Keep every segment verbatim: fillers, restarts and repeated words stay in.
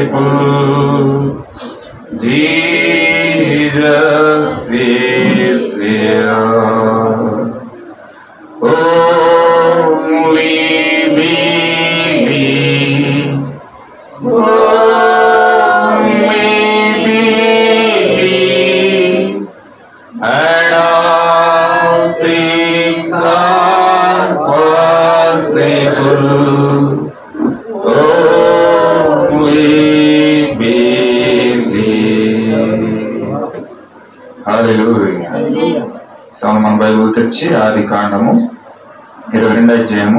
disciple. Jesus is here. Only believe. Only believe. And all things are possible. మన Bible తెచ్చి ఆది కాండము ఇరవై రెండు అధ్యాయము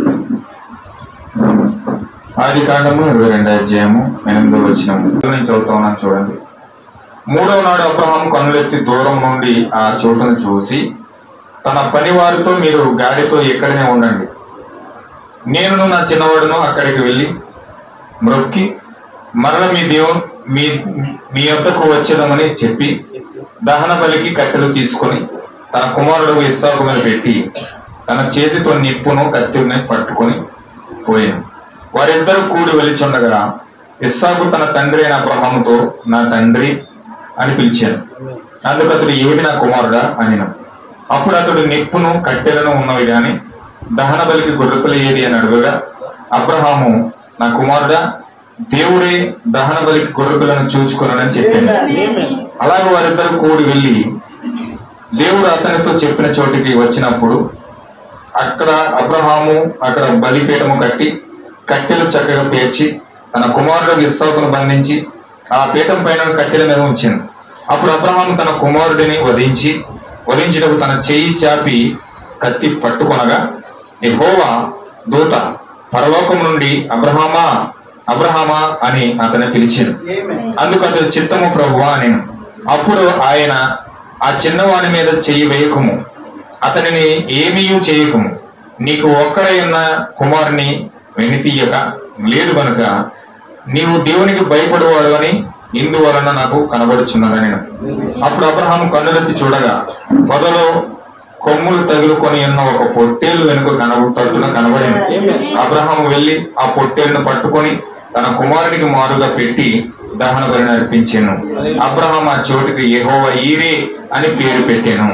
ఆది కాండము ఇరవై రెండు అధ్యాయము ఎనిమిదో వచనము నేను చదువుతా ఉన్నాను చూడండి. మూడవ నాడు అబ్రహాము కన్నులెత్తి దూరం నుండి ఆ చోటును చూసి తన పని వారితో మీరు గాడితో ఎక్కడనే ఉండండి, నేను నా చిన్నవాడును అక్కడికి వెళ్ళి మ్రొక్కి మరల మీ దేవుడు మీ మీ వద్దకు వచ్చేదమని చెప్పి దహన బలికి కట్టెలు తీసుకొని తన కుమారుడు ఇస్సాకు మీద పెట్టి తన చేతితో నిప్పును కత్తిని పట్టుకొని పోయాను. వారిద్దరూ కూడి వెలిచుండగా ఇస్సాకు తన తండ్రి అయిన అబ్రహాముతో నా తండ్రి అని పిలిచాను. అందుకు అతడు ఏమిటి నా కుమారుడా అనిను. అప్పుడు అతడు నిప్పును కట్టెలను ఉన్నవి గాని దహన బలికి గొర్రెపిల్ల ఏది అని అడుగగా అబ్రహాము నా కుమారుడా దేవుడే దహన బలికి గొర్రెపిల్లను చూచుకున్నాడని చెప్పాను. అలాగే వారిద్దరు కూడి వెళ్ళి దేవుడు అతనితో చెప్పిన చోటికి వచ్చినప్పుడు అక్కడ అబ్రహాము అక్కడ బలిపీఠము కట్టి కట్టెలు చక్కగా పేర్చి తన కుమారుడు ఇస్సాకును బంధించి ఆ పీఠం పైన కట్టెల మీద ఉంచాను. అప్పుడు అబ్రహాము తన కుమారుడిని వధించి వధించుటకు తన చెయ్యి చాపి కత్తి పట్టుకొనగా యెహోవా దూత పరలోకం నుండి అబ్రహామా అబ్రహామా అని అతను పిలిచాను. అందుకు అతడు చిత్తము ప్రభువా అని. అప్పుడు ఆయన ఆ చిన్నవాడి మీద చెయ్యి వేయకము, అతనిని ఏమీ చేయకము, నీకు ఒక్కడైన కుమారుని వెనుతీయక లేదు కనుక నీవు దేవునికి భయపడేవాడు అని ఇందువలన నాకు కనబడుచున్నదని. అప్పుడు అబ్రహాము కన్నులెత్తి చూడగా పొదలో కొమ్ములు తగులుకొని ఉన్న ఒక పొట్టేలు వెనుక కనబడుతున్న కనబడింది. అబ్రహాము వెళ్లి ఆ పొట్టేలును పట్టుకొని తన కుమారునికి మారుగా పెట్టి దహన బలిని అర్పించాను. అబ్రహాము ఆ చోటికి యెహోవా ఈరే అని పేరు పెట్టాను.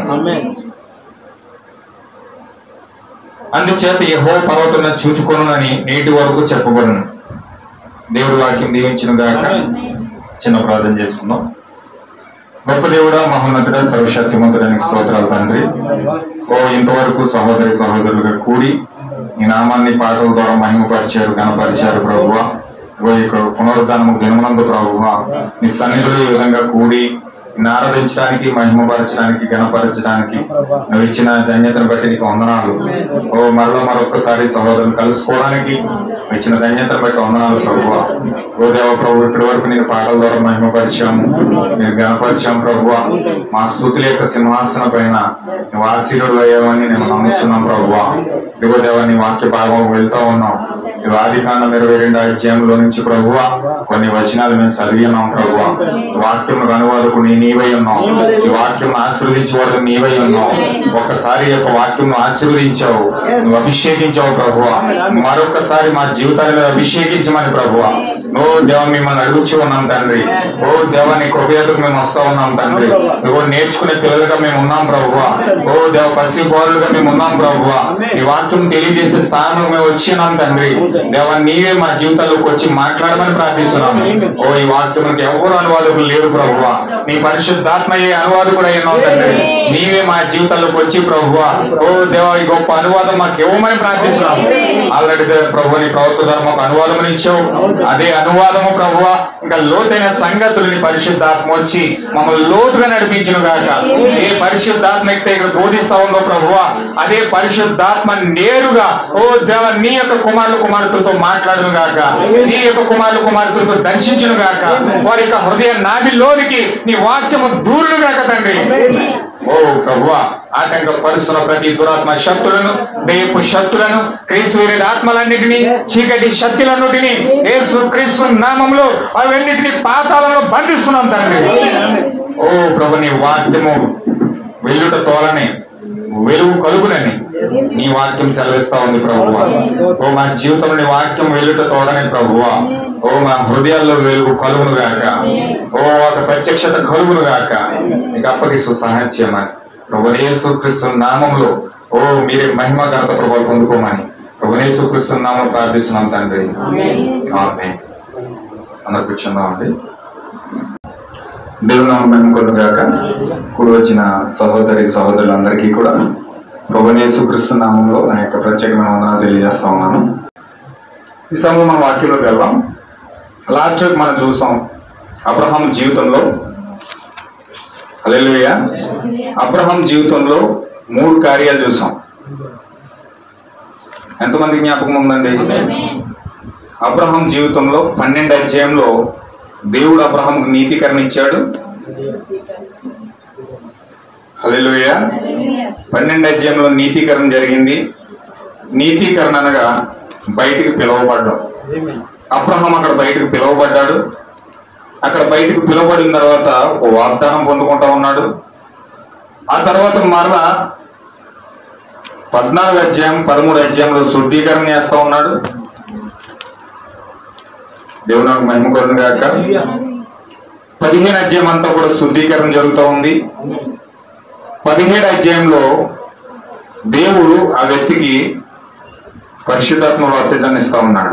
అందుచేత యెహోవా పర్వతం చూచుకొనునని నేటి వరకు చెప్పబడును. దేవుడి వాక్యం దీవించిన గాక. చిన్న ప్రార్థన చేసుకుందాం. గొప్ప దేవుడా, మహోన్నతుడా, సర్వశక్తిమంతుడానికి స్తోత్రాలు తండ్రి. ఓ ఇంతవరకు సహోదరి సహోదరులుగా కూడి ఈ నామాన్ని పాటల ద్వారా మహిమపరిచారు, గణపరిచారు ప్రభువా. ఓ ఇక్కడ పునరుద్ధానము దినమునందు ప్రభువా నీ సన్నిధిలో ఈ విధంగా కూడి ఆరాధించడానికి, మహిమపరచడానికి, గణపరచడానికి నువ్వు ఇచ్చిన ధన్యతను బట్టి నీకు వందనాలు. ఓ మరలో మరొకసారి సహోదరులు కలుసుకోవడానికి ఇచ్చిన ధన్యతను బట్టి వందనాలు ప్రభువా. ఓ దేవ ప్రభు, ఇప్పటి వరకు నేను పాటల ద్వారా మహిమపరిచాము, నేను గణపరిచాము ప్రభువా. మా స్తుతుల యొక్క సింహాసన పైన నువ్వు ఆశీర్వాదాలు అయ్యావని నేను నమ్ముతున్నాం ప్రభువా. ఇదిగో దేవ నీ వాక్య భాగం వెళ్తా ఉన్నాం. నువ్వు ఆది కాండం ఇరవై రెండు అధ్యాయంలో నుంచి ప్రభువా కొన్ని వచనాలు మేము చదివినాం ప్రభువా. వాక్యం అనువాదకు నీ నీవై ఉన్నావు, ఈ వాక్యం ఆశీర్వదించేవాడు నీవై ఉన్నావు. ఒక్కసారి యొక్క వాక్యం ఆశీర్వదించావు, నువ్వు అభిషేకించావు ప్రభువా. మరొకసారి మా జీవితాన్ని అభిషేకించమని ప్రభువా. ఓ దేవ మిమ్మల్ని అడుగుచి ఉన్నాం తండ్రి. ఓ దేవ నీ కృపయాతకు మేము వస్తా ఉన్నాం తండ్రి. నువ్వు నేర్చుకునే పిల్లలుగా మేము ఉన్నాం ప్రభువా. ఓ దేవ పసి బాలుగా మేము ఉన్నాం ప్రభువా. ఈ వాక్యం తెలియజేసే స్థానంలో మేము వచ్చినాం తండ్రి. దేవ నీవే మా జీవితాల్లోకి వచ్చి మాట్లాడమని ప్రార్థిస్తున్నాము. ఓ ఈ వాక్యానికి ఎవరు అనువాదకులు లేరు ప్రభువా, నీ పరిశుద్ధాత్మయ్యే అనువాదకుడు అయినావు తండ్రి. నీవే మా జీవితాల్లోకి వచ్చి ప్రభువా ఓ దేవ ఈ గొప్ప అనువాదం మాకు ఇవ్వమని ప్రార్థిస్తున్నాము. ఆల్రెడీ ప్రభు నీ ప్రభుత్వ ద్వారా మాకు అనువాదం ఇచ్చావు. అదే అనువాదము ప్రభువా ఇంకా లోతైన సంగతులని పరిశుద్ధాత్మ వచ్చి మమ్మల్ని లోతుగా నడిపించిన గాక. ఏ పరిశుద్ధాత్మ అయితే ఇక్కడ బోధిస్తా ఉందో ప్రభువా అదే పరిశుద్ధాత్మ నేరుగా ఓ దేవ నీ యొక్క కుమారులు కుమార్తెలతో మాట్లాడును గాక, నీ యొక్క కుమారులు కుమార్తెలతో దర్శించును గాక, వారి యొక్క హృదయ నాభిలోనికి నీ వాక్యము దూరును గాక తండ్రి. ఓ ప్రభువా ఆటంక పరుస్తున్న ప్రతి దురాత్మ శక్తులను, దయపు శక్తులను, క్రీస్తు విరోధి ఆత్మలన్నిటినీ, చీకటి శక్తులన్నిటినీ యేసు క్రీస్తు నామములో అవన్నిటినీ పాతాళంలో బంధిస్తున్నాం తండ్రి. ఓ ప్రభు నీ వాక్యము వెళ్ళుట తోలని వెలుగు కలుగునని నీ వాక్యం సెలవిస్తా ఉంది ప్రభువా. ఓ మా జీవితంలో నీ వాక్యం వెలుగుట తోడని ప్రభువా. ఓ మా హృదయాల్లో వెలుగు కలుగును గాక. ఓ ఒక ప్రత్యక్షత కలుగును గాక. నీకు అప్పగిస్తూ సహాయం చేయమని ప్రభు యేసుక్రీస్తు నామంలో ఓ మీరే మహిమ ఘనత ప్రభావం పొందుకోమని ప్రభు యేసుక్రీస్తు నామం ప్రార్థిస్తున్నాం తండ్రి. ఆమేన్. అందరూ కూర్చుందామండి. దేవుని నామం మహిమ కలుగును గాక. కూడి వచ్చిన సహోదరి సహోదరులందరికీ కూడా ప్రభు యేసుక్రీస్తు నామంలో నా యొక్క ప్రత్యేకమైన వందనాలు తెలియజేస్తా ఉన్నాను. ఈ సమయంలో మనం వాక్యంలోకి వెళ్దాం. లాస్ట్ వీక్ మనం చూసాం అబ్రహాం జీవితంలో, హల్లెలూయా, అబ్రహాం జీవితంలో మూడు కార్యాలు చూసాం. ఎంతమంది జ్ఞాపకం ఉందండి? అబ్రహాం జీవితంలో పన్నెండు అధ్యాయంలో దేవుడు అబ్రహాంకు నీతీకరణ ఇచ్చాడు. హల్లెలూయా. పన్నెండు అధ్యాయంలో నీతీకరణ జరిగింది. నీతీకరణ అనగా బయటికి పిలువబడ్డం. అబ్రహాం అక్కడ బయటకు పిలువబడ్డాడు. అక్కడ బయటకు పిలువబడిన తర్వాత ఒక వాగ్దానం పొందుకుంటా ఉన్నాడు. ఆ తర్వాత మరలా పద్నాలుగు అధ్యాయం పదమూడు అధ్యాయంలో శుద్ధీకరణ చేస్తా ఉన్నాడు. దేవుని మహిమ కలుగును గాక. పదిహేను అధ్యాయం అంతా కూడా శుద్ధీకరణ జరుగుతూ ఉంది. పదిహేడు అధ్యాయంలో దేవుడు ఆ వ్యక్తికి పరిశుద్ధాత్మ బాప్తిజాన్ని ఇస్తా ఉన్నాడు.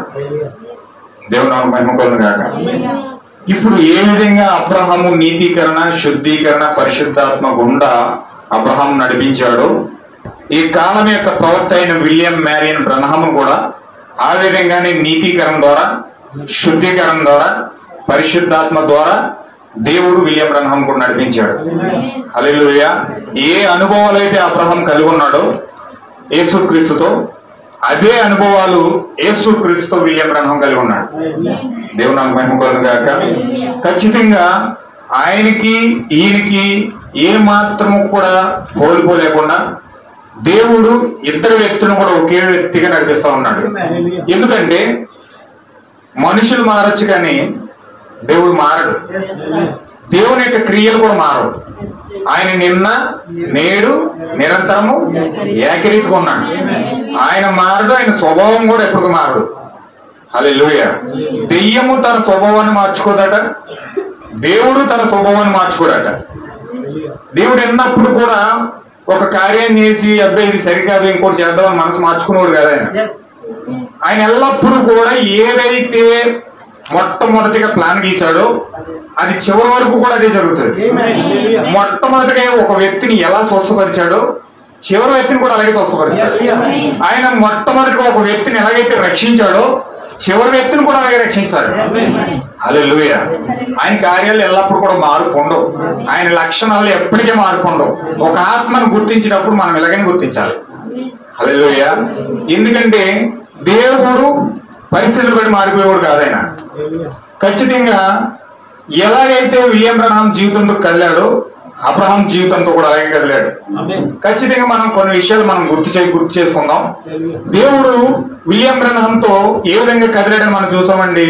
దేవుని మహిమ కలుగును గాక. ఇప్పుడు ఏ విధంగా అబ్రహాము నీతీకరణ, శుద్ధీకరణ, పరిశుద్ధాత్మ గుండా అబ్రహాం నడిపించాడో ఈ కాలం యొక్క ప్రవక్త అయిన విలియం మ్యారియన్ బ్రన్హాము కూడా ఆ విధంగానే నీతీకరణ ద్వారా, శుద్ధీకరణ ద్వారా, పరిశుద్ధాత్మ ద్వారా దేవుడు విలియం బ్రన్హాం కూడా నడిపించాడు. హల్లెలూయా. ఏ అనుభవాలు అయితే అబ్రహాం కలిగి ఉన్నాడో యేసుక్రీస్తుతో, అదే అనుభవాలు యేసుక్రీస్తుతో విలియం బ్రన్హాం కలిగి ఉన్నాడు. దేవుని మహిమ కలుగును గాక. ఖచ్చితంగా ఆయనకి ఈయనకి ఏ మాత్రము కూడా పోలిపోలేకుండా దేవుడు ఇద్దరు వ్యక్తులను కూడా ఒకే వ్యక్తిగా నడిపిస్తా ఉన్నాడు. ఎందుకంటే మనుషులు మారచ్చు కానీ దేవుడు మారడు. దేవుని యొక్క క్రియలు కూడా మారవు. ఆయన నిన్న నేడు నిరంతరము ఏకరీతిగా ఉన్నాడు. ఆయన మారడు. ఆయన స్వభావం కూడా ఎప్పుడు మారడు. హల్లెలూయా. దెయ్యము తన స్వభావాన్ని మార్చుకోదట, దేవుడు తన స్వభావాన్ని మార్చుకోడట. దేవుడు ఎన్నప్పుడు కూడా ఒక కార్యాన్ని చేసి అబ్బాయి ఇది సరికాదు ఇంకోటి చేద్దామని మనసు మార్చుకునేవాడు కదా ఆయన. ఆయన ఎల్లప్పుడూ కూడా ఏదైతే మొట్టమొదటిగా ప్లాన్ గీశాడో అది చివరి వరకు కూడా అదే జరుగుతుంది. మొట్టమొదటిగా ఒక వ్యక్తిని ఎలా స్వస్థపరిచాడో చివరి వ్యక్తిని కూడా అలాగే స్వస్థపరిచాడు. ఆయన మొట్టమొదటిగా ఒక వ్యక్తిని ఎలాగైతే రక్షించాడో చివరి వ్యక్తిని కూడా అలాగే రక్షించాడు. హల్లెలూయా. ఆయన కార్యాలు ఎల్లప్పుడు కూడా మార్పు ఉండవు. ఆయన లక్షణాలు ఎప్పటికీ మార్పు ఉండవు. ఒక ఆత్మను గుర్తించినప్పుడు మనం ఇలాగని గుర్తించాలి. హల్లెలూయా. ఎందుకంటే దేవుడు పరిస్థితులు బట్టి మారిపోయేవాడు కాదు. ఆయన ఖచ్చితంగా ఎలాగైతే విలియం బ్రన్హాం జీవితంతో కదిలాడో అబ్రహాం జీవితంతో కూడా అలాగే కదిలాడు. ఖచ్చితంగా మనం కొన్ని విషయాలు మనం గుర్తు చే గుర్తు చేసుకుందాం. దేవుడు విలియం బ్రన్హాంతో ఏ విధంగా కదిలాడని మనం చూసామండి.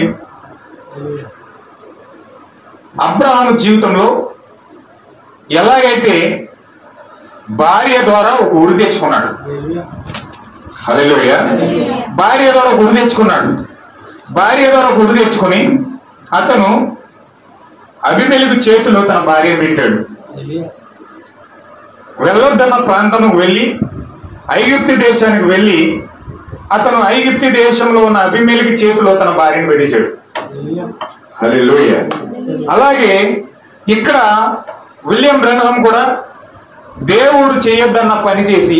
అబ్రహాం జీవితంలో ఎలాగైతే భార్య ద్వారా ఒక ఉరి తెచ్చుకున్నాడు. హల్లెలూయా. భార్య ద్వారా ఒక ఉరి తెచ్చుకున్నాడు. భార్య ద్వారా ఒక ఉరి తెచ్చుకుని అతను అబీమెలెకు చేతిలో తన భార్యను పెట్టాడు. వెళ్ళొద్దన్న ప్రాంతానికి వెళ్ళి ఐగుప్తు దేశానికి వెళ్ళి అతను ఐగుప్తు దేశంలో ఉన్న అబీమెలెకు చేతిలో తన భార్యను పెట్టేశాడు. హల్లెలూయా. అలాగే ఇక్కడ విలియం బ్రన్హాం కూడా దేవుడు చేయొద్దన్న పని చేసి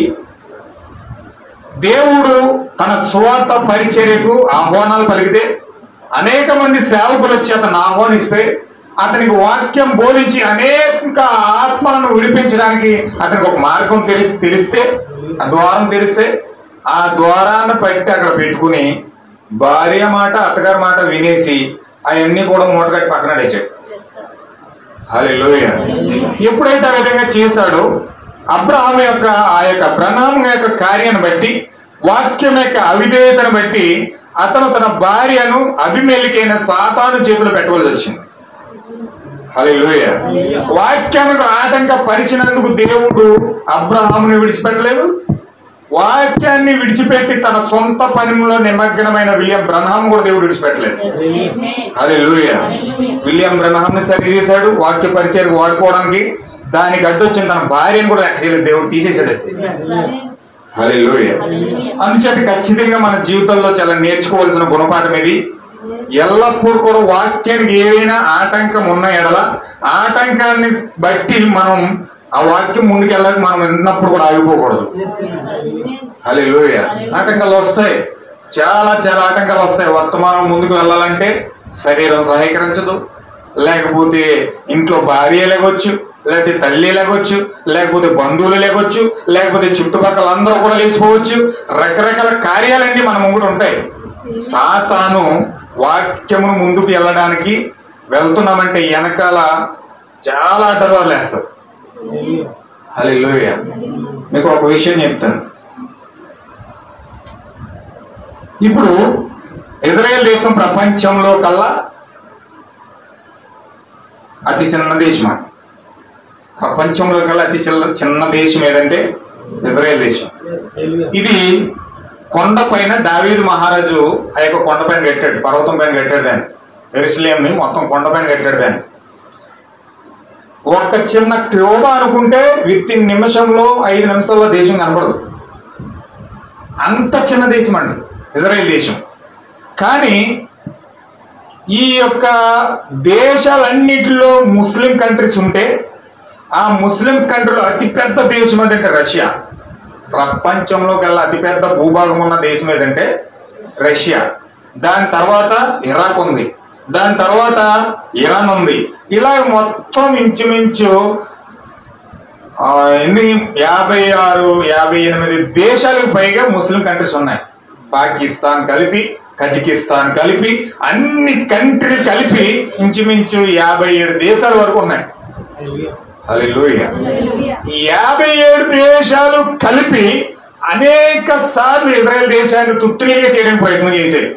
దేవుడు తన సువార్త పరిచర్యకు ఆహ్వానాలు పలికితే అనేక మంది సేవకులు వచ్చి అతను ఆహ్వానిస్తే అతనికి వాక్యం బోధించి అనేక ఆత్మలను విడిపించడానికి అతనికి ఒక మార్గం తెలిసి తెలిస్తే ఆ ద్వారం తెలిస్తే ఆ ద్వారాన్ని పట్టి అక్కడ పెట్టుకుని భార్య మాట అత్తగారి మాట వినేసి అవన్నీ కూడా మూటగట్టి పక్కన వేసాడు. హల్లెలూయా. ఎప్పుడైతే ఆ విధంగా చేశాడో అబ్రహాము యొక్క ఆ యొక్క బ్రన్హాం యొక్క కార్యాన్ని బట్టి వాక్యం యొక్క అవిధేయతను బట్టి అతను తన భార్యను అబీమెలెకైన సాతాను చేతులు పెట్టవలసి వచ్చింది. హల్లెలూయా. వాక్యానికి ఆటంక పరిచినందుకు దేవుడు అబ్రహాముని విడిచిపెట్టలేదు. వాక్యాన్ని విడిచిపెట్టి తన సొంత పనిలో నిమగ్నమైన విలియం బ్రన్హాం కూడా దేవుడు విడిచిపెట్టలేదు. హల్లెలూయా. విలియం బ్రన్హాంని సరి చేశాడు వాక్య పరిచయకు వాడుకోవడానికి. దానికి అడ్డొచ్చిన తన భార్యను కూడా యాక్చువల్లీ దేవుడు తీసేసాడు. హల్లెలూయా. అందుచేత ఖచ్చితంగా మన జీవితంలో చాలా నేర్చుకోవాల్సిన గుణపాఠం ఇది. ఎల్లప్పుడూ కూడా వాక్యానికి ఏదైనా ఆటంకం ఉన్న ఎడల ఆటంకాన్ని బట్టి మనం ఆ వాక్యం ముందుకు వెళ్ళాక మనం విన్నప్పుడు కూడా ఆగిపోకూడదు. హల్లెలూయా. ఆటంకాలు వస్తాయి, చాలా చాలా ఆటంకాలు వస్తాయి. వర్తమానం ముందుకు వెళ్ళాలంటే శరీరం సహకరించదు, లేకపోతే ఇంట్లో భార్య లేకొచ్చు, లేకపోతే తల్లి లేకొచ్చు, లేకపోతే బంధువులు లేకొచ్చు, లేకపోతే చుట్టుపక్కల అందరూ కూడా లేచిపోవచ్చు. రకరకాల కార్యాలన్నీ మన ముందు ఉంటాయి. సాతాను వాక్యమును ముందుకు వెళ్ళడానికి వెళ్తున్నామంటే వెనకాల చాలా అడ్డదారులు వేస్తారు. హల్లెలూయా. మీకు ఒక విషయం చెప్తాను. ఇప్పుడు ఇజ్రాయెల్ దేశం ప్రపంచంలో కల్లా అతి చిన్న దేశం. ప్రపంచంలో కల్లా అతి చిన్న చిన్న దేశం ఏదంటే ఇజ్రాయెల్ దేశం. ఇది కొండ పైన దావీదు మహారాజు ఆ యొక్క కొండ పైన కట్టాడు, పర్వతం పైన కట్టాడు దాన్ని. యెరూషలేంని మొత్తం కొండ పైన కట్టాడు దాన్ని. ఒక్క చిన్న క్యూబా అనుకుంటే విత్ ఇన్ నిమిషంలో ఐదు నిమిషాల్లో దేశం కనపడదు. అంత చిన్న దేశం అండి ఇజ్రాయెల్ దేశం. కానీ ఈ యొక్క దేశాలన్నిటిలో ముస్లిం కంట్రీస్ ఉంటే ఆ ముస్లిమ్స్ కంట్రీలో అతిపెద్ద దేశం ఏదంటే రష్యా. ప్రపంచంలో కల్లా అతిపెద్ద భూభాగం ఉన్న దేశం ఏదంటే రష్యా. దాని తర్వాత ఇరాక్ ఉంది, దాని తర్వాత ఇరాన్ ఉంది. ఇలా మొత్తం ఇంచుమించు ఎన్ని యాభై ఆరు యాభై ఎనిమిది దేశాలకు పైగా ముస్లిం కంట్రీస్ ఉన్నాయి. పాకిస్తాన్ కలిపి, కజకిస్తాన్ కలిపి, అన్ని కంట్రీలు కలిపి ఇంచుమించు యాభై ఏడు దేశాల వరకు ఉన్నాయి. హల్లెలూయా. యాభై ఏడు దేశాలు కలిపి అనేక సార్లు ఇజ్రాయెల్ దేశాన్ని తుత్తునిగా చేయడానికి ప్రయత్నం చేశాయి.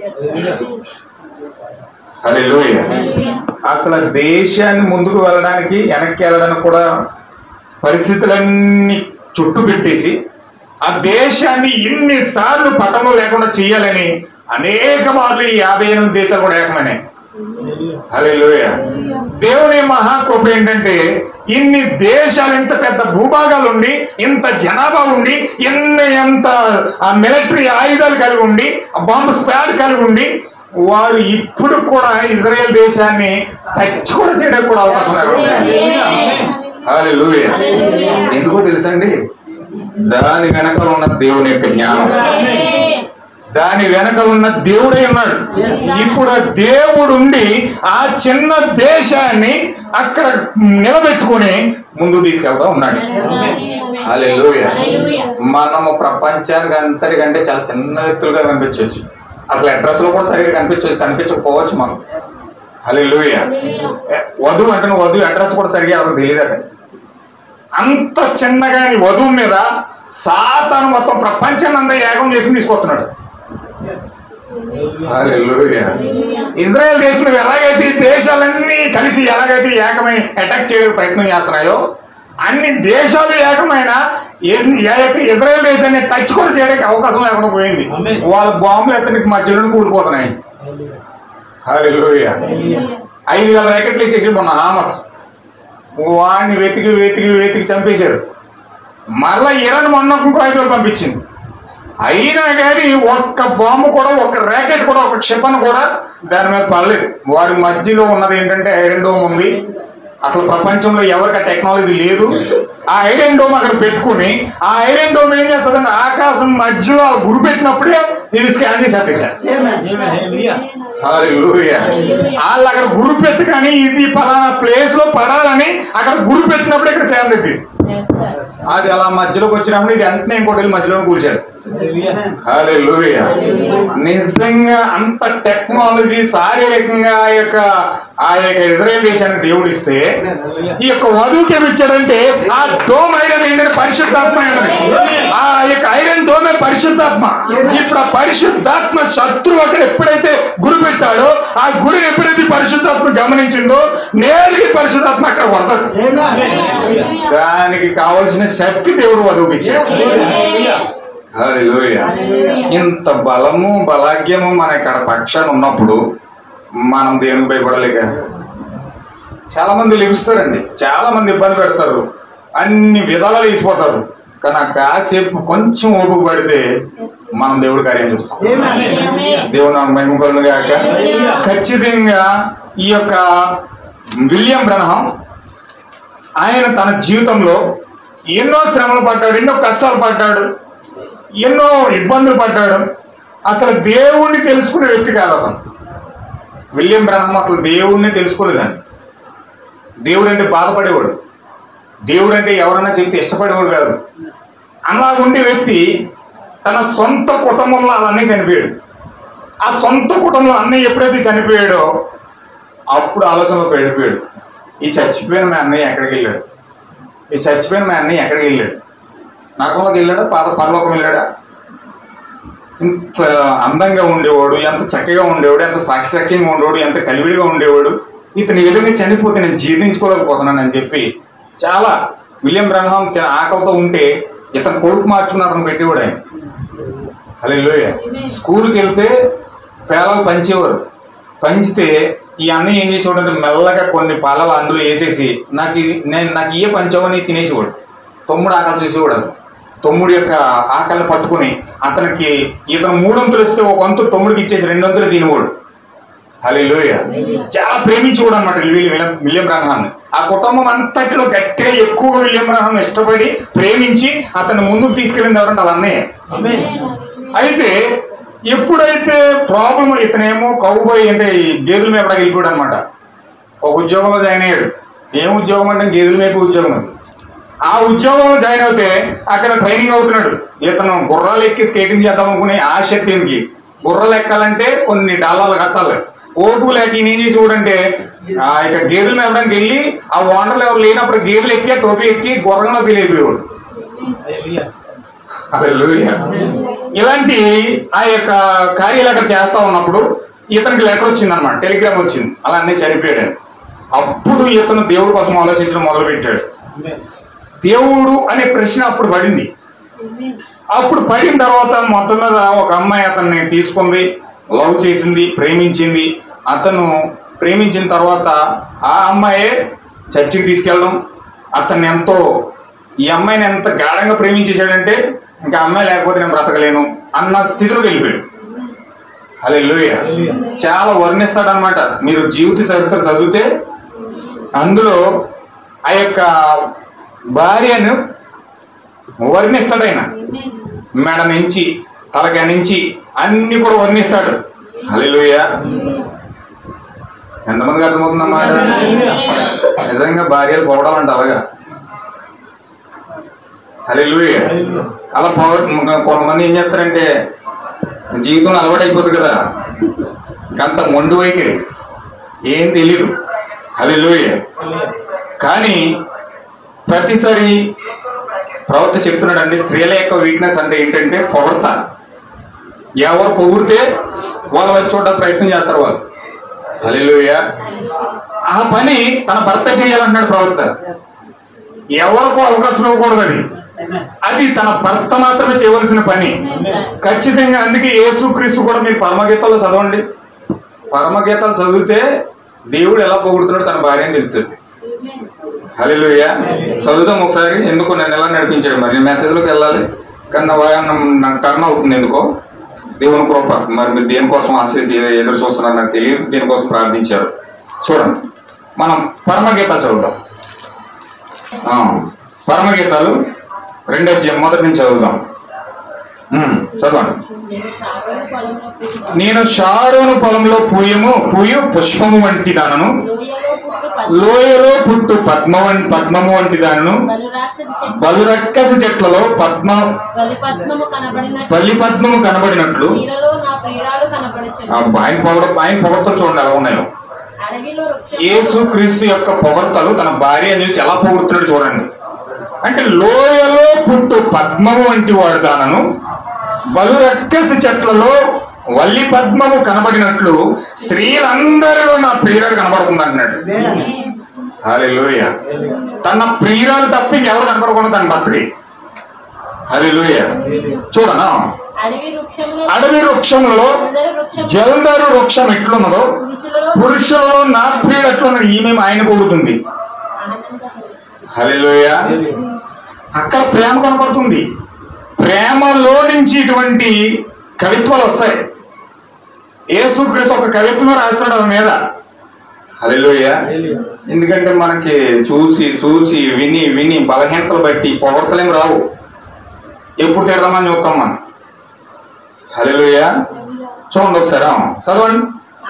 హల్లెలూయా. అసలు దేశాన్ని ముందుకు వెళ్ళడానికి వెనక్కి వెళ్ళడానికి కూడా పరిస్థితులన్నీ చుట్టు పెట్టేసి ఆ దేశాన్ని ఇన్ని సార్లు పతనం లేకుండా చేయాలని అనేక మార్లు ఈ యాభై ఎనిమిది దేశాలు కూడా ఏకమైనాయి. హల్లెలూయా. దేవుని మహాకృప ఏంటంటే ఇన్ని దేశాలు, ఇంత పెద్ద భూభాగాలు ఉండి, ఇంత జనాభా ఉండి, ఇన్ని ఎంత మిలిటరీ ఆయుధాలు కలిగి ఉండి, బాంబు స్క్వాడ్ కలిగి ఉండి, వారు ఇప్పుడు కూడా ఇజ్రాయెల్ దేశాన్ని టచ్ కూడా చేయడానికి కూడా అవకాశం లేదు. హల్లెలూయా. ఎందుకో తెలుసండి, దాని వెనకాల ఉన్న దేవుని యొక్క జ్ఞానం, దాని వెనక ఉన్న దేవుడే ఉన్నాడు. ఇప్పుడు ఆ దేవుడు ఉండి ఆ చిన్న దేశాన్ని అక్కడ నిలబెట్టుకుని ముందుకు తీసుకెళ్తా ఉన్నాడు. హల్లెలూయా. మనము ప్రపంచానికి అంతటికంటే చాలా చిన్న వ్యక్తులుగా కనిపించవచ్చు. అసలు అడ్రస్ లో కూడా సరిగ్గా కనిపించవచ్చు, కనిపించకపోవచ్చు మనం. హల్లెలూయా. వధువు అంటే వధువు అడ్రస్ కూడా సరిగ్గా ఎవరికి తెలియదట. అంత చిన్నగా వధువు మీద సాతాను మొత్తం ప్రపంచాన్ని అంతా యాగం చేసి తీసుకొస్తున్నాడు. హల్లెలూయా. ఇజ్రాయెల్ దేశం ఎలాగైతే దేశాలన్నీ కలిసి ఎలాగైతే ఏకమై అటాక్ చేయడానికి ప్రయత్నం చేస్తున్నాయో అన్ని దేశాలు ఏకమైన ఇజ్రాయెల్ దేశాన్ని టచ్ కూడా చేయడానికి అవకాశం లేకుండా పోయింది. వాళ్ళ బాంబులు ఎత్తడానికి మధ్యలో కూలిపోతున్నాయి. హల్లెలూయా. ఐదు వేల ర్యాకెట్లు వేసేసి మొన్న హామస్ వాడిని వెతికి వెతికి వెతికి చంపేశారు. మరలా ఇరాన్ మొన్న ఇంకో ఐదు వేలు పంపించింది. అయినా కానీ ఒక్క బాంబు కూడా, ఒక్క ర్యాకెట్ కూడా, ఒక క్షిపణి కూడా దాని మీద పడలేదు. వారి మధ్యలో ఉన్నది ఏంటంటే ఐరన్ డోమ్ ఉంది. అసలు ప్రపంచంలో ఎవరికి టెక్నాలజీ లేదు. ఆ ఐరన్ డోమ్ అక్కడ పెట్టుకుని ఆ ఐరన్ డోమ్ ఏం చేస్తుందంటే ఆకాశం మధ్యలో గురి పెట్టినప్పుడే ఇది స్కాన్ చేసేది. హల్లెలూయా. వాళ్ళు అక్కడ గురి పెట్టి కానీ ఇది పలానా ప్లేస్ లో పడాలని అక్కడ గురి పెట్టినప్పుడు ఇక్కడ చేయండి. అది అలా మధ్యలోకి వచ్చినప్పుడు ఇది వెంటనే ఇంకోటి మధ్యలో కూల్చారు. హల్లెలూయా. నిజంగా అంత టెక్నాలజీ శారీరకంగా ఆ యొక్క ఆ యొక్క ఇజ్రాయేల్ దేశానికి దేవుడు ఇస్తే ఈ యొక్క వధువుకి ఏమి ఇచ్చాడంటే ఆ డోమ్ ఐరన్ ఏంటంటే పరిశుద్ధాత్మ ఏంటది, ఆ యొక్క ఐరన్ డోమే పరిశుద్ధాత్మ. ఇప్పుడు ఆ పరిశుద్ధాత్మ శత్రువు అక్కడ ఎప్పుడైతే గురి పెట్టాడో ఆ గురిని ఎప్పుడైతే పరిశుద్ధాత్మ గమనించిందో నేరుగా పరిశుద్ధాత్మ అక్కడ పడతాడు. దానికి కావలసిన శక్తి దేవుడు వధువుకి ఇచ్చాడు. హల్లెలూయా. ఇంత బలము బలాగ్యము మన ఇక్కడ పక్షాన ఉన్నప్పుడు మనం దేవునికి భయపడలేక చాలా మంది లెగుస్తారండి, చాలా మంది ఇబ్బంది పెడతారు, అన్ని విధాలు వేసిపోతారు. కానీ ఆ కాసేపు కొంచెం ఓపిక పడితే మనం దేవుడి కార్యం చూస్తాం. దేవుడు మహిమ కలుగును గాక. ఖచ్చితంగా ఈ యొక్క విలియం బ్రనహాం ఆయన తన జీవితంలో ఎన్నో శ్రమలు పడ్డాడు, ఎన్నో కష్టాలు పడ్డాడు, ఎన్నో ఇబ్బందులు పడ్డాడు. అసలు దేవుణ్ణి తెలుసుకునే వ్యక్తి కాదు అతను. విలియం బ్రనహాం అసలు దేవుణ్ణి తెలుసుకోలేదండి. దేవుడు అంటే బాధపడేవాడు, దేవుడు అంటే ఎవరన్నా చెప్తే ఇష్టపడేవాడు కాదు. అలాగుండే వ్యక్తి తన సొంత కుటుంబంలో అన్నీ చనిపోయాడు. ఆ సొంత కుటుంబంలో అన్నయ్య ఎప్పుడైతే చనిపోయాడో అప్పుడు ఆలోచనలో పడిపోయాడు. ఈ చచ్చిపోయిన మా అన్నయ్య ఎక్కడికి వెళ్ళాడు, ఈ చచ్చిపోయిన మా అన్నయ్య ఎక్కడికి వెళ్ళాడు, నరకంలోకి వెళ్ళాడా పాత పరలోకం వెళ్ళాడా? ఇంత అందంగా ఉండేవాడు, ఎంత చక్కగా ఉండేవాడు, ఎంత సాక్షాక్యంగా ఉండేవాడు, ఎంత కలివిడిగా ఉండేవాడు. ఇతను ఎదురుగా చనిపోతే నేను జీర్ణించుకోలేకపోతున్నాను అని చెప్పి చాలా విలియం బ్రనహాం ఆకలితో ఉంటే ఇతను కొడుకు మార్చుకుని అతను పెట్టేవాడు ఆయన. హల్లెలూయా. స్కూల్కి వెళ్తే పేలాలు పంచేవారు. పంచితే ఈ అన్నయ్య ఏం చేసేవాడు, మెల్లగా కొన్ని పాలలు అందులో వేసేసి నాకు నేను నాకు ఇయ్య పంచావని తినేసేవాడు. తమ్ముడు ఆకలి చేసేవాడు. అసలు తమ్ముడు యొక్క ఆకలిని పట్టుకుని అతనికి ఇతను మూడొంతులు ఇస్తే ఒక వంతు తమ్ముడికి ఇచ్చేసి రెండొంతులు తినేవాడు. హల్లెలూయా. చాలా ప్రేమించేవాడు అనమాట విలియం బ్రనహాం. ఆ కుటుంబం అంతట్లో గట్టిగా ఎక్కువగా విలియం బ్రనహాం ఇష్టపడి ప్రేమించి అతను ముందుకు తీసుకెళ్ళింది ఎవరంటే వాళ్ళ అన్నయ్య. అయితే ఎప్పుడైతే ప్రాబ్లం, ఇతనేమో కౌబాయ్ అంటే ఈ గేదెల మీద వెళ్ళిపోయాడు అనమాట. ఒక ఉద్యోగంలో జాయిన్ అయ్యాడు. ఏం ఉద్యోగం అంటే గేదెల మేపు ఉద్యోగం. ఆ ఉద్యోగంలో జాయిన్ అవుతే అక్కడ ట్రైనింగ్ అవుతున్నాడు. ఇతను గుర్రాలు ఎక్కి స్కేటింగ్ చేద్దాం అనుకునే ఆశ దీనికి. గుర్రాలు ఎక్కాలంటే కొన్ని డాలర్లు కట్టాలి. ఓటు లేక ఈయన ఏం చేసి చూడంటే ఆ యొక్క గేదెలు మేపడానికి వెళ్ళి ఆ ఓనర్లు ఎవరు లేనప్పుడు గేదెలు ఎక్కి టోపీ ఎక్కి గుర్రంలో ఫీల్ అయిపోయేవాడు. ఇలాంటి ఆ యొక్క కార్యాలు అక్కడ చేస్తా ఉన్నప్పుడు ఇతనికి లెటర్ వచ్చింది అనమాట, టెలిగ్రామ్ వచ్చింది, అలా అన్నీ చనిపోయాడు. అప్పుడు ఇతను దేవుడి కోసం ఆలోచించడం మొదలు పెట్టాడు. దేవుడు అనే ప్రశ్న అప్పుడు పడింది. అప్పుడు పడిన తర్వాత మొత్తం మీద ఒక అమ్మాయి అతన్ని తీసుకుంది, లవ్ చేసింది, ప్రేమించింది. అతను ప్రేమించిన తర్వాత ఆ అమ్మాయే చర్చికి తీసుకెళ్ళడం, అతన్ని ఎంతో ఈ అమ్మాయిని ఎంత గాఢంగా ప్రేమించేశాడంటే ఇంకా అమ్మాయి లేకపోతే నేను బ్రతకలేను అన్న స్థితిలోకి వెళ్ళిపోయాడు. హల్లెలూయా. చాలా వర్ణిస్తాడనమాట. మీరు జీవిత చరిత్ర చదివితే అందులో ఆ యొక్క భార్యను వర్ణిస్తాడు ఆయన. మెడ నుంచి తలగా నుంచి అన్ని కూడా వర్ణిస్తాడు. హల్లెలూయా. ఎంతమందికి అర్థమవుతుందన్నమాట? నిజంగా భార్యలు పొగడాలంట అలాగా. హల్లెలూయా. అలా పొగ కొంతమంది ఏం చేస్తారంటే జీవితంలో అలవాటు అయిపోతుంది కదా, అంత మొండు వైఖరి, ఏం తెలీదు. హల్లెలూయా. కానీ ప్రతిసారి ప్రవక్త చెప్తున్నాడండి, స్త్రీల యొక్క వీక్నెస్ అంటే ఏంటంటే పొగడతా. ఎవరు పొగిడితే వాళ్ళు వచ్చి చూడడానికి ప్రయత్నం చేస్తారు వాళ్ళు. హల్లెలూయా. ఆ పని తన భర్త చేయాలంటున్నాడు ప్రవక్త. ఎవరికో అవకాశం ఇవ్వకూడదు. అది అది తన భర్త మాత్రమే చేయవలసిన పని ఖచ్చితంగా. అందుకే యేసుక్రీస్తు కూడా మీరు పరమగీతాలు చదవండి. పరమగీతాలు చదివితే దేవుడు ఎలా పొగుడుతున్నాడు తన భార్యని తెలుస్తుంది. హల్లెలూయా. చదువుదాం ఒకసారి. ఎందుకో నన్ను ఎలా నడిపించాడు, మరి నేను మెసేజ్లోకి వెళ్ళాలి కన్నా నాకు టర్న్ అవుతుంది ఎందుకో. దేవుని కృప. మరి మీరు దేనికోసం ఆశించి ఎదురు చూస్తున్నారు నాకు తెలియదు, దేనికోసం ప్రార్థించారు. చూడండి, మనం పరమగీతాలు చదువుదాం. పరమగీతాలు రెండో అధ్యాయం మొదటి నుంచి చదువుదాం. చదవండి. నేను షారోను పొలంలో పూయము పూయు పుష్పము వంటి దానను, లోయలో పుట్టు పద్మ పద్మము వంటి దానిను బలురక్కసి చెట్లలో పద్మ బలి పద్మము కనబడినట్లు ఆయన పొగడ ఆయన పొగడతో చూడండి ఎలా ఉన్నాయో. యేసు క్రీస్తు యొక్క పొగడతలు తన భార్య నుంచి ఎలా పొగుడుతున్నాడు చూడండి. అంటే లోయలో పుట్టు పద్మము వంటి వాడు దానను బలురక్కసి చెట్లలో వల్లి పద్మము కనబడినట్లు స్త్రీలందరిలో నా ప్రియురాలు కనబడుతుంది అంటున్నాడు. హల్లెలూయా. తన ప్రియురాలు తప్ప ఇంకెవరు కనబడకుండా తన భర్తకి. హల్లెలూయా. చూడనా అడవి వృక్షంలో జల్దరు వృక్షం ఎట్లున్నదో పురుషులలో నా ప్రియుడు ఎట్లున్నది ఈమె ఆయన పొగుడుతుంది. హల్లెలూయా. అక్కడ ప్రేమ కనపడుతుంది. ప్రేమలో నుంచి ఇటువంటి కవిత్వాలు వస్తాయి. యేసుక్రీస్తు ఒక కవిత్వం రాస్తున్నాడు ఆమె మీద. హల్లెలూయా. ఎందుకంటే మనకి చూసి చూసి విని విని బలహీనతలు బట్టి పొగడతలేం రావు. ఎప్పుడు తిడదామని చూస్తాం మనం. హల్లెలూయా. చూడండి ఒకసారి చదవండి.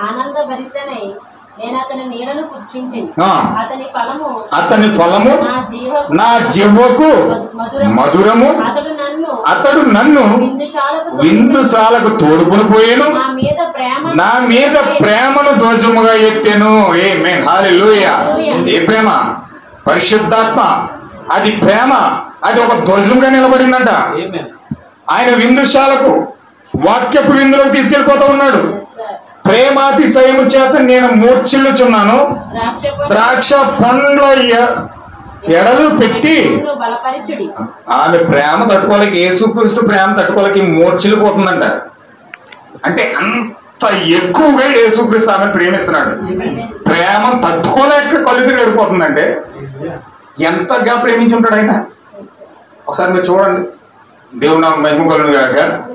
అతని ఫలము నా జిహ్వకు మధురము, అతడు నన్ను విందుశాలకు తోడుకుని పోయాను, నా మీద ప్రేమను ధ్వజముగా ఎత్తెను. ఆమేన్. హల్లెలూయా. ఏ ప్రేమ? పరిశుద్ధాత్మ. అది ప్రేమ, అది ఒక ధ్వజంగా నిలబడిందంట. ఆయన విందుశాలకు వాక్యపు విందులోకి తీసుకెళ్లిపోతా ఉన్నాడు. ప్రేమాతిశయము చేత నేను మూర్ఛిల్లుచున్నాను, ద్రాక్ష పండ్ల ఎడలు పెట్టి. ఆమె ప్రేమ తట్టుకోలేక, యేసుక్రీస్తు ప్రేమ తట్టుకోలేక మూర్ఛిల్లిపోతుందంట. అంటే అంత ఎక్కువగా యేసుక్రీస్తు ఆమె ప్రేమిస్తున్నాడు. ప్రేమ తట్టుకోలేక కళ్ళు తిరిగి వెళ్ళిపోతుందంటే ఎంతగా ప్రేమించుంటాడు ఆయన. ఒకసారి మీరు చూడండి. దేవుడు నాకు మహిమ కలుగును గాక.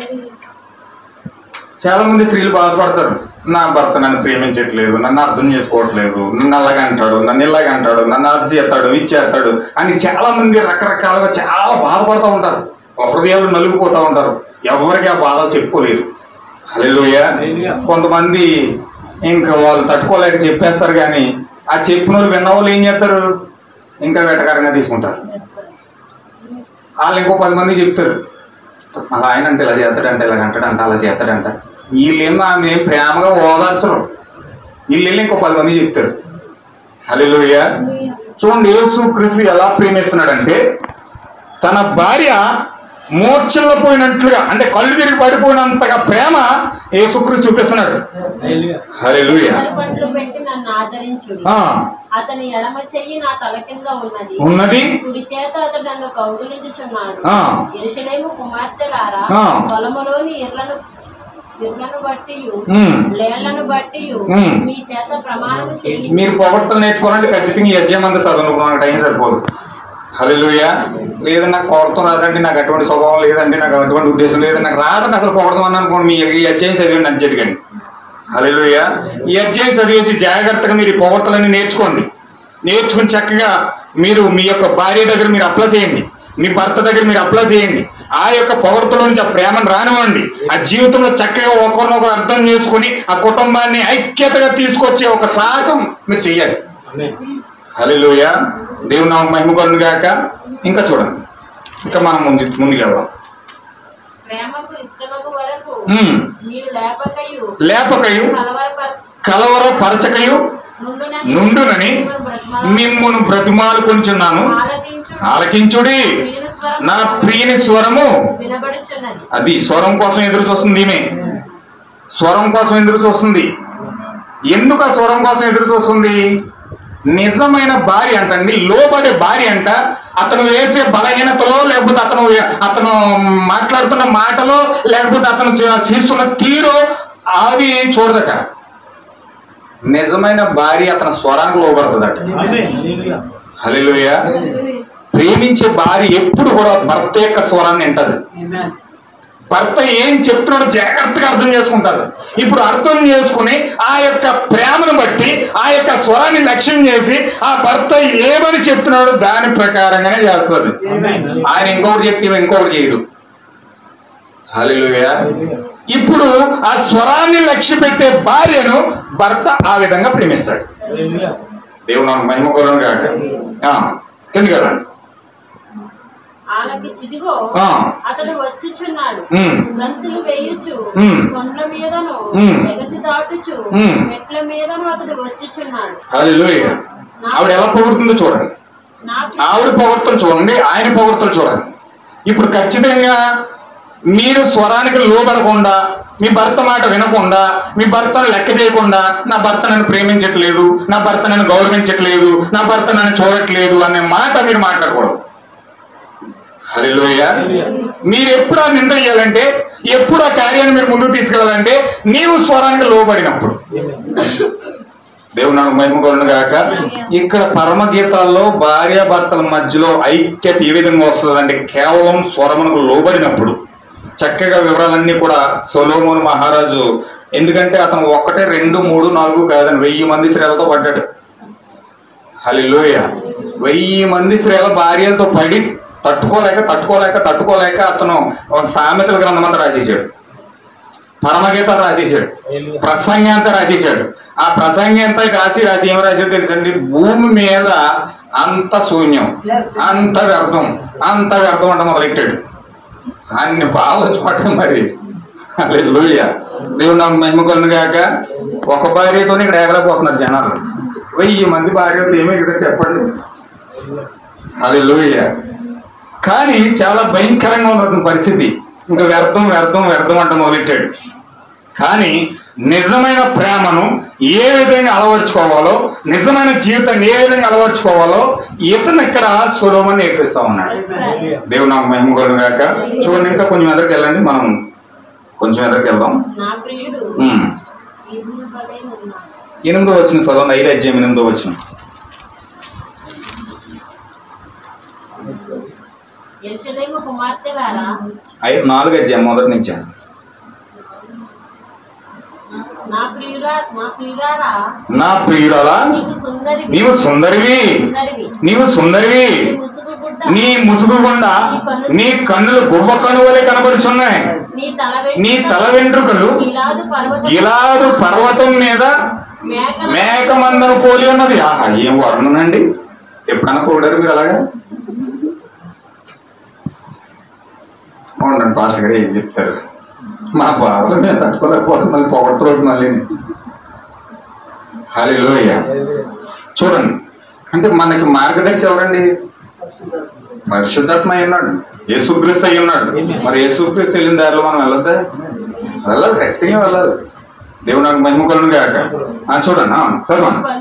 చాలా మంది స్త్రీలు బాధపడతారు, నా భర్త నన్ను ప్రేమించట్లేదు, నన్ను అర్థం చేసుకోవట్లేదు, నన్ను అలాగ అంటాడు, నన్ను ఇలాగ అంటాడు, నన్ను అది చేస్తాడు, ఇచ్చేస్తాడు అని చాలా మంది రకరకాలుగా చాలా బాధపడుతూ ఉంటారు. హృదయాలు నలిగిపోతూ ఉంటారు. ఎవరికి ఆ బాధలు చెప్పుకోలేరు. హల్లెలూయా. కొంతమంది ఇంకా వాళ్ళు తట్టుకోలేక చెప్పేస్తారు, కానీ ఆ చెప్పిన వాళ్ళు విన్న వాళ్ళు ఏం చేస్తారు, ఇంకా వెటకారంగా తీసుకుంటారు. వాళ్ళు ఇంకో పది మంది చెప్తారు, అలా ఆయన అంటే ఇలా చేస్తాడంట, ఇలాగ అంటాడంట, అలా చేస్తాడంట. వీళ్ళేమో ఆమె ప్రేమగా ఓదార్చరు. వీళ్ళు వెళ్ళి ఇంకో పది మంది చెప్తారు. హల్లెలూయా. చూడండి యేసుక్రీస్తు ఎలా ప్రేమిస్తున్నాడంటే, తన భార్య మూర్ఛల్లో పోయినట్లుగా, అంటే కళ్ళు తిరిగి పడిపోయినంతగా ప్రేమ యేసుక్రీస్తు చూపిస్తున్నాడు. హల్లెలూయా. అతని ఎడమ చెయ్యి నా తల కింద ఉన్నది, ఉన్నది కుడి చేత అతడు నన్ను కౌగిలించుచున్నాడు. యెరూషలేము కుమార్తెలారా, పొలములోని ఇర్లను ఇర్లను బట్టి లేళ్లను బట్టి మీ చేత ప్రమాణము చేయి. మీరు పొగడ్తలు నేర్చుకోవాలంటే ఖచ్చితంగా ఈ అధ్యాయం అంతా చదువుకోవడానికి టైం సరిపోదు. హల్లెలూయా. లేదంటే నాకు పొగడతాం రాదండి, నాకు అటువంటి స్వభావం లేదండి, నాకు అటువంటి ఉద్దేశం లేదండి, నాకు రాదని అసలు పొగడదాం అని అనుకోండి. మీ ఈ అధ్యాయం చదివండి అధ్యటి కానీ. హల్లెలూయా. ఈ అధ్యాయం చదివేసి జాగ్రత్తగా మీరు ఈ పొగడ్తలన్నీ నేర్చుకోండి. నేర్చుకుని చక్కగా మీరు మీ యొక్క భార్య దగ్గర మీరు అప్లై చేయండి, మీ భర్త దగ్గర మీరు అప్లై చేయండి. ఆ యొక్క పొగడ్తలో నుంచి ఆ ప్రేమను రానివ్వండి. ఆ జీవితంలో చక్కగా ఒకరినొకరు అర్థం చేసుకుని ఆ కుటుంబాన్ని ఐక్యతగా తీసుకొచ్చే ఒక సాహసం మీరు చెయ్యాలి. హల్లెలూయా. దేవుని నామమున మహిమ కలుగును గాక. ఇంకా చూడండి, ఇంకా మనం ముందు ముందుకెళ్దాం. లేపకయు కలవర పరచకయు నుండునని మిమ్మును బ్రతిమాలుకొంచున్నాను, ఆలకించుడి. నా ప్రియుని స్వరము, అది స్వరం కోసం ఎదురు చూస్తుంది. ఈమె స్వరం కోసం ఎదురు చూస్తుంది. ఎందుకు ఆ స్వరం కోసం ఎదురు చూస్తుంది? నిజమైన భార్య అంటండి, లోబడే భార్య అంట. అతను వేసే బలహీనతలో, లేకపోతే అతను అతను మాట్లాడుతున్న మాటలో, లేకపోతే అతను చేస్తున్న తీరు అవి చూడదట. నిజమైన భార్య అతని స్వరానికి లోబడుతుందట. హల్లెలూయా. ప్రేమించే భార్య ఎప్పుడు కూడా భర్త యొక్క స్వరాన్ని వింటది. భర్త ఏం చెప్తున్నాడో జాగ్రత్తగా అర్థం చేసుకుంటారు. ఇప్పుడు అర్థం చేసుకుని ఆ యొక్క ప్రేమను బట్టి ఆ యొక్క స్వరాన్ని లక్ష్యం చేసి ఆ భర్త ఏమని చెప్తున్నాడో దాని ప్రకారంగానే చేస్తుంది. ఆయన ఇంకొకటి చెప్తే ఇంకొకటి చేయదు. హల్లెలూయా. ఇప్పుడు ఆ స్వరాన్ని లక్ష్య పెట్టే భార్యను భర్త ఆ విధంగా ప్రేమిస్తాడు. దేవుడు నాకు మహిమ కొలను కాక. కిందకి వెళ్ళండి. ఇదిగో అతడు వచ్చుచున్నాడు, గంతులు వేయుచు కొండల మీదను ఎగసి దాటుచు మెట్ల మీదను అతడు వచ్చుచున్నాడు. హల్లెలూయా. ఆవిడ ఎలా పొగుడుతుందో చూడండి, ఆవిడ పొగడ్తలు చూడండి, ఆయన పొగడ్తలు చూడండి. ఇప్పుడు ఖచ్చితంగా మీరు స్వరానికి లోబడకుండా, మీ భర్త మాట వినకుండా, మీ భర్తను లెక్క చేయకుండా, నా భర్త నన్ను ప్రేమించట్లేదు, నా భర్త నన్ను గౌరవించట్లేదు, నా భర్త నన్ను చూడట్లేదు అనే మాట మీరు మాట్లాడకూడదు. హల్లెలూయా. మీరు ఎప్పుడు ఆ నింద చేయాలంటే, ఎప్పుడు ఆ కార్యాన్ని మీరు ముందుకు తీసుకెళ్ళాలంటే నీవు స్వరానికి లోబడినప్పుడు. దేవుడు నాకు మహిమ కలుగును గాక. ఇక్కడ పరమగీతాల్లో భార్య భర్తల మధ్యలో ఐక్యత ఏ విధంగా వస్తుందంటే కేవలం స్వరమునకు లోబడినప్పుడు. చక్కగా వివరాలన్నీ కూడా సొలొమోను మహారాజు, ఎందుకంటే అతను ఒక్కటే రెండు మూడు నాలుగు కాదని వెయ్యి మంది స్త్రీలతో పడ్డాడు. హల్లెలూయా. వెయ్యి మంది స్త్రీల భార్యలతో పడి తట్టుకోలేక తట్టుకోలేక తట్టుకోలేక అతను ఒక సామెతల గ్రంథం అంతా రాసేసాడు, పరమగీతాలు రాసేసాడు, ప్రసంగి అంతా రాసేసాడు. ఆ ప్రసంగి అంతా రాసి రాసి ఏం రాశాడు తెలుసండి? భూమి మీద అంత శూన్యం, అంత వ్యర్థం, అంత వ్యర్థం అంట మొదలెట్టాడు. అన్ని బాగా చోట మరి. హల్లెలూయా. దేవుడు నాకు మహిమ కలుగును గాక. ఒక భార్యతో ఇక్కడ ఎగలేకపోతున్నారు జనాలు. వెయ్యి మంది భార్యతో ఏమీ ఇక్కడ చెప్పండి. హల్లెలూయా. కానీ చాలా భయంకరంగా ఉంది పరిస్థితి. ఇంకా వ్యర్థం వ్యర్థం వ్యర్థం అంట మొదలెట్టాడు. కానీ నిజమైన ప్రేమను ఏ విధంగా అలవర్చుకోవాలో, నిజమైన జీవితాన్ని ఏ విధంగా అలవర్చుకోవాలో ఇతను ఇక్కడ సొలొమోను నేర్పిస్తా ఉన్నాడు. దేవుడు నాకు మహిమ కలుగును గాక. చూడండి, ఇంకా కొంచెం ఎదురుకి వెళ్ళండి, మనం కొంచెం ఎదురుకి వెళ్దాం. ఎనిమిదో వచ్చిన చదవండి, ఐదు అధ్యాయం ఎనిమిదో వచ్చిన. ఐదు నాలుగు అధ్యాయం మొదటి నుంచి. నా ప్రియురాలా, నీవు సుందరివి, నీవు సుందరివి, నీ ముసుగు గుండా నీ కన్నులు గువ్వ కనువలే కనబడుచున్నాయి, నీ తల వెంట్రుకలు గిలాదు పర్వతం మీద మేకమందను పోలి ఉన్నది. ఆహా, ఏం వర్ణనండి! ఎప్పుడన్నా పోడారు మీరు అలాగా? ఉండండి, భాష గారు ఏం చెప్తారు? మా బాధలు మేము తట్టుకోలేకపోవడం, మళ్ళీ పొగడతారు మళ్ళీ. హల్లెలూయా. చూడండి, అంటే మనకి మార్గదర్శి ఎవరండి? పరిశుద్ధాత్మ అయి ఉన్నాడు, యేసుక్రీస్తు అయి ఉన్నాడు. మరి యేసుక్రీస్తు వెళ్ళిన దారిలో మనం వెళ్ళొద్దా? వెళ్ళాలి, ఖచ్చితంగా వెళ్ళాలి. దేవుడు నాకు మహిమ కలుగును గాక. చూడండి, సరే,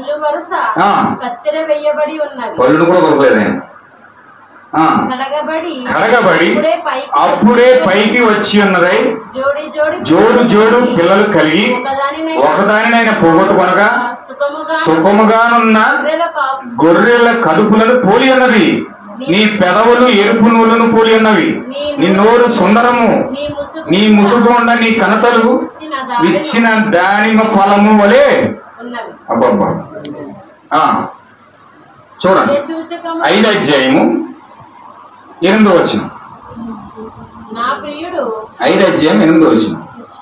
పళ్ళు కూడా కొరకలేదు ఆయన. కడగబడి అప్పుడే పైకి వచ్చి ఉన్నదై జోడు జోడు పిల్లలు కలిగి ఒకదానిని ఆయన పోగొట్టుకొనగా సుఖముగానున్న గొర్రెల కడుపులను పోలి ఉన్నది. నీ పెదవులు ఎరుపు నూలును పోలి ఉన్నవి, నీ నోరు సుందరము, నీ ముసుగుండ నీ కనతలు ఇచ్చిన దానిమ్మ ఫలము వలె. అబ్బబ్బా. చూడండి, ఐదు అధ్యాయము ఎనిమిదో వచ్చిన. ఐదు అధ్యాయం ఎనిమిదో వచ్చిన.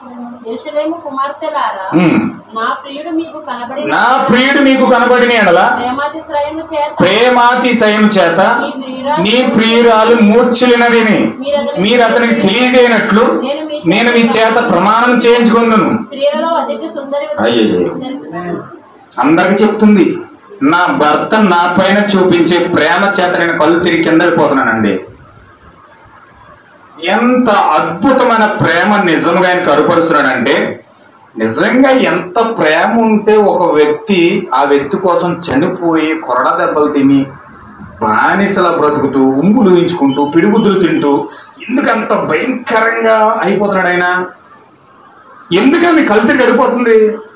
నా ప్రియుడు మీకు కనబడిన ఎడల ప్రేమాతిశయము చేత నీ ప్రియురాలు మూర్ఛలినదని మీరు అతనికి తెలియజేయనట్లు నేను మీ చేత ప్రమాణం చేయించుకుందును. అయ్యో, అందరికి చెప్తుంది, నా భర్త నా పైన చూపించే ప్రేమ చేత నేను కళ్ళు తిరిగి కింద వెళ్ళిపోతున్నానండి. ఎంత అద్భుతమైన ప్రేమ నిజంగా ఆయన కరుపరుస్తున్నాడంటే, నిజంగా ఎంత ప్రేమ ఉంటే ఒక వ్యక్తి ఆ వ్యక్తి కోసం చనిపోయి కొరడా దెబ్బలు తిని బానిసలా బ్రతుకుతూ ఉంపులు ఊహించుకుంటూ పిడిగుద్దులు తింటూ ఎందుకంత భయంకరంగా అయిపోతున్నాడు ఆయన? ఎందుకని కళ్ళు తిరిగి వెళ్ళిపోతుంది?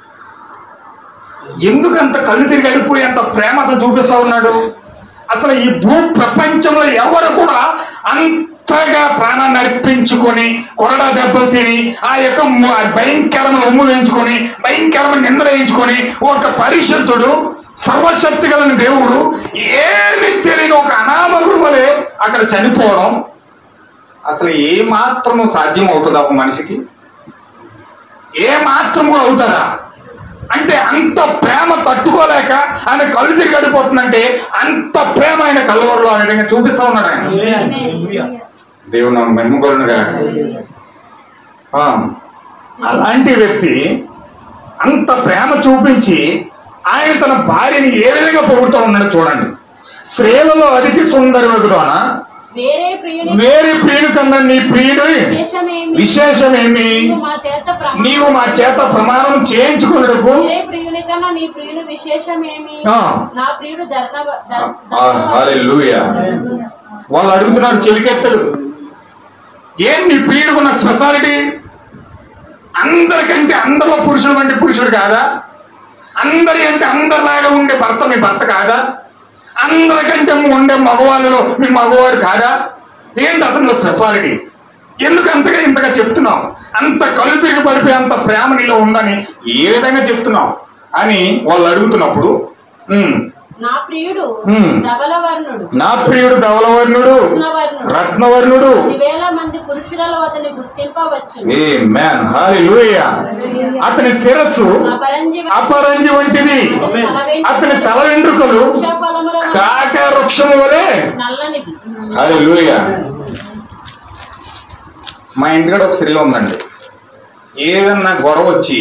ఎందుకంత కళ్ళు తిరిగి వెళ్ళిపోయి అంత ప్రేమ అతను చూపిస్తా ఉన్నాడు? అసలు ఈ భూ ప్రపంచంలో ఎవరు కూడా అంతగా ప్రాణాన్ని అర్పించుకొని కొరడా దెబ్బలు తిని ఆ యొక్క భయంకరమైన ఉమ్ము వేయించుకొని భయంకరమైన నిందలు వేయించుకొని ఒక పరిశుద్ధుడు సర్వశక్తి గలని దేవుడు ఏమి తెలియని ఒక అనామకుడు వలె అక్కడ చనిపోవడం అసలు ఏ మాత్రము సాధ్యం అవుతుందా? ఒక మనిషికి ఏ మాత్రం కూడా అవుతుందా? అంటే అంత ప్రేమ తట్టుకోలేక ఆయన కళ్ళు తిరిగి గడిపోతుందంటే అంత ప్రేమ ఆయన కలవరలో ఆ విధంగా చూపిస్తా ఉన్నాడు ఆయన. దేవుని మహిమగలునుగా. అలాంటి వ్యక్తి అంత ప్రేమ చూపించి ఆయన తన భార్యని ఏ విధంగా పొగుడుతూ ఉన్నాడు చూడండి. స్త్రీలలో అధిక సుందరమగుదోన వేరే ప్రియుడు కన్నా నీ ప్రియుడు విశేషమేమి? నీవు మా చేత ప్రమాణం చేయించుకున్నకు వాళ్ళు అడుగుతున్నారు చెలికెత్తలు, ఏం నీ ప్రియుడుకున్న స్పెషాలిటీ? అందరికంటే అందరిలో పురుషుడు వంటి పురుషుడు కాదా? అందరి అంటే అందరిలాగా ఉండే భర్త మీ భర్త కాదా? అందరికంటే ఉండే మగవాళ్ళలో మీ మగవాడు కాదా? ఏంటి అతనిలో స్పెషాలిటీ? ఎందుకు అంతగా ఇంతగా చెప్తున్నాం? అంత కళ్ళు తిరిగి పడిపోయి అంత ప్రేమ నీలో ఉందని ఏ విధంగా చెప్తున్నాం అని వాళ్ళు అడుగుతున్నప్పుడు, నా ప్రియుడు ధవలవర్ణుడు నా ప్రియుడు ధవలవర్ణుడు రత్నవర్ణుడు మంది పురుషులలో అతని గుర్తింపవచ్చు. ఆమేన్, హల్లెలూయా. అతని శిరస్సు అపరంజి వంటిది, అతని తల వెంట్రుకలు కాక వృక్షము వలె నల్లనిది. హల్లెలూయా. మా ఇంటికాడ ఒక స్త్రీ ఉందండి. ఏదన్నా గొడవ వచ్చి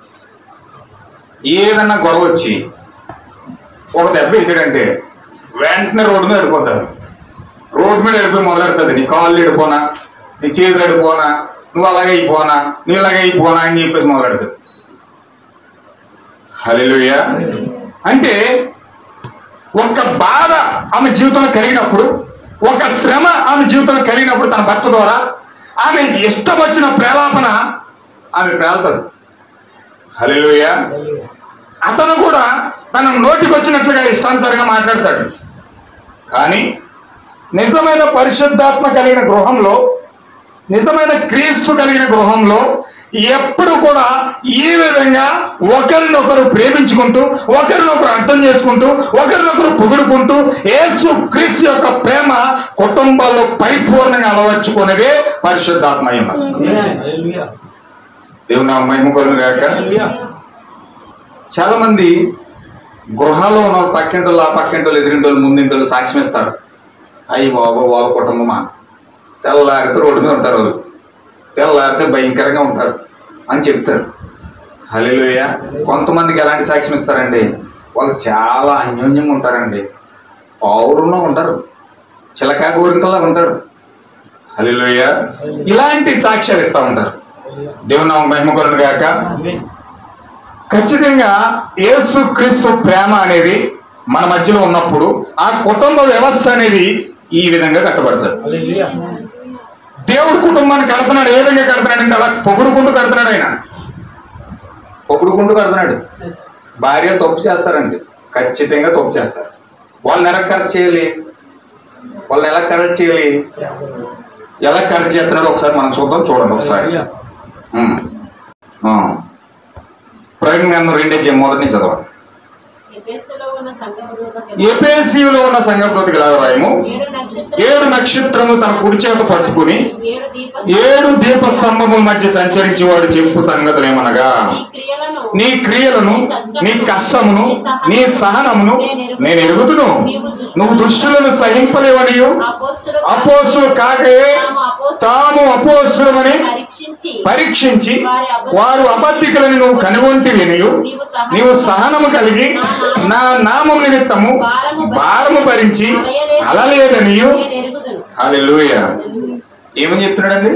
ఏదన్నా గొడవ వచ్చి ఒక దెబ్బ వేసాడంటే వెంటనే రోడ్డు మీద వెళ్ళిపోతాడు. రోడ్డు మీద వెళ్ళిపోయి మొదలెడుతుంది, నీ కాళ్ళు వెళ్ళిపోనా, నీ చేతులు వెళ్ళిపోనా, నువ్వు అలాగే అయిపోనా, నీ ఇలాగే అయిపోనా అని చెప్పేసి మొదలెడుతుంది. హల్లెలూయా. అంటే ఒక బాధ ఆమె జీవితంలో కలిగినప్పుడు, ఒక శ్రమ ఆమె జీవితంలో కలిగినప్పుడు తన భర్త ద్వారా ఆమె ఇష్టం వచ్చిన ప్రేలాపన ఆమె పేలుతుంది. హల్లెలూయా. అతను కూడా తన నోటికి వచ్చినట్లుగా ఇష్టానుసారంగా మాట్లాడతాడు. కానీ నిజమైన పరిశుద్ధాత్మ కలిగిన గృహంలో, నిజమైన క్రీస్తు కలిగిన గృహంలో ఎప్పుడు కూడా ఈ విధంగా ఒకరినొకరు ప్రేమించుకుంటూ, ఒకరినొకరు అర్థం చేసుకుంటూ, ఒకరినొకరు పొగుడుకుంటూ యేసు క్రీస్తు యొక్క ప్రేమ కుటుంబాల్లో పరిపూర్ణంగా అలవర్చుకునేదే పరిశుద్ధాత్మ. దేవుని మహిమ కలుగును గాక. చాలా మంది గృహాల్లో ఉన్న పక్కింటోళ్ళు, ఆ పక్కింటోళ్ళు, ఎదిరింటోళ్ళు, ముందింటోళ్ళు సాక్ష్యం ఇస్తారు. అయ్యి బాబు వాళ్ళ కుటుంబమా, తెల్లారితే రోడ్డు మీద ఉంటారు, వాళ్ళు తెల్లారితే భయంకరంగా ఉంటారు అని చెప్తారు. హల్లెలూయా. కొంతమందికి ఎలాంటి సాక్ష్యం ఇస్తారండి, వాళ్ళు చాలా అన్యోన్యంగా ఉంటారండి, పౌరుల్లో ఉంటారు, చిలకా గోరింకల్లా ఉంటారు. హల్లెలూయా. ఇలాంటి సాక్ష్యాలు ఇస్తూ ఉంటారు. దేవుని మహిమ కలుగును గాక. ఖచ్చితంగా యేసు క్రీస్తు ప్రేమ అనేది మన మధ్యలో ఉన్నప్పుడు ఆ కుటుంబ వ్యవస్థ అనేది ఈ విధంగా కట్టబడుతుంది. దేవుడు కుటుంబాన్ని కడుతున్నాడు. ఏ విధంగా కడుతున్నాడు అంటే అలా పొగుడుకుంటూ కడుతున్నాడు. ఆయన పొగుడుకుంటూ కడుతున్నాడు. భార్య తప్పు చేస్తారండి, ఖచ్చితంగా తప్పు చేస్తారు. వాళ్ళని ఎలా కరెక్ట్ చేయాలి? వాళ్ళని ఎలా కరెక్ట్ చేయాలి? ఎలా కరెక్ట్ చేస్తున్నాడో ఒకసారి మనం చూద్దాం. చూడండి ఒకసారి. ప్రకటన రెండే మొదటి నుంచి చదవాలి. ఎఫెసీయులో ఉన్న సంఘదూతకి ఇలా రాయము, ఏడు నక్షత్రము తన కుడి చేత పట్టుకుని ఏడు దీప స్తంభముల మధ్య సంచరించి వాడు చెప్పు సంగతులు ఏమనగా, నీ క్రియలను, నీ కష్టమును, నీ సహనమును నేను ఎరుగుదును. నువ్వు దుష్టులను సహింపలేవనియు అపోస్తులు కాకయే తాము అపోస్తులమని పరీక్షించి వారు అబద్ధికులని నువ్వు కనుగొంటివినియు, నీవు సహనము కలిగి నా నామం నిమిత్తము భారము భరించి అలలేదనియు. హల్లెలూయా. ఏమని చెప్తున్నాడండి?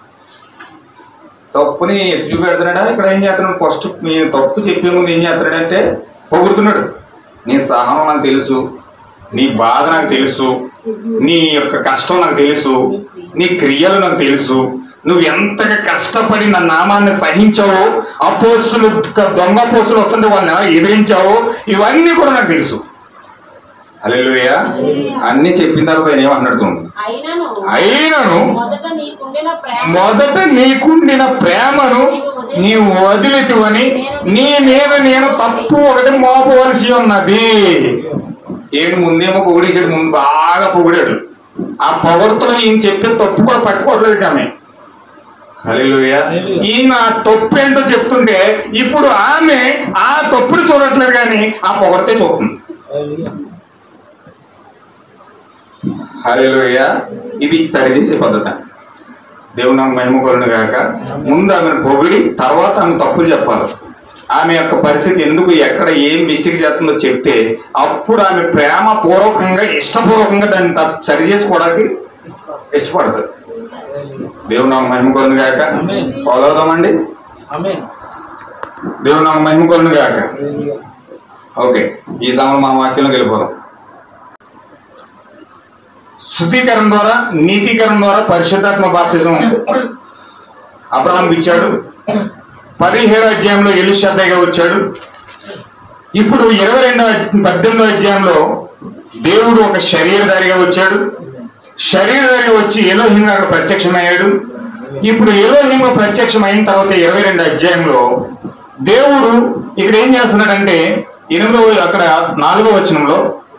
తప్పుని ఎత్తి చూపెడుతున్నాడా? ఇక్కడ ఏం చేస్తున్నాడు? ఫస్ట్ మీ తప్పు చెప్పే ముందు ఏం చేస్తున్నాడంటే పొగుడుతున్నాడు. నీ సహనం నాకు తెలుసు, నీ బాధ నాకు తెలుసు, నీ యొక్క కష్టం నాకు తెలుసు, నీ క్రియలు నాకు తెలుసు, నువ్వు ఎంతగా కష్టపడి నా నామాన్ని సహించావో, అపోస్తులు దొంగ అపోస్తులు వస్తుంటే వాళ్ళని ఎలా ఎదిరించావో ఇవన్నీ కూడా నాకు తెలుసు. హల్లెలూయా. అన్ని చెప్పిన తర్వాత ఆయన ఏమంటున్నాడు? అయినను మొదట నీకుండిన ప్రేమను నీవు వదిలితివని నీ మీద నేను తప్పు ఒకటి మోపవలసి ఉన్నది. ఏమి ముందేమో పొగిడేసాడు, ముందు బాగా పొగిడాడు. ఆ పొగడుతున్న ఈయన చెప్పే తప్పు కూడా పట్టుకోవట్లేదు ఆమె. హల్లెలూయా. ఈయన తప్పు ఏంటో చెప్తుంటే ఇప్పుడు ఆమె ఆ తప్పును చూడట్లేదు కానీ ఆ పొగడితే చూస్తుంది. హల్లెలూయా. ఇది సరిచేసే పద్ధతి. దేవుని నాకు మహిమ కలుగును గాక. ముందు ఆమెను పొగిడి తర్వాత ఆమె తప్పులు చెప్పాలి. ఆమె యొక్క పరిస్థితి ఎందుకు ఎక్కడ ఏం మిస్టేక్ చేస్తుందో చెప్తే అప్పుడు ఆమె ప్రేమ పూర్వకంగా ఇష్టపూర్వకంగా దాన్ని సరి చేసుకోవడానికి ఇష్టపడదు. దేవుని నాకు మహిమ కలుగును గాక. పోదామండి. దేవుని నాకు మహిమ కలుగును గాక. ఓకే, ఈ సమయంలో మా వాక్యంలోకి వెళ్ళిపోదాం. శుద్ధీకరణ ద్వారా నీతీకరణ ద్వారా పరిశుద్ధాత్మ బాప్తిజం అబ్రహాంకి ఇచ్చాడు. పదిహేడో అధ్యాయంలో ఎలీషాగా వచ్చాడు. ఇప్పుడు ఇరవై రెండవ పద్దెనిమిదో అధ్యాయంలో దేవుడు ఒక శరీరధారిగా వచ్చాడు. శరీరధారిగా వచ్చి ఎలోహింగా అక్కడ ప్రత్యక్షమయ్యాడు. ఇప్పుడు ఎలోహింగా ప్రత్యక్షం అయిన తర్వాత ఇరవై రెండు అధ్యాయంలో దేవుడు ఇక్కడ ఏం చేస్తున్నాడంటే ఎనిమిదో అక్కడ నాలుగో వచనంలో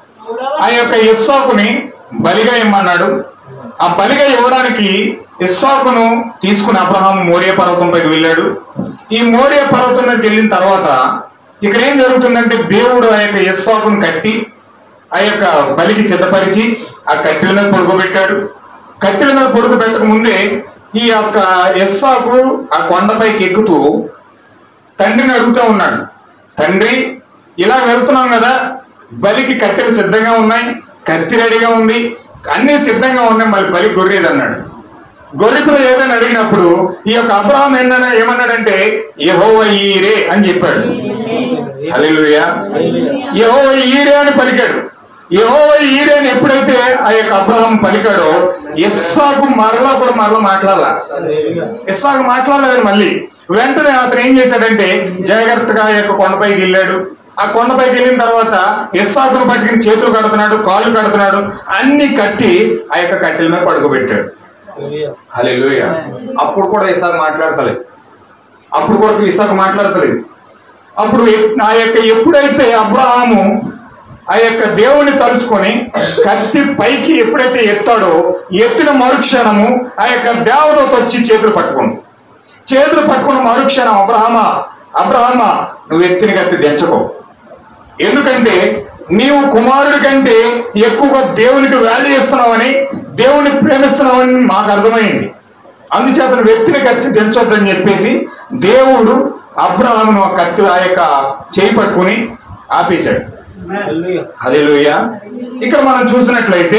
ఆ యొక్క ఇస్సాకుని బలిగా ఇమ్మన్నాడు. ఆ బలిగా ఇవ్వడానికి ఇస్సాకును తీసుకుని అబ్రహాం మోరియా పర్వతంపైకి వెళ్ళాడు. ఈ మోరియా పర్వతం మీదకి వెళ్ళిన తర్వాత ఇక్కడ ఏం జరుగుతుందంటే దేవుడు ఆ యొక్క ఇస్సాకును కట్టి ఆ యొక్క బలికి సిద్ధపరిచి ఆ కట్టెల మీద పడుకోబెట్టాడు. కట్టెల మీద పడుకోబెట్టక ముందే ఈ యొక్క ఇస్సాకు ఆ కొండపైకి ఎక్కుతూ తండ్రిని అడుగుతూ ఉన్నాడు, తండ్రి ఇలా వెళ్తున్నాం కదా, బలికి కట్టెలు సిద్ధంగా ఉన్నాయి, కత్తి రెడీగా ఉంది, అన్ని సిద్ధంగా ఉన్నాయి, మళ్ళీ బలి గొర్రెది అన్నాడు. గొర్రెతో ఏదైనా అడిగినప్పుడు ఈ యొక్క అబ్రహాం ఏంటన్నా ఏమన్నాడంటే యెహోవా ఈరే అని చెప్పాడు. హల్లెలూయా. యెహోవా ఈరే అని పలికాడు. యెహోవా ఈరే అని ఎప్పుడైతే ఆ యొక్క అబ్రహాం పలికాడో ఇస్సాకు మరలా కూడా మరలా మాట్లాడాల. ఇస్సాకు మాట్లాడలేదు. మళ్ళీ వెంటనే అతను ఏం చేశాడంటే జాగ్రత్తగా ఆ యొక్క కొండపైకి వెళ్ళాడు. ఆ కొండపైకి వెళ్ళిన తర్వాత ఇస్సాకును పట్టుకుని చేతులు కడుతున్నాడు, కాళ్ళు కడుతున్నాడు, అన్ని కట్టి ఆ యొక్క కట్టెల మీద పడుకోబెట్టాడు. హల్లెలూయా. అప్పుడు కూడా ఇస్సాకు మాట్లాడతలేదు. అప్పుడు కూడా ఇస్సాకు మాట్లాడతలేదు. అప్పుడు ఆ యొక్క ఎప్పుడైతే అబ్రహాము ఆ యొక్క దేవుని తలుచుకొని కత్తి పైకి ఎప్పుడైతే ఎత్తాడో ఎత్తిన మరుక్షణము ఆ యొక్క దేవదూత వచ్చి చేతులు పట్టుకుంది. చేతులు పట్టుకున్న మరుక్షణం అబ్రహామా అబ్రహామా నువ్వు ఎత్తిన కత్తి దించకో, ఎందుకంటే నీవు కుమారుడి కంటే ఎక్కువగా దేవునికి వాల్యూ ఇస్తున్నావని, దేవుని ప్రేమిస్తున్నావని మాకు అర్థమైంది. అందుచేత వ్యక్తిని కత్తి దించొద్దని చెప్పేసి దేవుడు అబ్రహామును ఆ కత్తి ఆ యొక్క చేయి పట్టుకుని ఆపేశాడు. హల్లెలూయా. ఇక్కడ మనం చూసినట్లయితే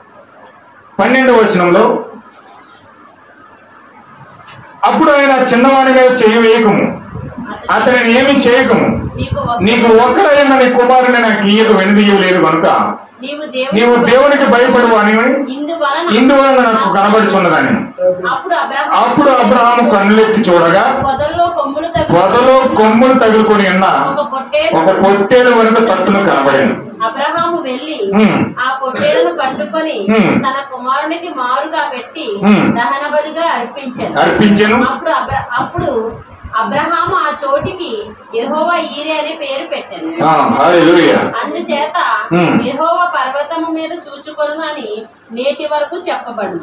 పన్నెండవ వచనంలో అప్పుడు ఆయన చిన్నవాడి మీద చేయి వేయకము, అతనిని ఏమి చేయకము, నీకు ఒక్కడైన నీ కుమారుని నాకు ఇయ్యకు వెనుదీయలేదు కనుక నీవు దేవునికి భయపడు అని ఇందువలన నాకు కనబడుచున్నదని. అప్పుడు అబ్రహాము కన్నులెత్తి చూడగా పొదలో కొమ్ములు తగులుకొని ఉన్న ఒక పొట్టేలు వరకు తట్టును కనబడింది. అబ్రహాము వెళ్ళి ఆ పొట్టేలును పట్టుకొని తన కుమారునికి మారుగా పెట్టి దహన బలిగా అర్పించాను అర్పించాను అప్పుడు అప్పుడు అబ్రహాము ఆ చోటికి యెహోవా ఈరే అనే పేరు పెట్టాను. అందుచేత యెహోవా పర్వతము మీద చూచుకొను అని నేటి వరకు చెప్పబడు.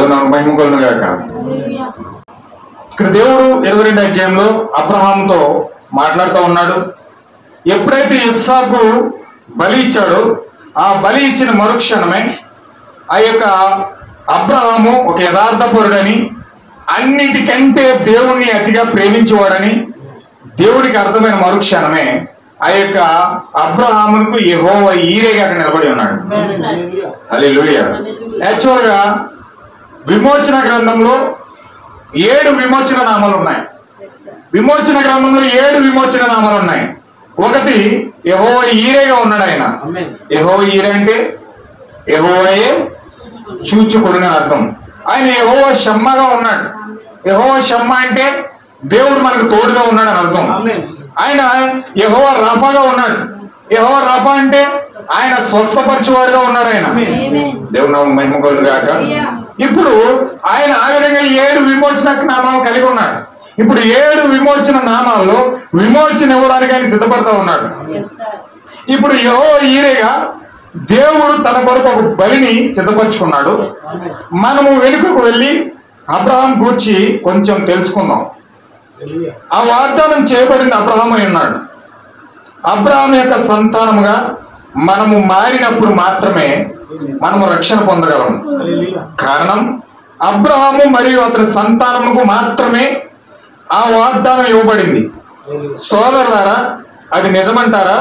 ఇక్కడ దేవుడు ఇరవై రెండు అధ్యాయంలో అబ్రహాముతో మాట్లాడుతూ ఉన్నాడు. ఎప్పుడైతే ఇస్సాకు బలి ఇచ్చాడో ఆ బలి ఇచ్చిన మరుక్షణమే ఆ యొక్క అబ్రహాము ఒక యథార్థపరుడని, అన్నిటికంటే దేవుణ్ణి అతిగా ప్రేమించేవాడని దేవుడికి అర్థమైన మరుక్షణమే ఆ యొక్క అబ్రహాముకు యెహోవా ఈరేగా నిలబడి ఉన్నాడు. హల్లెలూయా. యాక్చువల్ గా విమోచన గ్రంథంలో ఏడు విమోచన నామాలు ఉన్నాయి. విమోచన గ్రంథంలో ఏడు విమోచన నామాలు ఉన్నాయి. ఒకటి యెహోవా ఈరేగా ఉన్నాడు. ఆయన యెహోవా ఈరే అంటే యెహోవాయే చూచుకొనును అని అర్థం. ఆయన యెహోవా షమ్మగా ఉన్నాడు. యెహోవా షమ్మ అంటే దేవుడు మనకు తోడుగా ఉన్నాడు అని అర్థం. ఆయన యెహోవా రాఫాగా ఉన్నాడు. యెహోవా రాఫా అంటే ఆయన స్వస్థపరచువాడుగా ఉన్నాడు. ఆయన దేవుడు నామముకు మహిమ కలుగును గాక. ఇప్పుడు ఆయన ఆ విధంగా ఏడు విమోచన నామాలు కలిగి ఉన్నాడు. ఇప్పుడు ఏడు విమోచన నామాల్లో విమోచన ఇవ్వడానికి ఆయన సిద్ధపడతా ఉన్నాడు. ఇప్పుడు యెహోవా ఈరేగా దేవుడు తన కొరకు ఒక బలిని సిద్ధపరచుకున్నాడు. మనము వెనుకకు వెళ్ళి అబ్రహాం గూర్చి కొంచెం తెలుసుకుందాం. ఆ వాగ్దానం చేయబడింది అబ్రహాం అయి ఉన్నాడు. అబ్రహాం యొక్క సంతానముగా మనము మారినప్పుడు మాత్రమే మనము రక్షణ పొందగలము. కారణం అబ్రహాము మరియు అతని సంతానముకు మాత్రమే ఆ వాగ్దానం ఇవ్వబడింది. సోదరులారా, అది నిజమంటారా?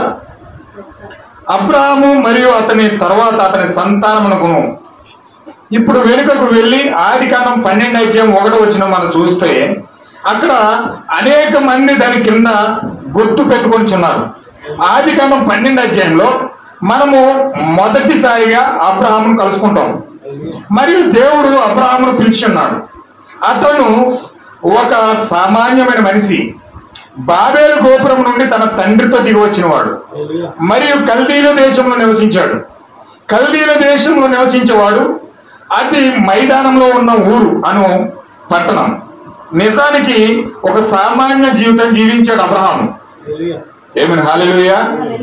అబ్రహాము మరియు అతని తర్వాత అతని సంతానమునకును ఇప్పుడు వెనుకకు వెళ్ళి ఆదికాండం పన్నెండు అధ్యాయం ఒకటో వచనం మనం చూస్తే అక్కడ అనేక మంది దాని కింద గుర్తు పెట్టుకొనిచున్నారు. ఆదికాండం పన్నెండు అధ్యాయంలో మనము మొదటిసారిగా అబ్రహామును కలుసుకుంటాం. మరియు దేవుడు అబ్రహామును పిలిచి ఉన్నాడు. అతను ఒక సామాన్యమైన మనిషి, బాబేలు గోపురం నుండి తన తండ్రితో దిగి వచ్చిన వాడు, మరియు కల్దీల దేశంలో నివసించాడు. కల్దీల దేశంలో నివసించేవాడు అది మైదానంలో ఉన్న ఊరు అను పట్టణం. నిజానికి ఒక సామాన్య జీవితం జీవించాడు అబ్రహాము. ఏమని హల్లెలూయా.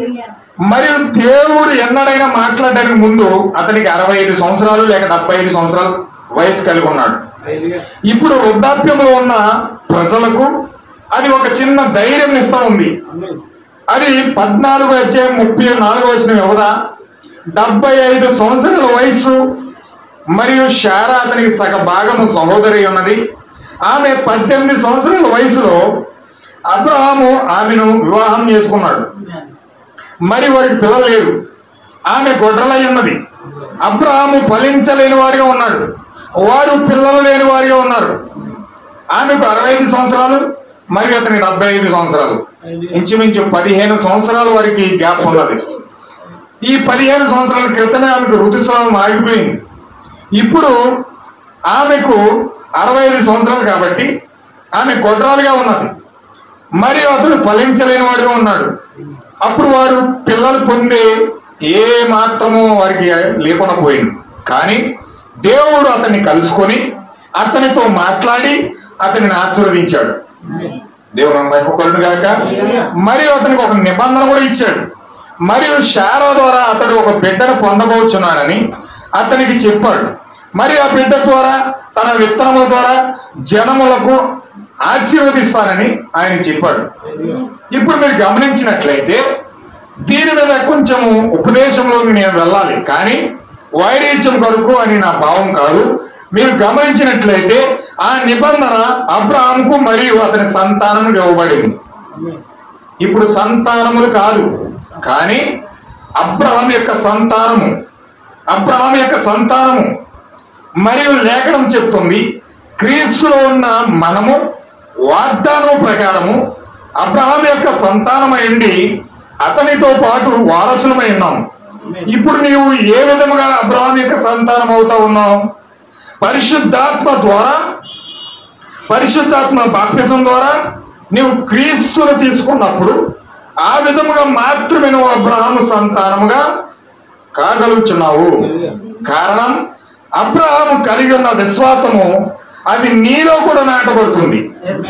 మరియు దేవుడు ఎన్నడైనా మాట్లాడడానికి ముందు అతనికి అరవై ఐదు సంవత్సరాలు లేక డెబ్బై ఐదు సంవత్సరాలు వయసు కలిగి ఉన్నాడు. ఇప్పుడు వృద్ధాప్యంలో ఉన్న ప్రజలకు అది ఒక చిన్న ధైర్యం ఇస్తా ఉంది. అది పద్నాలుగు అధ్యాయం ముప్పై నాలుగు వచ్చిన యువత డెబ్బై ఐదు సంవత్సరాల వయసు, మరియు శారా అతనికి సగ భాగము సహోదరి ఉన్నది. ఆమె పద్దెనిమిది సంవత్సరాల వయసులో అబ్రహాము ఆమెను వివాహం చేసుకున్నాడు. మరి వారికి పిల్లలు లేరు. ఆమె గొడ్రలై ఉన్నది. అబ్రహాము ఫలించలేని వాడిగా ఉన్నాడు. వారు పిల్లలు లేని వారిగా ఉన్నారు. ఆమెకు అరవై ఐదు సంవత్సరాలు, మరి అతనికి డెబ్బై ఐదు సంవత్సరాలు, ఇంచుమించు పదిహేను సంవత్సరాల వరకు గ్యాప్ ఉన్నది. ఈ పదిహేను సంవత్సరాల క్రితమే ఆమెకు ఋతుస్రావం ఆగిపోయింది. ఇప్పుడు ఆమెకు అరవై ఐదు సంవత్సరాలు కాబట్టి ఆమె గొడ్రాలుగా ఉన్నది. మరియు అతను ఫలించలేని వాడిగా ఉన్నాడు. అప్పుడు వారు పిల్లలు పొందే ఏ మాత్రము వారికి లేకుండా పోయింది. కానీ దేవుడు అతన్ని కలుసుకొని అతనితో మాట్లాడి అతనిని ఆశీర్వదించాడు. దేవుడు మహిమపరచును గాక. మరియు అతనికి ఒక నిబంధన కూడా ఇచ్చాడు. మరియు శారా ద్వారా అతడు ఒక బిడ్డను పొందబోచున్నాడని అతనికి చెప్పాడు. మరియు ఆ బిడ్డ ద్వారా తన విత్తనముల ద్వారా జనములకు ఆశీర్వదిస్తానని ఆయన చెప్పాడు. ఇప్పుడు మీరు గమనించినట్లయితే దీని మీద కొంచెము ఉపదేశంలోకి నేను వెళ్ళాలి, కానీ వైరీత్యం కొరకు అని నా భావం కాదు. మీరు గమనించినట్లయితే ఆ నిబంధన అబ్రహాముకు మరియు అతని సంతానముకు ఇవ్వబడింది. ఇప్పుడు సంతానములు కాదు, కానీ అబ్రహాం యొక్క సంతానము అబ్రహాం యొక్క సంతానము మరియు లేఖనం చెప్తుంది క్రీస్తులో ఉన్న మనము వాగ్దానము ప్రకారము అబ్రహాం యొక్క సంతానమైంది అతనితో పాటు వారసులమై ఉన్నాము. ఇప్పుడు నీవు ఏ విధముగా అబ్రహాం యొక్క సంతానం అవుతా ఉన్నావు? పరిశుద్ధాత్మ ద్వారా, పరిశుద్ధాత్మ బాప్తిజం ద్వారా నీవు క్రీస్తును తీసుకున్నప్పుడు ఆ విధముగా మాత్రమే నువ్వు అబ్రహాము సంతానముగా కాగలుగుచున్నావు. కారణం అబ్రహాము కలిగి ఉన్న విశ్వాసము అది నీలో కూడా నాటబడుతుంది.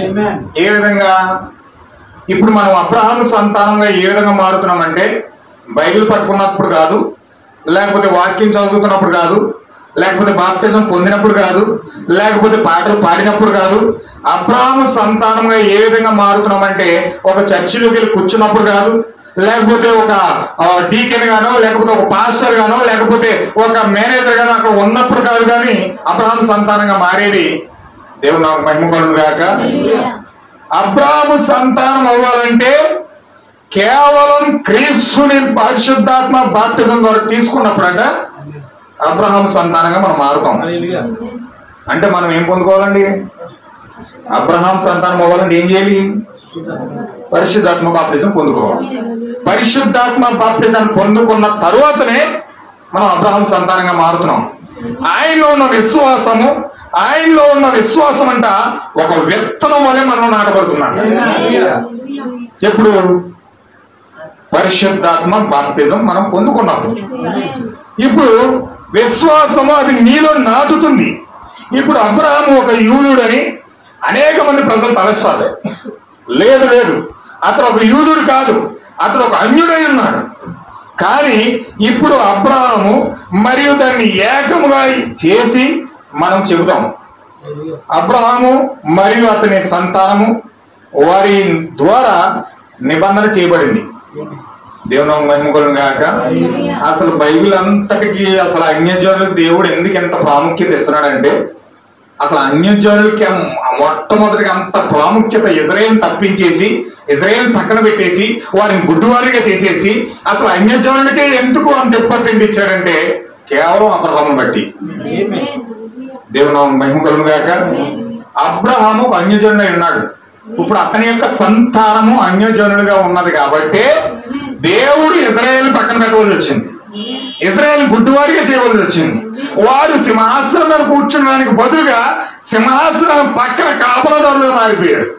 ఏ విధంగా? ఇప్పుడు మనం అబ్రహాము సంతానంగా ఏ విధంగా మారుతున్నామంటే బైబిల్ పట్టుకున్నప్పుడు కాదు, లేకపోతే వాక్యం చదువుతున్నప్పుడు కాదు, లేకపోతే బాప్తిజం పొందినప్పుడు కాదు, లేకపోతే పాటలు పాడినప్పుడు కాదు. అబ్రహాము సంతానంగా ఏ విధంగా మారుతున్నామంటే ఒక చర్చిలోకి వెళ్ళి కూర్చున్నప్పుడు కాదు, లేకపోతే ఒక డీకెన్ గానో, లేకపోతే ఒక పాస్టర్ గానో, లేకపోతే ఒక మేనేజర్ గానో అక్కడ ఉన్నప్పుడు కాదు. కానీ అబ్రహాము సంతానంగా మారేది దేవుడు నాకు మహిమ కలుగును గాక. అబ్రహాము సంతానం అవ్వాలంటే కేవలం క్రీస్తుని పరిశుద్ధాత్మ బాప్తిజం ద్వారా తీసుకున్నప్పుడంట అబ్రహాము సంతానంగా మనం మారుతాం. అంటే మనం ఏం పొందుకోవాలండి? అబ్రహాం సంతానం అవ్వాలంటే ఏం చేయాలి? పరిశుద్ధాత్మ బాప్తిజం పొందుకోవాలి. పరిశుద్ధాత్మ బాప్తిజాన్ని పొందుకున్న తరువాతనే మనం అబ్రహాం సంతానంగా మారుతున్నాం. ఆయనలో ఉన్న విశ్వాసము ఆయనలో ఉన్న విశ్వాసం అంట ఒక విత్తనం వలె మనం నాటబడుతున్నాం. ఎప్పుడు? పరిశుద్ధాత్మ బాప్తిజం మనం పొందుకున్నప్పుడు. ఇప్పుడు విశ్వాసము అది నీలో నాటుతుంది. ఇప్పుడు అబ్రహాము ఒక యూదుడని అనేక మంది ప్రజలు తలస్తారు. లేదు లేదు, అతను ఒక యూదుడు కాదు, అతను ఒక అన్యుడై ఉన్నాడు. కానీ ఇప్పుడు అబ్రహాము మరియు దాన్ని ఏకముగా చేసి మనం చెబుతాం. అబ్రహాము మరియు అతని సంతానము వారి ద్వారా నిబంధన చేయబడింది. దేవుని మహిమ కలుగును గాక. అసలు బైబిల్ అంతటికి అసలు అన్యజనులకు దేవుడు ఎందుకు ఎంత ప్రాముఖ్యత ఇస్తున్నాడంటే, అసలు అన్యజనులకి మొట్టమొదటిగా అంత ప్రాముఖ్యత ఇజ్రాయేల్ తప్పించేసి ఇజ్రాయేల్ పక్కన పెట్టేసి వారిని గుడ్డివారిగా చేసేసి అసలు అన్యజనులకే ఎందుకు అంత ఇంపార్టెంట్ ఇచ్చాడంటే కేవలం అబ్రహామును బట్టి. దేవుని మహిమ కలుగును గాక. అబ్రహాము ఒక అన్యజనుడై ఉన్నాడు. ఇప్పుడు అతని యొక్క సంతానము అన్యజనులుగా ఉన్నది కాబట్టి దేవుడు ఇజ్రాయేల్ పక్కన పెట్టవలసి వచ్చింది. ఇజ్రాయేల్ గుడ్డివారిగా చేయవలసి వచ్చింది. వారు సింహాసనం మీద కూర్చునడానికి బదులుగా సింహాసనం పక్కన కాపలాదారులుగా మారిపోయాడు.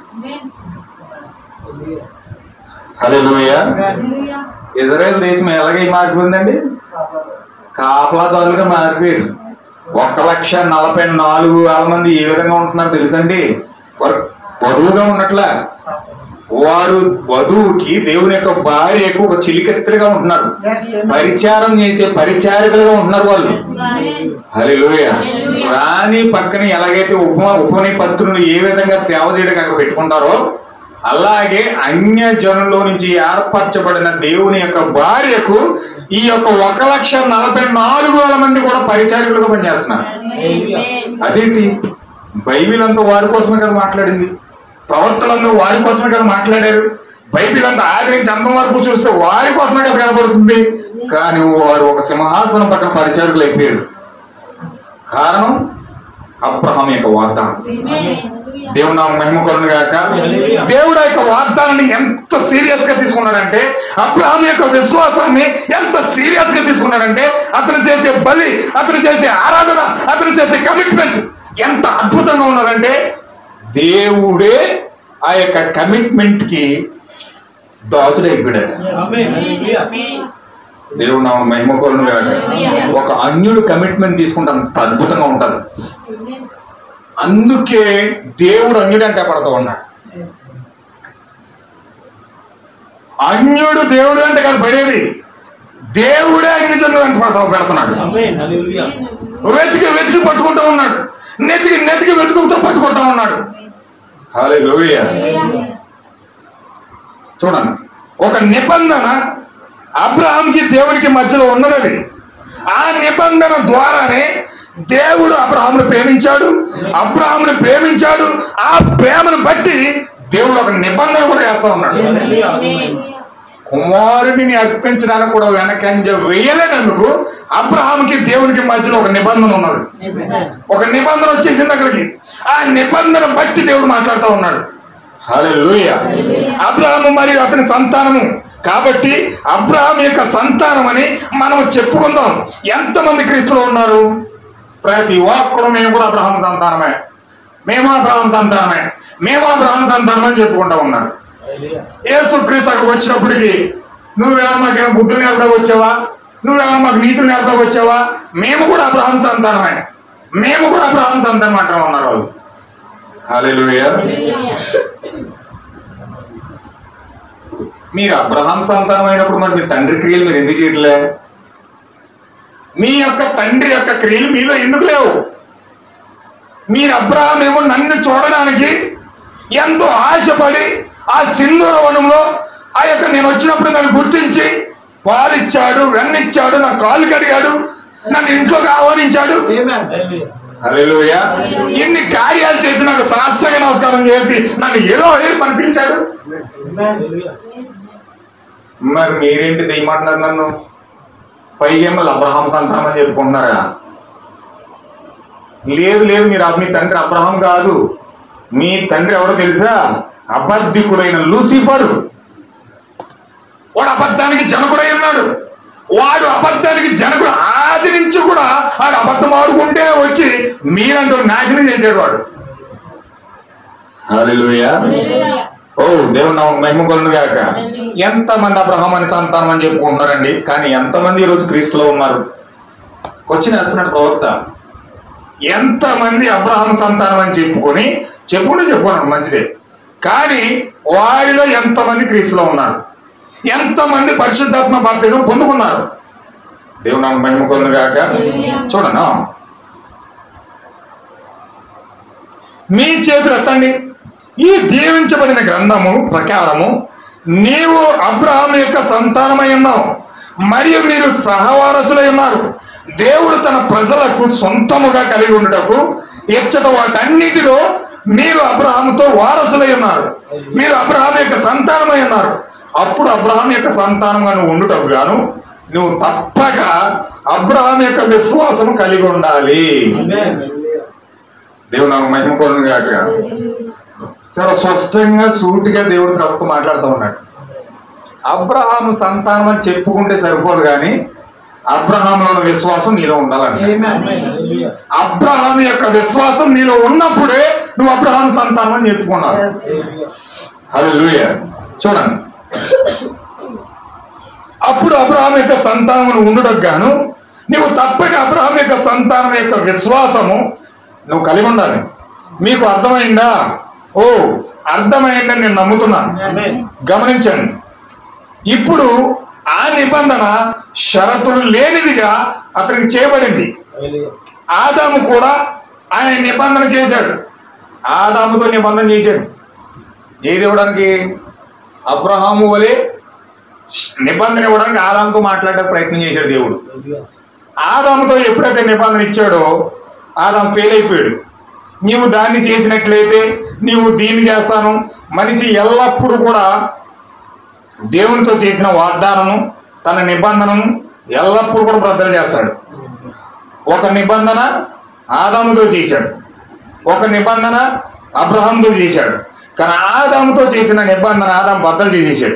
హల్లెలూయా. ఇజ్రాయేల్ దేశం ఎలాగై మారిపోయిందండి? కాపలాదారులుగా మారిపోయాడు. ఒక లక్ష నలభై నాలుగు వేల మంది ఏ విధంగా ఉంటున్నారు తెలుసండి? వారు వధువుగా ఉన్నట్ల, వారు వధువుకి దేవుని యొక్క భార్యకు ఒక చిలికెత్తులుగా ఉంటున్నారు. పరిచారం చేసే పరిచారికలుగా ఉంటున్నారు వాళ్ళు. హల్లెలూయా. రాణి పక్కన ఎలాగైతే ఉప ఉపని పత్రులు ఏ విధంగా సేవ చేయడానికి అక్కడ పెట్టుకుంటారో అలాగే అన్య జనుల్లో నుంచి ఏర్పరచబడిన దేవుని యొక్క భార్యకు ఈ యొక్క ఒక లక్ష నలభై నాలుగు వేల మంది కూడా పరిచారికులుగా పనిచేస్తున్నారు. అదేంటి? బైబిల్ అంతా వారి కోసమే కదా మాట్లాడింది, ప్రవర్తనలు వారి కోసమే కదా మాట్లాడారు. బైబిల్ అంతా ఆది నుంచి అంతం వరకు చూస్తే వారి కోసమే కదా కనబడుతుంది. కానీ వారు ఒక సింహాసనం పక్కన పరిచారకులు అయిపోయారు. కారణం అబ్రహాం యొక్క వాగ్దానం. దేవుని మహిమ కలుగును గాక. దేవుడు యొక్క వాగ్దానాన్ని ఎంత సీరియస్ గా తీసుకున్నాడంటే, అబ్రహాం యొక్క విశ్వాసాన్ని ఎంత సీరియస్ గా తీసుకున్నాడంటే, అతను చేసే బలి, అతను చేసే ఆరాధన, అతను చేసే కమిట్మెంట్ ఎంత అద్భుతంగా ఉన్నదంటే దేవుడే ఆ యొక్క కమిట్మెంట్ కి దాసుడైపోయాడు. దేవుడు నా మహిమ కలుగును గాక. ఒక అన్యుడు కమిట్మెంట్ తీసుకుంటే అంత అద్భుతంగా ఉంటాడు. అందుకే దేవుడు అన్యుడు అంటే పడతా ఉన్నాడు. అన్యుడు దేవుడు అంటే కాదు పడేది, దేవుడే అన్యజనులు అంటే పడతా పెడుతున్నాడు. వెతికి వెతికి పట్టుకుంటూ ఉన్నాడు, నెతికి నెతికి వెతుకుతూ పట్టుకుంటూ ఉన్నాడు. హల్లెలూయా. చూడండి, ఒక నిబంధన అబ్రహాంకి దేవుడికి మధ్యలో ఉన్నది. ఆ నిబంధన ద్వారానే దేవుడు అబ్రహామును ప్రేమించాడు, అబ్రహామును ప్రేమించాడు. ఆ ప్రేమను బట్టి దేవుడు ఒక నిబంధన కూడా చేస్తా ఉన్నాడు. కుమారుడిని అర్పించడానికి కూడా వెనకంజ వేయలేనందుకు అబ్రహాంకి దేవునికి మధ్యలో ఒక నిబంధన ఉన్నది. ఒక నిబంధన వచ్చేసింది అక్కడికి. ఆ నిబంధన బట్టి దేవుడు మాట్లాడుతూ ఉన్నాడు. హల్లెలూయా. అబ్రహాము మరియు అతని సంతానము కాబట్టి అబ్రహాం యొక్క సంతానం అని మనం చెప్పుకుందాం. ఎంతమంది క్రీస్తులు ఉన్నారు? ప్రతి ఒక్కడు మేము కూడా అబ్రహాం సంతానమే, మేము అబ్రహాం సంతానమే, మేము అబ్రహాం సంతానం అని చెప్పుకుంటా ఉన్నారు. యేసుక్రీస్తు అక్కడికి వచ్చినప్పటికీ నువ్వేమో మాకేమో బుద్ధులు నేర్పడానికి వచ్చావా, నువ్వేమో మాకు నీతులు నేర్పడానికి వచ్చావా, మేము కూడా అబ్రహాం సంతానమే, మేము కూడా అబ్రహాం సంతానం అంటూ ఉన్నారు వాళ్ళు. హల్లెలూయా. మీరు అబ్రహాం సంతానం అయినప్పుడు మరి మీ తండ్రి క్రియలు మీరు ఎందుకు చేయట్లే? మీ యొక్క తండ్రి యొక్క క్రియలు మీలో ఎందుకు లేవు? మీరు అబ్రహాం ఏమో నన్ను చూడడానికి ఎంతో ఆశపడి ఆ సింధూర వనంలో ఆ యొక్క నేను వచ్చినప్పుడు నన్ను గుర్తించి పాలిచ్చాడు, వెన్నిచ్చాడు, నా కాళ్ళు కడిగాడు, నన్ను ఇంట్లోకి ఆహ్వానించాడు. హల్లెలూయా. ఇన్ని కార్యాలు చేసి నాకు సాష్టాంగ నమస్కారం చేసి నన్ను ఏదో అని పిలిచాడు. మరి మీరేంటి దయమంటున్నారు నన్ను? పైగేమో అబ్రహాం సంతానం అని చెప్పుకుంటున్నారా? లేదు లేదు, మీరు మీ తండ్రి అబ్రహాం కాదు. మీ తండ్రి ఎవరో తెలుసా? అబద్ధికుడైన లూసిఫరు. వాడు అబద్ధానికి జనకుడై ఉన్నాడు. వాడు అబద్ధానికి జనకుడు. ఆది నుంచి కూడా వాడు అబద్ధం ఆడుకుంటే వచ్చి మీరంటూ నాశనం చేశాడు వాడు. హల్లెలూయా. ఓ దేవుని మహిమ కలుగును గాక. ఎంతమంది అబ్రహాం అని సంతానం అని చెప్పుకుంటున్నారండి, కానీ ఎంతమంది ఈరోజు క్రీస్తులో ఉన్నారు? క్వశ్చన్ వేస్తున్నాడు ప్రవక్త. ఎంతమంది అబ్రహాం సంతానం అని చెప్పుకొని చెప్పుకుంటూ చెప్పుకున్నాడు మంచిదే, కానీ వారిలో ఎంతమంది క్రీస్తులో ఉన్నారు? ఎంతమంది పరిశుద్ధాత్మ బాప్తిజం పొందుకున్నారు? దేవుని మహిమ కలుగును గాక. చూడను, మీ చేతులు ఎత్తండి. ఈ దీవించబడిన గ్రంథము ప్రకారము నీవు అబ్రహాము యొక్క సంతానమై ఉన్నావు, మరియు మీరు సహవారసులై ఉన్నారు. దేవుడు తన ప్రజలకు సొంతముగా కలిగి ఉండటకు ఇచ్చట వాటన్నిటిలో మీరు అబ్రహాముతో వారసులై ఉన్నారు. మీరు అబ్రహాము యొక్క సంతానమై ఉన్నారు. అప్పుడు అబ్రహాం యొక్క సంతానంగా నువ్వు ఉండుటకు గాను నువ్వు తప్పక అబ్రహాం యొక్క విశ్వాసము కలిగి ఉండాలి. దేవుడు నాకు మహిమ కొలను గాక. చాలా స్పష్టంగా సూటిగా దేవుడు ప్రభుత్వ మాట్లాడుతూ ఉన్నాడు. అబ్రహాము సంతానం అని చెప్పుకుంటే సరిపోదు, కానీ అబ్రహాములోని విశ్వాసం నీలో ఉండాలని. అబ్రహాం యొక్క విశ్వాసం నీలో ఉన్నప్పుడే నువ్వు అబ్రహాం సంతానం అని చెప్పుకున్నావు. హల్లెలూయా. చూడండి, అప్పుడు అబ్రహాం యొక్క సంతానం ఉండటకు గాను నువ్వు తప్పక అబ్రహాం యొక్క సంతానం యొక్క విశ్వాసము నువ్వు కలిగి ఉండాలి. మీకు అర్థమైందా? ఓ, అర్థమైందని నేను నమ్ముతున్నాను. గమనించండి, ఇప్పుడు ఆ నిబంధన షరతులు లేనిదిగా అతనికి చేయబడింది. ఆదాము కూడా ఆయన నిబంధన చేశాడు. ఆదాముతో నిబంధన చేశాడు. ఏది ఇవ్వడానికి? అబ్రహాము వలె నిబంధన ఇవ్వడానికి ఆదాముతో మాట్లాడడానికి ప్రయత్నం చేశాడు దేవుడు. ఆదాముతో ఎప్పుడైతే నిబంధన ఇచ్చాడో ఆదాము ఫెయిల్ అయిపోయాడు. నీవు దాన్ని చేసినట్లయితే నీవు దీన్ని చేస్తాను. మనిషి ఎల్లప్పుడూ కూడా దేవునితో చేసిన వాగ్దానము, తన నిబంధనను ఎల్లప్పుడూ కూడా బద్దలు చేస్తాడు. ఒక నిబంధన ఆదాముతో చేశాడు, ఒక నిబంధన అబ్రహాముతో చేశాడు. కానీ ఆదాముతో చేసిన నిబంధన ఆదాము బద్దలు చేసేసాడు.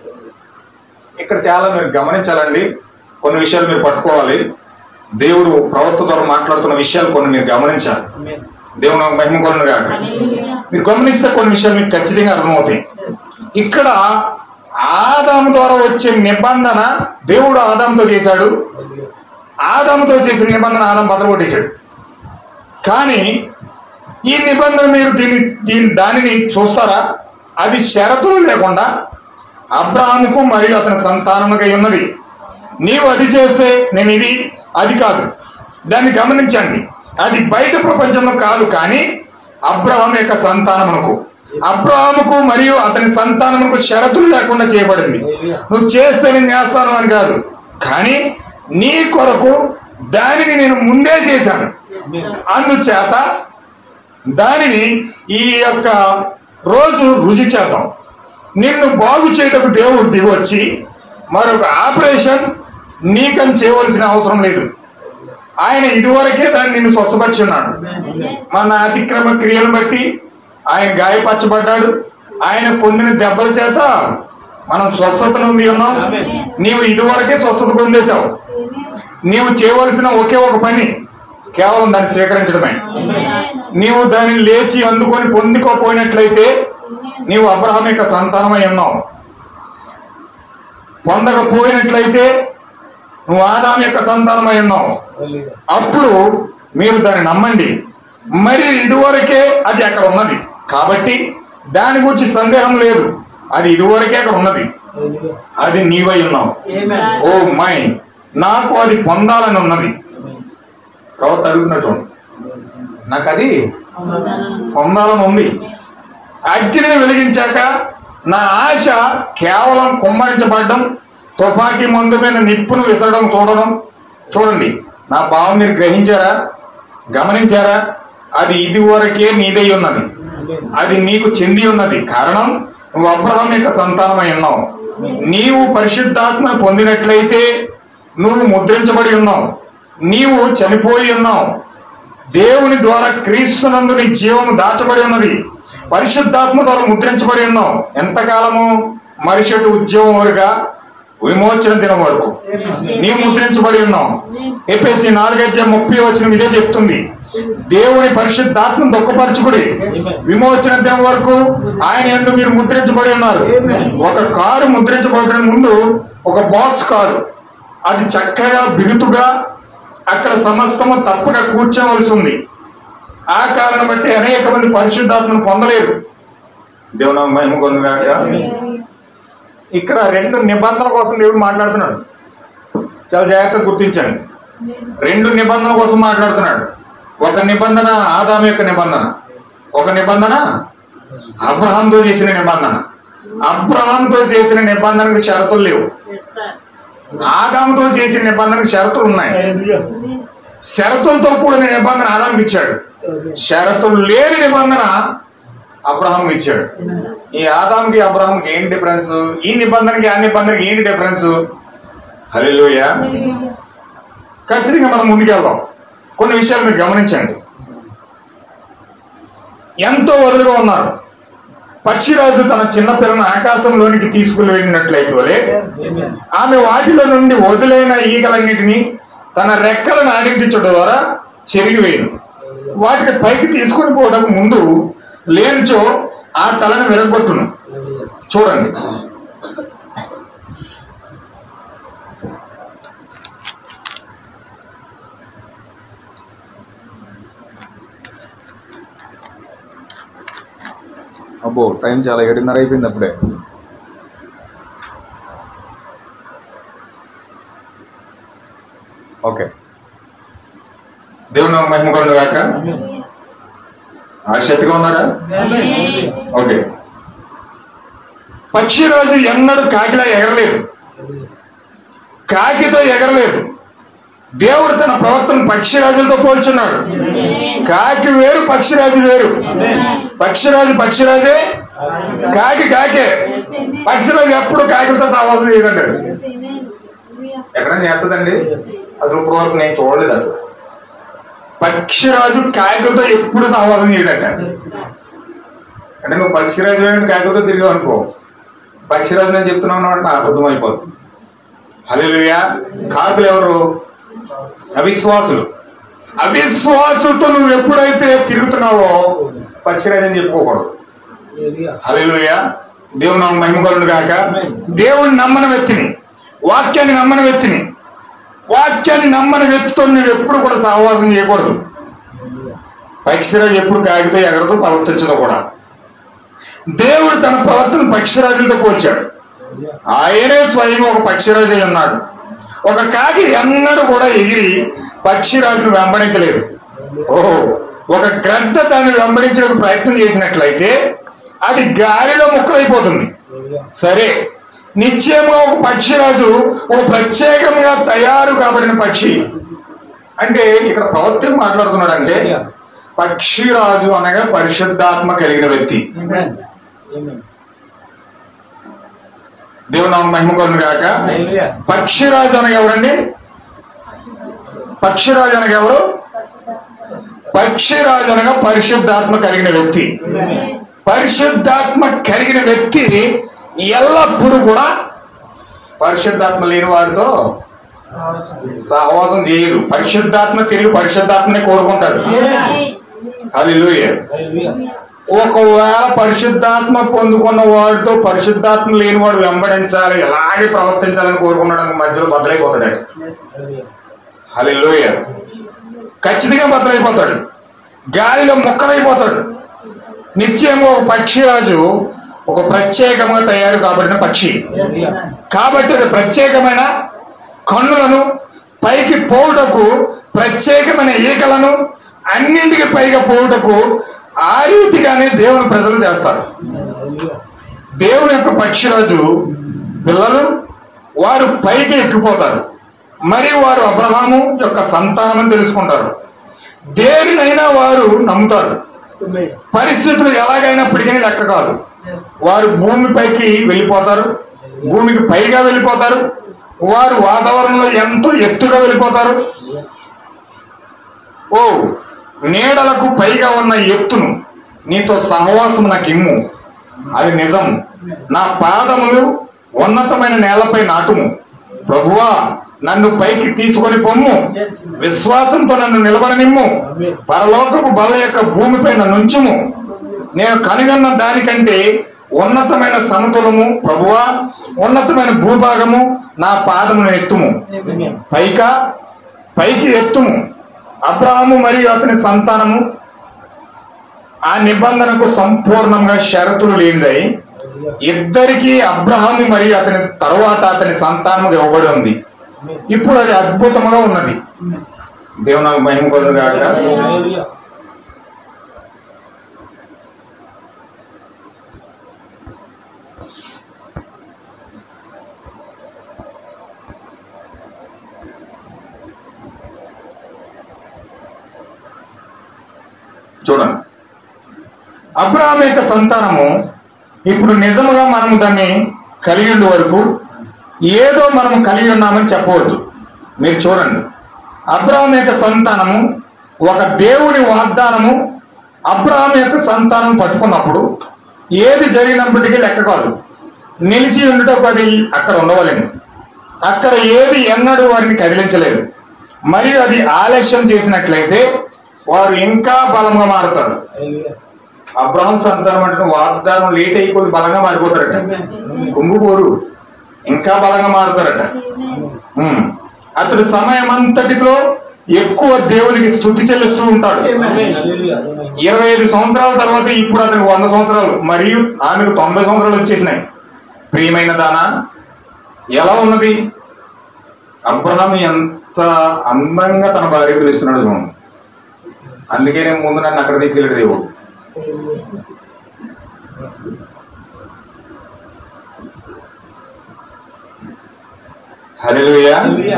ఇక్కడ చాలా మీరు గమనించాలండి. కొన్ని విషయాలు మీరు పట్టుకోవాలి. దేవుడు ప్రవక్త ద్వారా మాట్లాడుతున్న విషయాలు కొన్ని మీరు గమనించాలి. దేవుడు మహిమ కొలను గాక. మీరు గమనిస్తే కొన్ని విషయాలు మీకు ఖచ్చితంగా అర్థమవుతాయి. ఇక్కడ ఆదాము ద్వారా వచ్చే నిబంధన దేవుడు ఆదాముతో చేశాడు. ఆదాముతో చేసిన నిబంధన ఆదాము బద్దలు కొట్టేశాడు. కానీ ఈ నిబంధన మీరు దీన్ని దీని దానిని చూస్తారా? అది షరతులు లేకుండా అబ్రహాముకు మరియు అతని సంతానముగా ఉన్నది. నీవు అది చేస్తే నేను ఇది, అది కాదు. దాన్ని గమనించండి. అది బయట ప్రపంచంలో కాదు, కానీ అబ్రహాము యొక్క సంతానమునకు, అబ్రహాముకు మరియు అతని సంతానమునకు షరతులు లేకుండా చేయబడింది. నువ్వు చేస్తే నేను చేస్తాను అని కాదు, కానీ నీ కొరకు దానిని నేను ముందే చేశాను. అందుచేత దానిని ఈ యొక్క రోజు రుచి చేద్దాం. నిన్ను బాగు చేయటకు దేవుడు దిగొచ్చి మరొక ఆపరేషన్ నీకని చేయవలసిన అవసరం లేదు. ఆయన ఇదివరకే దాన్ని నిన్ను స్వస్థపరిచున్నాడు. మన అతిక్రమ క్రియలను బట్టి ఆయన గాయపరచబడ్డాడు. ఆయన పొందిన దెబ్బల చేత మనం స్వస్థత నుండి ఉన్నాం. నీవు ఇదివరకే స్వస్థత పొందేశావు. నీవు చేయవలసిన ఒకే ఒక పని కేవలం దాన్ని స్వీకరించడమే. నీవు దాన్ని లేచి అందుకొని పొందుకోపోయినట్లయితే నీవు అబ్రహాము యొక్క సంతానమై ఉన్నావు. పొందకపోయినట్లయితే నువ్వు ఆదాము యొక్క సంతానమై ఉన్నావు. అప్పుడు మీరు దాన్ని నమ్మండి. మరి ఇదివరకే అది అక్కడ ఉన్నది కాబట్టి దాని గురించి సందేహం లేదు. అది ఇదివరకే అక్కడ ఉన్నది, అది నీవై ఉన్నావు. ఓ మై, నాకు అది పొందాలని ఉన్నది. ప్రవక్త అడుగుతున్నా చూడండి, నాకు అది పొందాలని ఉంది. అగ్నిని వెలిగించాక నా ఆశ కేవలం కుమ్మరించబడడం, తుపాకీ మందు మీద నిప్పును విసరడం చూడడం. చూడండి, నా భావం మీరు గ్రహించారా, గమనించారా? అది ఇది వరకే నీదై ఉన్నది, అది నీకు చెంది ఉన్నది. కారణం నువ్వు అబ్రహాము యొక్క సంతానమై ఉన్నావు. నీవు పరిశుద్ధాత్మను పొందినట్లయితే నువ్వు ముద్రించబడి ఉన్నావు. నీవు చనిపోయి ఉన్నావు. దేవుని ద్వారా క్రీస్తునందు నీ జీవము దాచబడి ఉన్నది. పరిశుద్ధాత్మ ద్వారా ముద్రించబడి ఉన్నావు. ఎంతకాలము? మరుసటి ఉద్యోగం వరగా విమోచన దినం వరకు నీవు ముద్రించబడి ఉన్నావు. ఎఫెసీ నాలుగైదు ముప్పై వచ్చిన ఇదే చెప్తుంది. దేవుని పరిశుద్ధాత్మ దుఃఖపరచుకుడి విమోచన దినం వరకు ఆయన యందు మీరు ముద్రించబడి ఉన్నారు. ఒక కారు ముద్రించబడిన ముందు ఒక బాక్స్ కారు, అది చక్కగా బిగుతుగా అక్కడ సమస్తము తప్పక కూర్చోవలసి ఉంది. ఆ కారణం బట్టి అనేక మంది పరిశుద్ధాత్మను పొందలేరు. దేవుని మహిమ పొందుగాక. ఇక్కడ రెండు నిబంధనల కోసం దేవుడు మాట్లాడుతున్నాడు. చాలా జాగ్రత్తగా గుర్తించండి. రెండు నిబంధనల కోసం మాట్లాడుతున్నాడు. ఒక నిబంధన ఆదాము యొక్క నిబంధన, ఒక నిబంధన అబ్రహాంతో చేసిన నిబంధన. అబ్రహాంతో చేసిన నిబంధనకు షరతులు లేవు. ఆదాముతో చేసిన నిబంధనకు షరతులు ఉన్నాయి. షరతులతో కూడిన నిబంధన ఆదాముకి ఇచ్చాడు. షరతులు లేని నిబంధన అబ్రహాంకి ఇచ్చాడు. ఈ ఆదాముకి అబ్రహాంకి ఏంటి డిఫరెన్స్? ఈ నిబంధనకి ఆ నిబంధనకి ఏంటి డిఫరెన్స్? హల్లెలూయా. ఖచ్చితంగా మనం ముందుకెళ్దాం. కొన్ని విషయాలు మీరు గమనించండి. ఎంతో వదులుగా ఉన్నారు. పక్షిరాజు తన చిన్న పిల్లను ఆకాశంలోనికి తీసుకుని వెళ్ళినట్లయితే ఆమె వాటిలో నుండి వదులైన ఈగలన్నిటినీ తన రెక్కలను ఆడించడం ద్వారా చెరిగివేయను. వాటిని పైకి తీసుకుని పోవడం ముందు లేనిచో ఆ తలను విరగొట్టును. చూడండి, అబ్బో టైం చాలా ఏడున్నర అయిపోయింది అప్పుడే. ఓకే, దేవుని మహిమ కలుగును గాక. ఆశక్తిగా ఉన్నారా? ఓకే. పక్షిరాజు ఎన్నడూ కాకిలా ఎగరలేదు, కాకితో ఎగరలేదు. దేవుడు తన ప్రవర్తన పక్షిరాజులతో పోల్చున్నాడు. కాకి వేరు, పక్షిరాజు వేరు. పక్షిరాజు పక్షిరాజే, కాకి కాకే. పక్షిరాజు ఎప్పుడు కాకిలతో సహవాసం చేయగలడు. ఎక్కడైనా చేస్తుందండి? అసలు ఇప్పుడు వరకు నేను చూడలేదు. అసలు పక్షిరాజు కాకిలతో ఎప్పుడు సహవాసం చేయడట. అంటే నువ్వు పక్షిరాజు కాకిలతో తిరిగి అనుకో, పక్షిరాజు నేను చెప్తున్నాను అంటే నా అబద్ధం అయిపోతుంది. హల్లెలూయా. కాకులు ఎవరు? అవిశ్వాసులు. అవిశ్వాసులతో నువ్వు ఎప్పుడైతే తిరుగుతున్నావో పక్షిరాజు అని చెప్పుకోకూడదు. హల్లెలూయా. దేవుని మహిమ కలుగును గాక. దేవుని నమ్మని వ్యక్తిని, వాక్యాన్ని నమ్మని వ్యక్తిని, వాక్యాన్ని నమ్మని వ్యక్తితో నువ్వు ఎప్పుడు కూడా సహవాసం చేయకూడదు. పక్షిరాజు ఎప్పుడు కాకితో ఎగరతో ప్రవర్తించదో కూడా. దేవుడు తన ప్రవర్తన పక్షిరాజులతో పోల్చాడు. ఆయనే స్వయం ఒక పక్షిరాజు అన్నాడు. ఒక కాకి ఎన్నడూ కూడా ఎగిరి పక్షిరాజును వెంబడించలేదు. ఓహో, ఒక గ్రద్ద దాన్ని వెంబడించడానికి ప్రయత్నం చేసినట్లయితే అది గాలిలో ముక్కలైపోతుంది. సరే, నిశ్చయంగా ఒక పక్షిరాజు ఒక ప్రత్యేకంగా తయారు కాబడిన పక్షి. అంటే ఇక్కడ ప్రవర్తన మాట్లాడుతున్నాడు అంటే పక్షిరాజు అనగా పరిశుద్ధాత్మ కలిగిన వ్యక్తి. దేవుని మహిమ కలుగును గాక. పక్షిరాజు అనగా ఎవరండి? పక్షిరాజు అనగా ఎవరు? పక్షిరాజు అనగా పరిశుద్ధాత్మ కలిగిన వ్యక్తి. పరిశుద్ధాత్మ కలిగిన వ్యక్తి ఎల్లప్పుడూ కూడా పరిశుద్ధాత్మ లేని వాడితో సహవాసం చేయదు. పరిశుద్ధాత్మ తిరిగి పరిశుద్ధాత్మనే కోరుకుంటారు. హల్లెలూయా. ఒకవేళ పరిశుద్ధాత్మ పొందుకున్న వాడితో పరిశుద్ధాత్మ లేని వాడు వెంబడించాలి, ఎలాగే ప్రవర్తించాలని కోరుకున్నాడు, మధ్యలో బద్దలైపోతాడు. హల్లెలూయా. ఖచ్చితంగా బద్దలైపోతాడు, గాలిలో ముక్కలైపోతాడు. నిశ్చయంగా ఒక పక్షిరాజు ఒక ప్రత్యేకంగా తయారు కాబడిన పక్షి కాబట్టి అది ప్రత్యేకమైన కన్నులను, పైకి పోవుటకు ప్రత్యేకమైన ఈకలను, అన్నింటికి పైగా పోవుటకు ఆ రీతిగానే దేవుని ప్రజలు చేస్తారు. దేవుని యొక్క పక్షిరాజు పిల్లలు వారు పైకి ఎక్కిపోతారు, మరియు వారు అబ్రహాము యొక్క సంతానం తెలుసుకుంటారు. దేనినైనా వారు నమ్ముతారు. పరిస్థితులు ఎలాగైనప్పటికీ లెక్క కాదు. వారు భూమిపైకి వెళ్ళిపోతారు, భూమికి పైగా వెళ్ళిపోతారు. వారు వాతావరణంలో ఎంతో ఎత్తుగా వెళ్ళిపోతారు. ఓ నీడలకు పైగా ఉన్న ఎత్తును నీతో సహవాసం నాకు ఇమ్ము, అది నిజం. నా పాదములు ఉన్నతమైన నేలపై నాటుము. ప్రభువా, నన్ను పైకి తీసుకొని పొమ్ము, విశ్వాసంతో నన్ను నిలబడనిమ్ము. పరలోకపు బల యొక్క భూమిపై నన్ను ఉంచుము. నేను కనుగొన్న దానికంటే ఉన్నతమైన సమతులము ప్రభువా, ఉన్నతమైన భూభాగము నా పాదమును ఎత్తుము. పైకా పైకి ఎత్తుము. అబ్రహాము మరియు అతని సంతానము ఆ నిబంధనకు సంపూర్ణంగా షరతులు లేనిదై ఇద్దరికి అబ్రహాము మరియు అతని తరువాత అతని సంతానము ఇవ్వబడి ఉంది. ఇప్పుడు అది అద్భుతంగా ఉన్నది. దేవుని మహిమ కలుగును గాక. చూడండి, అబ్రహాము యొక్క సంతానము ఇప్పుడు నిజముగా మనము దాన్ని కలిగి ఉండే వరకు ఏదో మనం కలిగి ఉన్నామని చెప్పవద్దు. మీరు చూడండి, అబ్రహాము యొక్క సంతానము ఒక దేవుని వాగ్దానము అబ్రహాము యొక్క సంతానం పట్టుకున్నప్పుడు ఏది జరిగినప్పటికీ లెక్క కాదు, నిలిచి ఉండటం అది అక్కడ ఉండవలేము. అక్కడ ఏది ఎన్నడూ వారిని కదిలించలేదు. మరియు అది ఆలస్యం చేసినట్లయితే వారు ఇంకా బలంగా మారుతారు. అబ్రహాం సంతానం అంటే వాగ్దానం లేట్ అయిపోయి బలంగా మారిపోతారట, కుంగుపోరు, ఇంకా బలంగా మారుతారట. అతడు సమయం అంతటితో ఎక్కువ దేవునికి స్తుతి చెల్లిస్తూ ఉంటాడు. ఇరవై ఐదు సంవత్సరాల తర్వాత ఇప్పుడు అతనికి వంద సంవత్సరాలు మరియు ఆమెకు తొంభై సంవత్సరాలు వచ్చేసినాయి. ప్రియమైన దానా, ఎలా ఉన్నది? అబ్రహాం ఎంత అందంగా తన భార్య పిలుస్తున్నాడు చూడండి. అందుకే నేను ముందు నన్ను అక్కడ తీసుకెళ్ళాడు దేవుడు. హల్లెలూయా.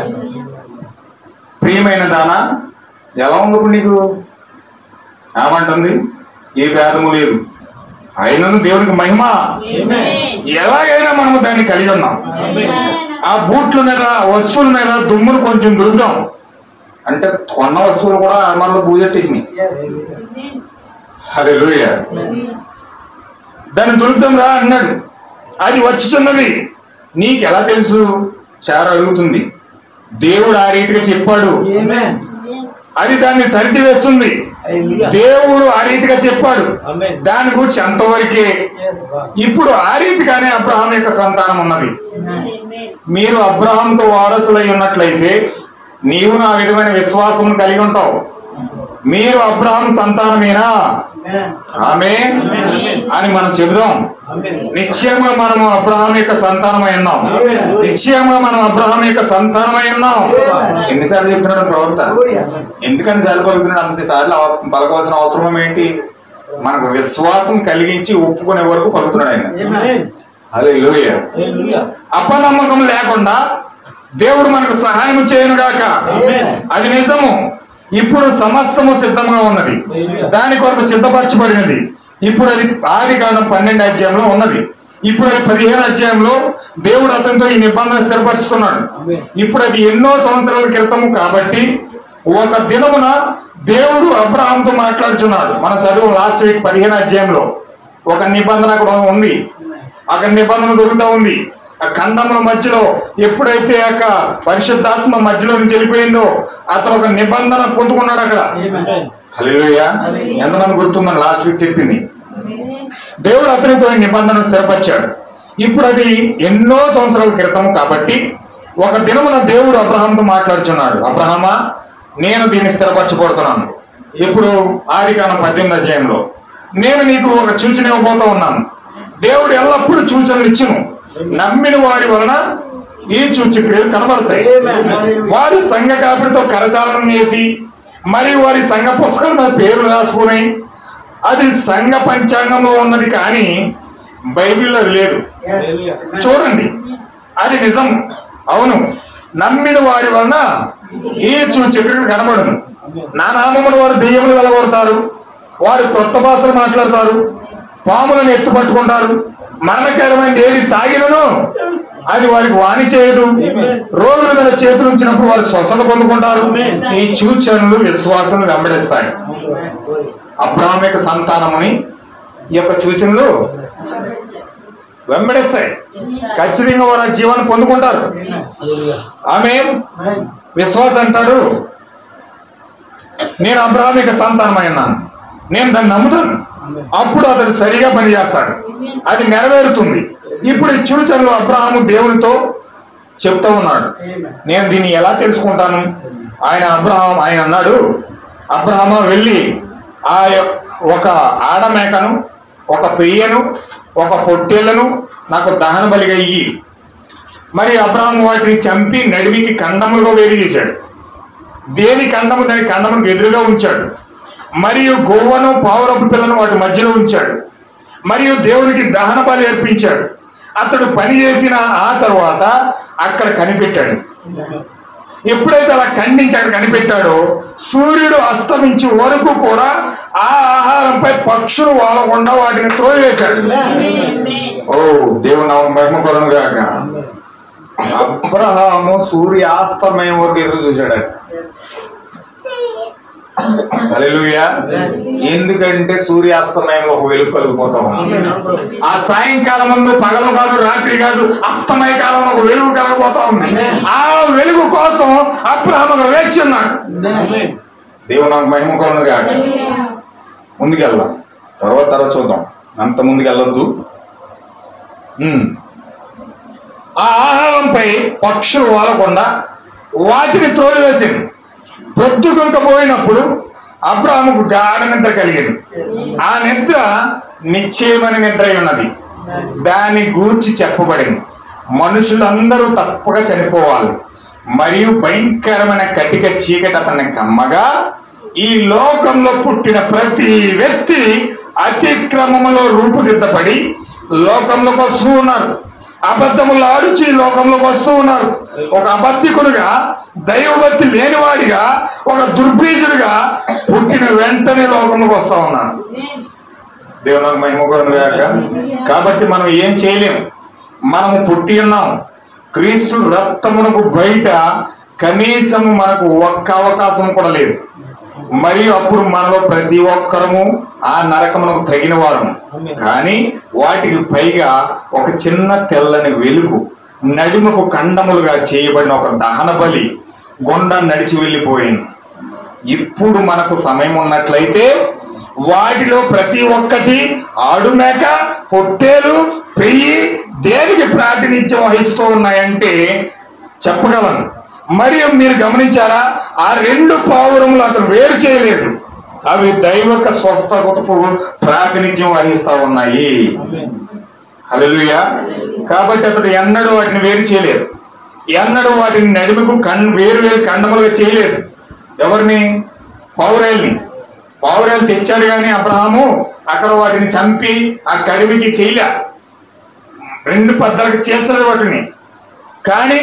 ప్రియమైన దానా, ఎలా ఉంది ఇప్పుడు నీకు? ఏమంటుంది? ఏ భేదము లేదు, అయినను దేవునికి మహిమ. ఎలాగైనా మనము దాన్ని కలిగి ఉన్నాం. ఆ బూట్ల మీద వస్తువుల మీద దుమ్మును కొంచెం దురుద్దాం అంటే కొన్న వస్తువులు కూడా మనలో పూజెట్టేసినాయి. హల్లెలూయా. దాన్ని దురుద్దాం రా అన్నాడు. అది వచ్చుచున్నది. నీకు ఎలా తెలుసు? చారు అడుగుతుంది. దేవుడు ఆ రీతిగా చెప్పాడు, అది దాన్ని సరిది వేస్తుంది. దేవుడు ఆ రీతిగా చెప్పాడు, దాని గురించి అంతవరకే. ఇప్పుడు ఆ రీతిగానే అబ్రహాం యొక్క సంతానం ఉన్నది. మీరు అబ్రహాంతో వారసులై ఉన్నట్లయితే నీవు నా విధమైన విశ్వాసం కలిగి ఉంటావు. మీరు అబ్రహాం సంతానమేనా? ఆమేన్ అని మనం చెబుదాం. నిశ్చయంగా మనము అబ్రహాం యొక్క సంతానమై ఉన్నాం. నిశ్చయంగా మనం అబ్రహాం యొక్క సంతానమై ఉన్నాం. ఎన్నిసార్లు చెప్పినాడు ప్రవక్త? ఎందుకని సార్లు పలుకుతున్నాడు? అంతసార్లు పలకవలసిన అవసరం ఏంటి? మనకు విశ్వాసం కలిగించి ఒప్పుకునే వరకు పలుకుతున్నాడు ఆయన. హల్లెలూయా. అపనమ్మకం లేకుండా దేవుడు మనకు సహాయం చేయను గాక. అది నిజము. ఇప్పుడు సమస్తము సిద్ధంగా ఉన్నది, దాని కొరకు సిద్ధపరచబడినది. ఇప్పుడు అది ఆది కాండం పన్నెండు అధ్యాయంలో ఉన్నది. ఇప్పుడు అది పదిహేను అధ్యాయంలో దేవుడు అతనితో ఈ నిబంధన స్థిరపరుచుకున్నాడు. ఇప్పుడు అది ఎన్నో సంవత్సరాల క్రితము కాబట్టి ఒక దినమున దేవుడు అబ్రహాంతో మాట్లాడుచున్నాడు. మన చదువు లాస్ట్ వీక్ పదిహేను అధ్యాయంలో ఒక నిబంధన కూడా ఉంది. అక్కడ నిబంధన దొరుకుతా ఉంది. ఆ ఖండముల మధ్యలో ఎప్పుడైతే ఆ పరిశుద్ధాత్మ మధ్యలో నుంచి వెళ్ళిపోయిందో అతను ఒక నిబంధన పొందుకున్నాడు అక్కడ. హల్లెలూయా. ఎంతమంది గుర్తుందని లాస్ట్ వీక్ చెప్పింది. దేవుడు అతనితో నిబంధన స్థిరపరిచాడు. ఇప్పుడు అది ఎన్నో సంవత్సరాల క్రితం కాబట్టి ఒక దినమున దేవుడు అబ్రహాంతో మాట్లాడుచున్నాడు. అబ్రహామా, నేను దీన్ని స్థిరపరచబడుతున్నాను. ఇప్పుడు ఆదికాండం పద్దెనిమిది అధ్యాయంలో నేను నీకు ఒక సూచన ఇవ్వబోతూ ఉన్నాను. దేవుడు ఎల్లప్పుడూ సూచనలు ఇచ్చును. నమ్మిన వారి వలన ఈ సూచక్రియలు కనబడతాయి. వారు సంఘ కాపురితో కరచాలనం చేసి మరియు వారి సంఘ పుస్తకం నా పేరు రాసుకుని అది సంఘ పంచాంగంలో ఉన్నది కానీ బైబిల్లో లేదు. చూడండి, అది నిజం. అవును, నమ్మిన వారి వలన ఈ సూచక్రియలు కనబడను. నా నామమును వారు దెయ్యములు వెలగొడతారు, వారు కొత్త భాషలు మాట్లాడతారు, పాములను ఎత్తు పట్టుకుంటారు, మరణకరమైన ఏది తాగినను అది వారికి వాణి చేయదు, రోగుల మీద చేతులు ఉంచినప్పుడు వారు స్వస్థత పొందుకుంటారు. ఈ సూచనలు విశ్వాసం వెంబడిస్తాయి. అబ్రహాం యొక్క సంతానముని ఈ యొక్క సూచనలు వెంబడిస్తాయి. ఖచ్చితంగా వారు ఆ జీవాన్ని పొందుకుంటారు. ఆమేన్. విశ్వాసం అంటాడు, నేను అబ్రహాం యొక్క సంతానమై ఉన్నాను, నేను దాన్ని నమ్ముతాను. అప్పుడు అతడు సరిగా పనిచేస్తాడు, అది నెరవేరుతుంది. ఇప్పుడు ఈ సూచనలు అబ్రహాము దేవునితో చెప్తూ ఉన్నాడు. నేను దీన్ని ఎలా తెలుసుకుంటాను? ఆయన అబ్రహాం ఆయన అన్నాడు, అబ్రహామా వెళ్ళి ఆ ఒక ఆడమేకను, ఒక పెయ్యను, ఒక పొట్టేళ్లను నాకు దహన బలిగా ఇయ్యి. మరి అబ్రహాము వాటిని చంపి నడిమికి ఖండములుగా వేరు చేశాడు. దేని ఖండము దాని ఖండములకు ఎదురుగా ఉంచాడు. మరియు గోవను పావురపు పిల్లను వాటి మధ్యలో ఉంచాడు. మరియు దేవునికి దహన బలి అర్పించాడు. అతడు పని చేసిన ఆ తరువాత అక్కడ కనిపెట్టాడు. ఎప్పుడైతే అలా ఖండించి అక్కడ కనిపెట్టాడో సూర్యుడు అస్తమించి వరకు కూడా ఆ ఆహారంపై పక్షులు వాలకుండా వాటిని త్రోవేశాడు. ఓ దేవుని నామమునకు మహిమ కలుగును గాక. అబ్రహాము సూర్యాస్తమయం వరకు ఎదురు చూశాడు. హల్లెలూయా. ఎందుకంటే సూర్యాస్తమయంలో ఒక వెలుగు కలిగిపోతాం. ఆ సాయంకాలం ముందు పగలు కాదు, రాత్రి కాదు, అస్తమయ కాలంలో ఒక వెలుగు కలగబోతా ఉంది. ఆ వెలుగు కోసం అబ్రహాము వేచి ఉన్నాడు. దేవుడు నాకు మహిమ కలుగును గాక. ముందుకెళ్దాం, తర్వాత తర్వాత చూద్దాం, అంత ముందుకెళ్ళొద్దు. ఆ ఆహారంపై పక్షులు వాలకుండా వాటిని త్రోలివేసింది. పొద్దుకొంక పోయినప్పుడు అబ్రాహాముకు గాఢ నిద్ర కలిగింది. ఆ నిద్ర నిశ్చయమైన నిద్ర అయి ఉన్నది. దాని గూర్చి చెప్పబడింది, మనుషులందరూ తప్పక చనిపోవాలి, మరియు భయంకరమైన కటిక చీకటి అతన్ని కమ్మగా ఈ లోకంలో పుట్టిన ప్రతి వ్యక్తి అతిక్రమములో రూపుదిద్దపడి లోకంలోకి వస్తూ ఉన్నారు. అబద్ధములు ఆడుచి లోకంలోకి వస్తూ ఉన్నారు. ఒక అబద్ధికుడుగా, దైవభక్తి లేనివాడిగా, ఒక దుర్బీజుడిగా పుట్టిన వెంటనే లోకంలోకి వస్తూ ఉన్నారు. దేవునికి మహిమ కలుగును గాక. కాబట్టి మనం ఏం చేయలేం. మనము పుట్టి ఉన్నాం. క్రీస్తు రక్తమునకు బయట కనీసం మనకు ఒక్క అవకాశం కూడా లేదు. మరియు అప్పుడు మనలో ప్రతి ఒక్కరము ఆ నరకమునకు తగిన వారము. కానీ వాటికి పైగా ఒక చిన్న తెల్లని వెలుగు, నడుమకు కండములుగా చేయబడిన ఒక దహన బలి గుండా నడిచి వెళ్ళిపోయింది. ఇప్పుడు మనకు సమయం ఉన్నట్లయితే వాటిలో ప్రతి ఒక్కటి ఆడుమేక, పొట్టేలు, పెయ్యి దేనికి ప్రాతినిధ్యం వహిస్తూ ఉన్నాయంటే చెప్పగలను. మరియు మీరు గమనించారా, ఆ రెండు పావురములు అతను వేరు చేయలేదు. అవి దైవక స్వస్థతకు ప్రాతినిధ్యం వహిస్తా ఉన్నాయి. హల్లెలూయా. కాబట్టి అతడు ఎన్నడూ వాటిని వేరు చేయలేదు. ఎన్నడూ వాటిని నడుముకు కన్ వేరు వేరు కండములుగా చేయలేదు. ఎవరిని? పావురాయల్ని. పావురాయలు తెచ్చాడు కానీ అబ్రహాము అక్కడ వాటిని చంపి ఆ కడిమికి చేయలే, రెండు పద్దలకు చేర్చలేదు వాటిని. కానీ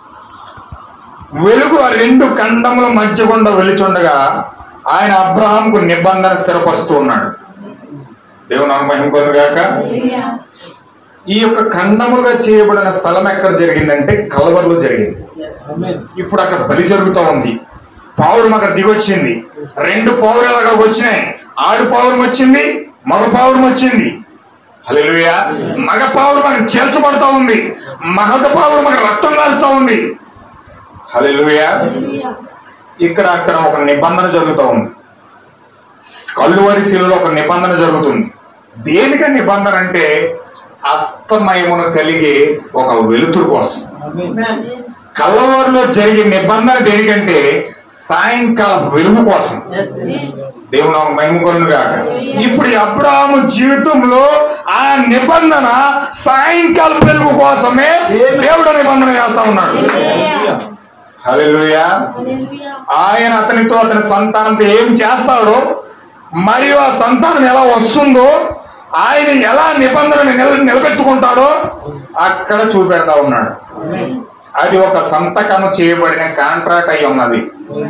వెలుగు ఆ రెండు కండముల మధ్య గుండా వెలుచుండగా ఆయన అబ్రహాంకు నిబంధన స్థిరపరుస్తూ ఉన్నాడు. దేవుని నామమునకు మహిమ కలుగును గాక. ఈ యొక్క ఖండములుగా చేయబడిన స్థలం ఎక్కడ జరిగిందంటే కల్వరిలో జరిగింది. ఇప్పుడు అక్కడ బలి జరుగుతూ ఉంది. పావురం అక్కడ దిగొచ్చింది. రెండు పావురాలు అక్కడికి వచ్చినాయి. ఆడు పావురం వచ్చింది, మగ పావురం వచ్చింది. హల్లెలూయా. మగ పావురం అక్కడ చేర్చబడతా ఉంది, మగ పావురం అక్కడ రక్తం కాలుస్తూ ఉంది. హల్లెలూయా. ఇక్కడ అక్కడ ఒక నిబంధన జరుగుతూ ఉంది. కల్వరి శిలువలో ఒక నిబంధన జరుగుతుంది. దేనిక నిబంధన అంటే అస్తమయమును కలిగే ఒక వెలుతురు కోసం. కల్వరిలో జరిగే నిబంధన దేనికంటే సాయంకాలం వెలుగు కోసం. దేవుని మహిమ కలుగును గాక. ఇప్పుడు అబ్రహాము జీవితంలో ఆ నిబంధన సాయంకాలం వెలుగు కోసమే దేవుడు నిబంధన చేస్తా ఉన్నాడు. హల్లెలూయా. ఆయన అతనితో అతని సంతానంతో ఏం చేస్తాడో, మరియు ఆ సంతానం ఎలా వస్తుందో, ఆయన ఎలా నిబంధనని నిల నిలబెట్టుకుంటాడో అక్కడ చూపెడతా ఉన్నాడు. అది ఒక సంతకము చేయబడిన కాంట్రాక్ట్ అయి ఉన్నది.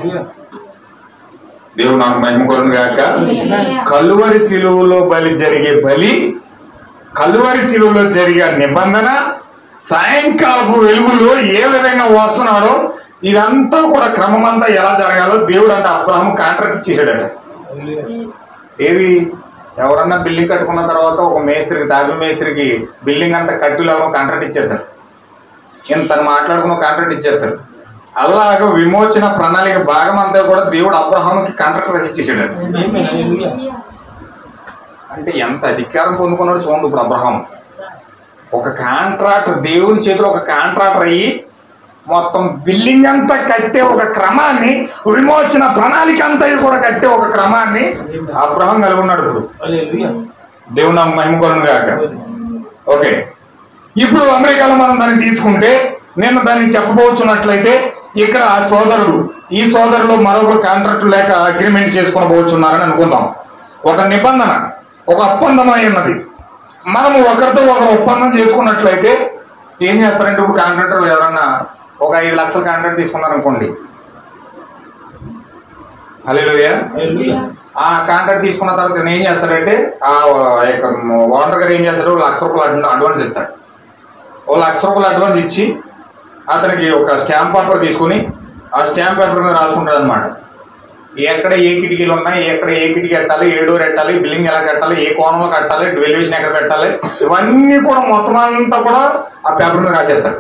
దేవుడు నాకు మహిమ కలుగును గాక. కల్వరి శిలువలో బలి జరిగే బలి, కల్వరి శిలువలో జరిగే నిబంధన, సాయంకాలపు వెలుగులో ఏ విధంగా వస్తున్నాడో ఇదంతా కూడా క్రమమంతా ఎలా జరగాలో దేవుడు అంటే అబ్రహాము కాంట్రాక్ట్ ఇచ్చేసాడట. ఏది? ఎవరన్నా బిల్డింగ్ కట్టుకున్న తర్వాత ఒక మేస్త్రికి, తాబి మేస్త్రికి బిల్డింగ్ అంతా కట్టులాగా కాంట్రాక్ట్ ఇచ్చేస్తారు. ఇంత మాట్లాడుకున్న కాంట్రాక్ట్ ఇచ్చేస్తారు. అలాగే విమోచన ప్రణాళిక భాగం అంతా కూడా దేవుడు అబ్రహాముకి కాంట్రాక్ట్ రాసి ఇచ్చేసాడు. అంటే ఎంత అధికారం పొందుకున్నాడు చూడండి. ఇప్పుడు అబ్రహాం ఒక కాంట్రాక్టర్, దేవుని చేతిలో ఒక కాంట్రాక్టర్ అయ్యి మొత్తం బిల్డింగ్ అంతా కట్టే ఒక క్రమాన్ని, విమోచన ప్రణాళిక అంతా కూడా కట్టే ఒక క్రమాన్ని అబ్రహాం కలిగి ఉన్నాడు. ఇప్పుడు దేవుడు నాకు మహిమ కలుగును గాక. ఓకే, ఇప్పుడు అమెరికాలో మనం దాన్ని తీసుకుంటే, నేను దాన్ని చెప్పబోచున్నట్లయితే ఇక్కడ ఆ సోదరుడు, ఈ సోదరులు మరొక కాంట్రాక్ట్ లేక అగ్రిమెంట్ చేసుకుని పోవచ్చున్నారని అనుకుందాం. ఒక నిబంధన, ఒక ఒప్పందం అయి ఉన్నది. మనము ఒకరితో ఒకరు ఒప్పందం చేసుకున్నట్లయితే ఏం చేస్తారంటే, ఇప్పుడు కాంట్రాక్టర్లు ఎవరన్నా ఒక ఐదు లక్షల కాంట్రాక్ట్ తీసుకున్నారు అనుకోండి, హల్లెలూయా. ఆ కాంట్రాక్ట్ తీసుకున్న తర్వాత ఏం చేస్తాడంటే ఆ యొక్క ఓనర్ గారు ఏం చేస్తాడు, లక్ష రూపాయలు అడ్వాన్స్ ఇస్తాడు. ఓ లక్ష రూపాయలు అడ్వాన్స్ ఇచ్చి అతనికి ఒక స్టాంప్ పేపర్ తీసుకుని ఆ స్టాంప్ పేపర్ మీద రాసుకుంటాడు అనమాట. ఎక్కడ ఏ కిటికీలు ఉన్నాయి, ఎక్కడ ఏ కిటికీ కట్టాలి, ఏ డోర్ కట్టాలి, బిల్డింగ్ ఎలా కట్టాలి, ఏ కోణంలో కట్టాలి, వెల్యువేషన్ ఎక్కడ పెట్టాలి, ఇవన్నీ కూడా మొత్తం అంతా కూడా ఆ పేపర్ మీద రాసేస్తాడు.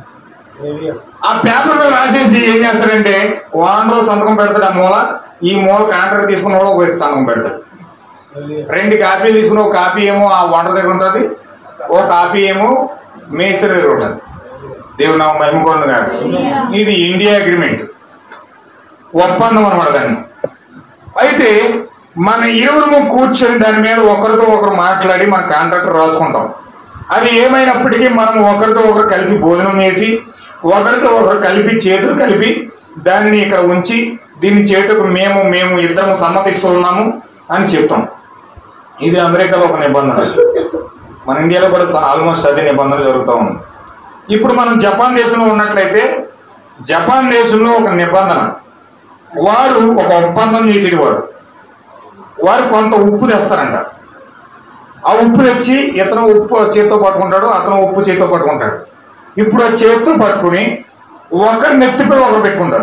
ఆ పేపర్ మీద రాసేసి ఏం చేస్తాడంటే ఓనర్ సంతకం పెడతాడు ఆ మూల, ఈ మూల కాంట్రాక్ట్ తీసుకున్న కూడా ఒక సంతకం పెడతాడు. రెండు కాపీలు తీసుకుని ఒక కాపీ ఏమో ఆ ఓనర్ దగ్గర ఉంటుంది, ఓ కాపీ ఏమో మేస్త్రి దగ్గర ఉంటుంది. దేవుడు నా మహిమకొండు కాదు. ఇది ఇండియా అగ్రిమెంట్, ఒప్పందం అనమాట దాన్ని. అయితే మన ఇరువురు కూర్చొని దాని మీద ఒకరితో ఒకరు మాట్లాడి మన కాంట్రాక్ట్ రాసుకుంటాం. అది ఏమైనప్పటికీ మనం ఒకరితో ఒకరు కలిసి భోజనం చేసి ఒకరితో ఒకరు కలిపి చేతులు కలిపి దానిని ఇక్కడ ఉంచి దీని చేతుకు మేము మేము ఇద్దరం సమ్మతిస్తూ ఉన్నాము అని చెప్తాం. ఇది అమెరికాలో ఒక నిబంధన, మన ఇండియాలో కూడా ఆల్మోస్ట్ అదే నిబంధన జరుగుతూ ఉంది. ఇప్పుడు మనం జపాన్ దేశంలో ఉన్నట్లయితే జపాన్ దేశంలో ఒక నిబంధన, వారు ఒక ఒప్పందం చేసేవారు. వారు కొంత ఉప్పు తెస్తారంట. ఆ ఉప్పు తెచ్చి ఇతను ఉప్పు చేతితో పట్టుకుంటాడు, అతను ఉప్పు చేతితో పట్టుకుంటాడు. ఇప్పుడు ఆ చేతితో పట్టుకుని ఒకరు నెత్తిపై ఒకరు పెట్టుకుంటారు,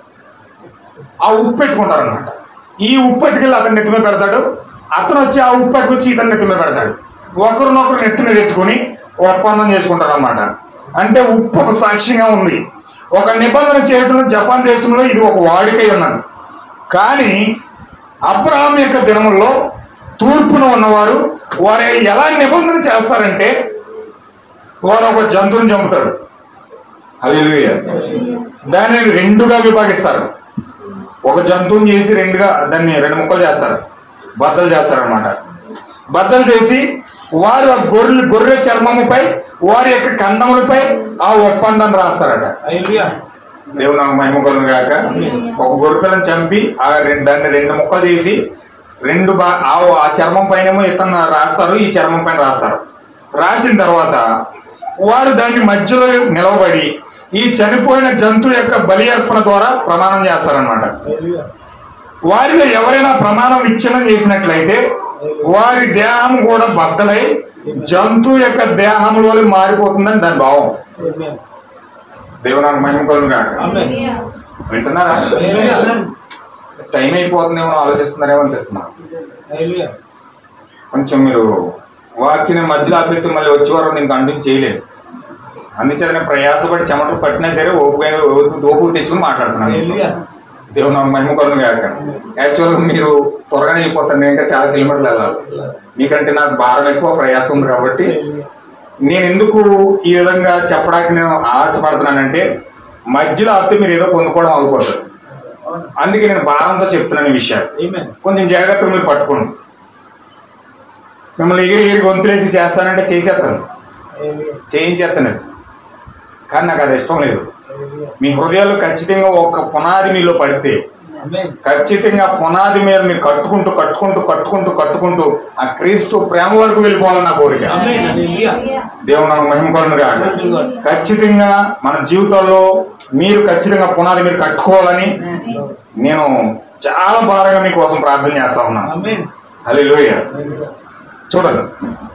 ఆ ఉప్పు పెట్టుకుంటారు అనమాట. ఈ ఉప్పు పట్టుకెళ్ళి అతను నెత్తి మీద పెడతాడు, అతను వచ్చి ఆ ఉప్పు పట్టుకొచ్చి ఇతను నెత్తి మీద పెడతాడు. ఒకరినొకరు నెత్తి మీద ఎత్తుకుని ఒప్పందం చేసుకుంటారు అన్నమాట. అంటే ఉప్పు ఒక సాక్ష్యంగా ఉంది. ఒక నిబంధన చేయడంలో జపాన్ దేశంలో ఇది ఒక వాడికై ఉన్నది. కానీ అబ్రహాం యొక్క దినముల్లో తూర్పున ఉన్నవారు వారు ఎలా నిబంధన చేస్తారంటే వారు ఒక జంతువుని చంపుతారు. హల్లెలూయా. దానిని రెండుగా విభాగిస్తారు. ఒక జంతువుని చేసి రెండుగా దాన్ని రెండు ముక్కలు చేస్తారు, బద్దలు చేస్తారనమాట. బద్దలు చేసి వారు ఆ గొర్రె గొర్రె చర్మముపై వారి యొక్క కందములపై ఆ ఒప్పందాన్ని రాస్తారట. దేవుడు నాకు మహిమకరును గాక. ఒక గొర్రె పిల్లని చంపి ఆ రెండు దాన్ని రెండు ముక్కలు చేసి రెండు బా ఆ చర్మం పైనేమో ఇతను రాస్తారు, ఈ చర్మం పైన రాస్తారు. రాసిన తర్వాత వారు దాన్ని మధ్యలో నిలవబడి ఈ చనిపోయిన జంతువు యొక్క బలి అర్పణ ద్వారా ప్రమాణం చేస్తారనమాట. వారిలో ఎవరైనా ప్రమాణం విచ్ఛిన్నం చేసినట్లయితే వారి దేహం కూడా బద్దలై జంతువు యొక్క దేహముల వల్ల మారిపోతుందని దాని భావం. దేవుడు నాకు మహిమకరును గాక. వింటున్నారా? టైం అయిపోతుందేమో ఆలోచిస్తున్నారేమో అనిపిస్తున్నా. కొంచెం మీరు వాక్యం మధ్యలో ఆపెత్తి మళ్ళీ వచ్చే వారు నేను కంటిన్యూ చేయలేదు. అందుచేత ప్రయాసపడి చెమటలు పట్టినా సరే ఓపిక ఓపిక తెచ్చుకుని మాట్లాడుతున్నాను. దేవుడు నాకు మహిమకరును గాక. యాక్చువల్గా మీరు త్వరగానే వెళ్ళిపోతారు, నేను ఇంకా చాలా కిలోమీటర్లు వెళ్ళాలి. మీకంటే నాకు భారం ఎక్కువ, ప్రయాసం ఉంది. కాబట్టి నేను ఎందుకు ఈ విధంగా చెప్పడానికి నేను ఆశపడుతున్నానంటే మధ్యలో ఆపితే మీరు ఏదో పొందుకోవడం ఆగిపోతారు. అందుకే నేను భారంతో చెప్తున్నాను ఈ విషయాలు. కొంచెం జాగ్రత్తగా మీరు పట్టుకోండి. మిమ్మల్ని ఎగిరి ఎగిరి గొంతులేసి చేస్తానంటే చేసేస్తాను, చేయించేస్తాను. కానీ నాకు అది ఇష్టం లేదు. మీ హృదయాలు ఖచ్చితంగా ఒక పునాది మీలో పడితే ఖచ్చితంగా పునాది మీద మీరు కట్టుకుంటూ కట్టుకుంటూ కట్టుకుంటూ కట్టుకుంటూ ఆ క్రీస్తు ప్రేమ వరకు వెళ్ళిపోవాలని నా కోరిక. దేవుడు నాకు మహిమకరును గాక. ఖచ్చితంగా మన జీవితాల్లో మీరు ఖచ్చితంగా పునాది మీరు కట్టుకోవాలని నేను చాలా బాగా మీకోసం ప్రార్థన చేస్తా ఉన్నాను. హల్లెలూయా. చూడండి,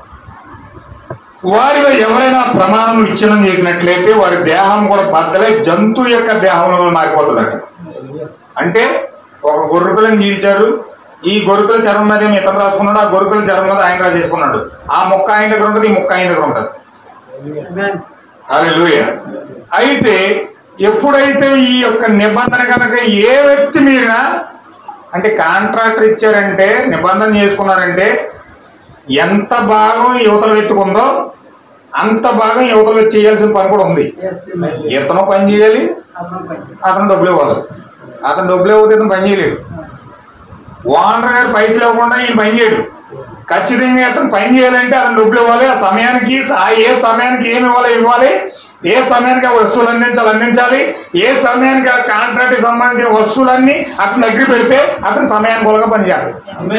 వారిలో ఎవరైనా ప్రమాణం విచ్ఛిన్నం చేసినట్లయితే వారి దేహం కూడా బద్దలై జంతువు యొక్క దేహంలో మారిపోతుందట. అంటే ఒక గొర్రెపిల్లని చీల్చారు, ఈ గొర్రెపిల్ల చర్మం మీద ఇతను రాసుకున్నాడు, ఆ గొర్రెపిల్ల చర్మం మీద ఆయన రాసేసుకున్నాడు. ఆ మొక్క ఆయన దగ్గర ఉంటుంది, ఈ మొక్క ఆయన దగ్గర ఉంటుంది. హల్లెలూయా. అయితే ఎప్పుడైతే ఈ యొక్క నిబంధన కనుక ఏ వ్యక్తి మీరినా అంటే కాంట్రాక్టర్ ఇచ్చారంటే నిబంధన చేసుకున్నారంటే ఎంత భాగం యువతల వ్యక్తికుందో అంత భాగం యువతల వ్యక్తి చేయాల్సిన పని కూడా ఉంది. ఇతను పని చేయాలి, అతను డబ్బులు ఇవ్వాలి. అతను డబ్బులు ఇవ్వకపోతే ఇతను పని చేయలేడు. ఓనర్ గారు పైసలు ఇవ్వకుండా ఈయన పని చేయడు. ఖచ్చితంగా అతను పని చేయాలంటే అతను డబ్బులు ఇవ్వాలి. ఆ సమయానికి ఏ సమయానికి ఏమి ఇవ్వాలి ఇవ్వాలి, ఏ సమయానికి ఆ వస్తువులు అందించాలి అందించాలి, ఏ సమయానికి ఆ కాంట్రాక్ట్ సంబంధించిన వస్తువులన్నీ అతను దగ్గర పెడితే అతను సమయానుకూలంగా పని చేయాలి.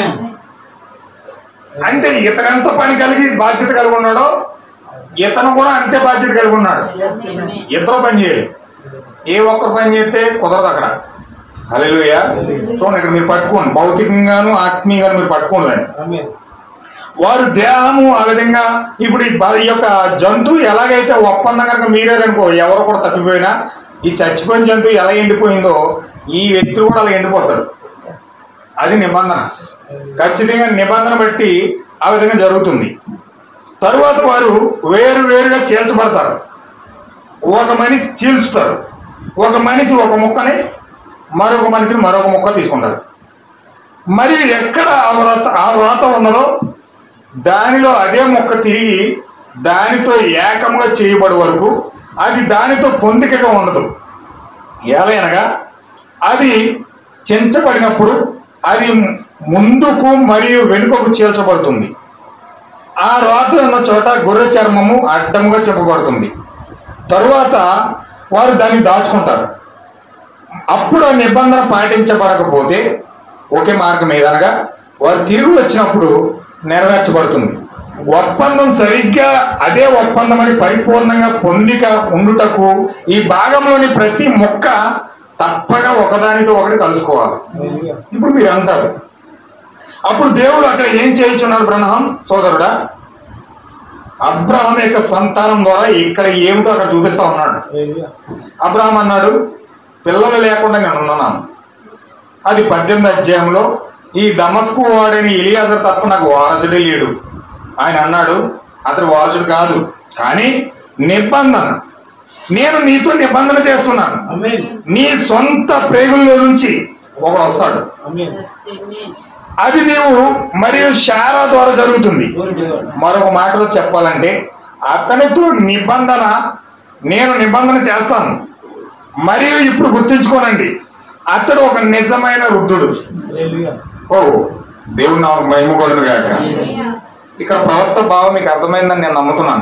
అంటే ఇతను ఎంత పని కలిగి బాధ్యత కలిగి ఉన్నాడో ఇతను కూడా అంతే బాధ్యత కలిగి ఉన్నాడు. ఇద్దరు పని చేయాలి. ఏ ఒక్కరు పని చేస్తే కుదరదు అక్కడ. హల్లెలూయా. చూడండి ఇక్కడ మీరు పట్టుకోండి, భౌతికంగాను ఆత్మీయంగాను మీరు పట్టుకోండి. వారు దేహము ఆ విధంగా ఇప్పుడు ఈ యొక్క జంతువు ఎలాగైతే ఒప్పందం కనుక మీరేదనుకో ఎవరు కూడా తప్పిపోయినా ఈ చచ్చిపోయిన జంతువు ఎలా ఎండిపోయిందో ఈ వ్యక్తులు కూడా అలా ఎండిపోతారు. అది నిబంధన, ఖచ్చితంగా నిబంధన బట్టి ఆ విధంగా జరుగుతుంది. తరువాత వారు వేరు వేరుగా చీల్చబడతారు. ఒక మనిషి చీల్చుతారు, ఒక మనిషి ఒక ముక్కని, మరొక మనిషిని మరొక ముక్క తీసుకుంటారు. మరి ఎక్కడ ఆ వ్రత ఆ వ్రత ఉన్నదో దానిలో అదే మొక్క తిరిగి దానితో ఏకంగా చేయబడి వరకు అది దానితో పొందికగా ఉండదు. ఏలైనగా అది చించబడినప్పుడు అది ముందుకు మరియు వెనుకకు చీల్చబడుతుంది. ఆ రాత ఉన్న చోట గొర్రె చర్మము అడ్డముగా చెప్పబడుతుంది. తరువాత వారు దాన్ని దాచుకుంటారు. అప్పుడు ఆ నిబంధన పాటించబడకపోతే ఒకే మార్గం ఏదనగా వారు తిరిగి వచ్చినప్పుడు నెరవేర్చబడుతుంది. ఒప్పందం సరిగ్గా అదే ఒప్పందం అని పరిపూర్ణంగా పొందిక ఉండుటకు ఈ భాగంలోని ప్రతి మొక్క తప్పక ఒకదానితో ఒకటి కలుసుకోవాలి. ఇప్పుడు మీరు అంటారు, అప్పుడు దేవుడు అక్కడ ఏం చేయించున్నాడు? బ్రహ్మం సోదరుడా, అబ్రహాం యొక్క సంతానం ద్వారా ఇక్కడ ఏమిటో అక్కడ చూపిస్తా ఉన్నాడు. అబ్రహాం అన్నాడు, పిల్లలు లేకుండా నేను ఉన్నాను. అది పద్దెనిమిది అధ్యాయంలో ఈ దమస్కు వాడని ఎలియాజరు తప్ప నాకు వారసుడే లేడు. ఆయన అన్నాడు, అతడు వారసుడు కాదు, కానీ నిబంధన నేను నీతో నిబంధన చేస్తున్నాను. నీ సొంత ప్రేగుల్లో నుంచి ఒకడు వస్తాడు. అది నీవు మరియు శారా ద్వారా జరుగుతుంది. మరొక మాటలో చెప్పాలంటే అతనితో నిబంధన నేను నిబంధన చేస్తాను. మరియు ఇప్పుడు గుర్తుంచుకోనండి, అతడు ఒక నిజమైన వృద్ధుడు. ఓ దేవుడు నాకు మహిమ కొలను గాక. ఇక్కడ ప్రవక్త భావం మీకు అర్థమైందని నేను నమ్ముతున్నాను.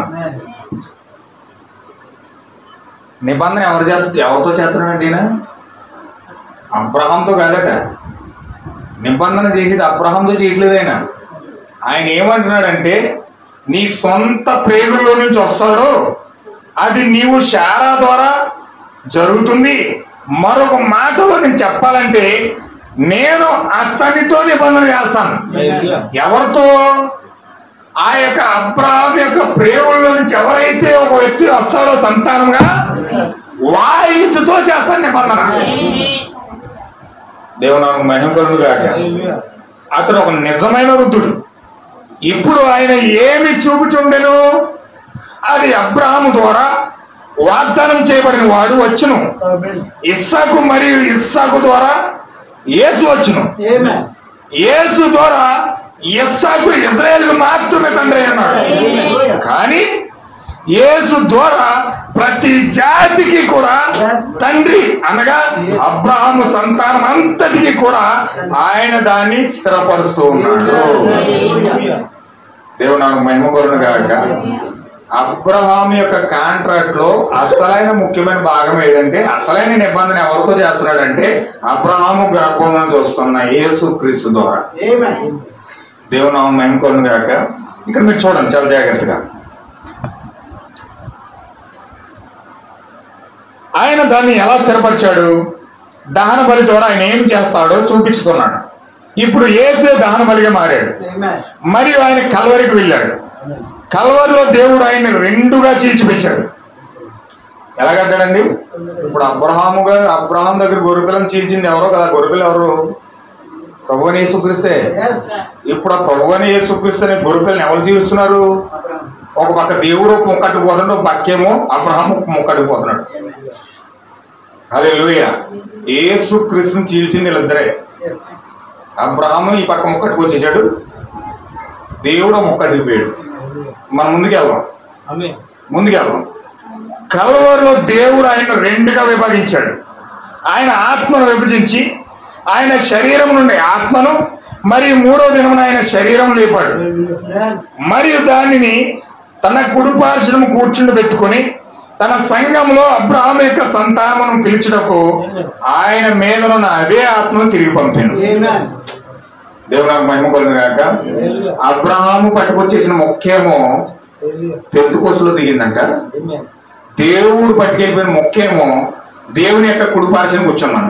నిబంధన ఎవరు చేస్త ఎవరితో చేస్తున్నాడండి? ఈయన అబ్రహాంతో కాదట. నిబంధన చేసేది అబ్రహాంతో చేయట్లేదు. ఆయన ఆయన ఏమంటున్నాడంటే నీ సొంత ప్రేగుల్లో నుంచి వస్తాడో అది నీవు శారా ద్వారా జరుగుతుంది. మరొక మాటలో నేను చెప్పాలంటే నేను అతనితో నిబంధన చేస్తాను. ఎవరితో? ఆ యొక్క అబ్రహాం యొక్క ప్రేమలో నుంచి ఎవరైతే ఒక వ్యక్తి వస్తాడో సంతానంగా వాయితుతో చేస్తాను నిబంధన. దేవునాకు మహిమ కలుగును గాక. అతడు ఒక నిజమైన వృద్ధుడు. ఇప్పుడు ఆయన ఏమి చూపుచుండెను? అది అబ్రహాము ద్వారా వాగ్దానం చేయబడిన వాడు వచ్చును. ఇస్సాకు మరియు ఇస్సాకు ద్వారా యేసు వచ్చును. యేసు ద్వారా ఇస్సాకు ఇజ్రాయేలుకు మాత్రమే తండ్రి అన్నాడు. కానీ యేసు ద్వారా ప్రతి జాతికి కూడా తండ్రి అనగా అబ్రహాము సంతానం అంతటికి కూడా ఆయన దాన్ని స్థిరపరుస్తూ ఉన్నాడు. దేవుడు నాకు మహిమ కొలను గాక. అబ్రహాం యొక్క కాంట్రాక్ట్ లో అసలైన ముఖ్యమైన భాగం ఏదంటే అసలైన నిబంధన ఎవరితో చేస్తున్నాడంటే అబ్రహాము గర్భం నుంచి వస్తున్న యేసు క్రీస్తు ద్వారా. దేవుడు నాకు మహిమ కొలను గాక. ఇక్కడ మీరు చూడండి చాలా జాగ్రత్తగా. ఆయన దాన్ని ఎలా స్థిరపరిచాడు? దహన బలి ద్వారా ఆయన ఏం చేస్తాడో చూపించుకున్నాడు. ఇప్పుడు యేసే దహన బలిగా మారాడు. మరియు ఆయన కల్వరికి వెళ్ళాడు. కల్వరిలో దేవుడు ఆయన రెండుగా చీల్చిపెట్టాడు. ఎలాగంటాడండి? ఇప్పుడు అబ్రహాముగా అబ్రహాం దగ్గర గొర్రెపిల్లని చీల్చింది ఎవరో కదా. గొర్రెపిల్ల ఎవరు? ప్రభువుని యేసుక్రీస్తే. ఇప్పుడు ఆ ప్రభువుని యేసుక్రీస్తుని గొర్రెపిల్లని ఎవరు చీలుస్తున్నారు? ఒక పక్క దేవుడు ముక్కట్టుకుపోతున్నాడు, ఒక పక్కేమో అబ్రహాము ముక్కట్టుకుపోతున్నాడు. హల్లెలూయా. యేసుక్రీస్తుని చీల్చింది వీళ్ళిద్దరే. అబ్రహాము ఈ పక్క ముక్కట్టుకు వచ్చేసాడు, దేవుడు ముక్కట్టుకుపోయాడు. మనం ముందుకెళ్దాం ముందుకెళ్దాం కల్వరిలో దేవుడు ఆయన రెండుగా విభజించాడు. ఆయన ఆత్మను విభజించి ఆయన శరీరం నుండి ఆత్మను మరియు మూడో దినమున ఆయన శరీరం లేపాడు. మరియు దానిని తన కుడిపార్శ్వము కూర్చుండి పెట్టుకుని తన సంఘంలో అబ్రహాం యొక్క సంతానమును పిలుచుటకు ఆయన మీదనున్న అదే ఆత్మను తిరిగి పంపాను. దేవుడు నాకు మహిమ కలుగును గాక. అబ్రహాము పట్టుకొచ్చేసిన మొక్కేమో పెంతెకోస్తులో దిగిందంట. దేవుడు పట్టుకెళ్ళిపోయిన మొక్కేమో దేవుని యొక్క కుడి పార్శ్వం కూర్చోమన్నా.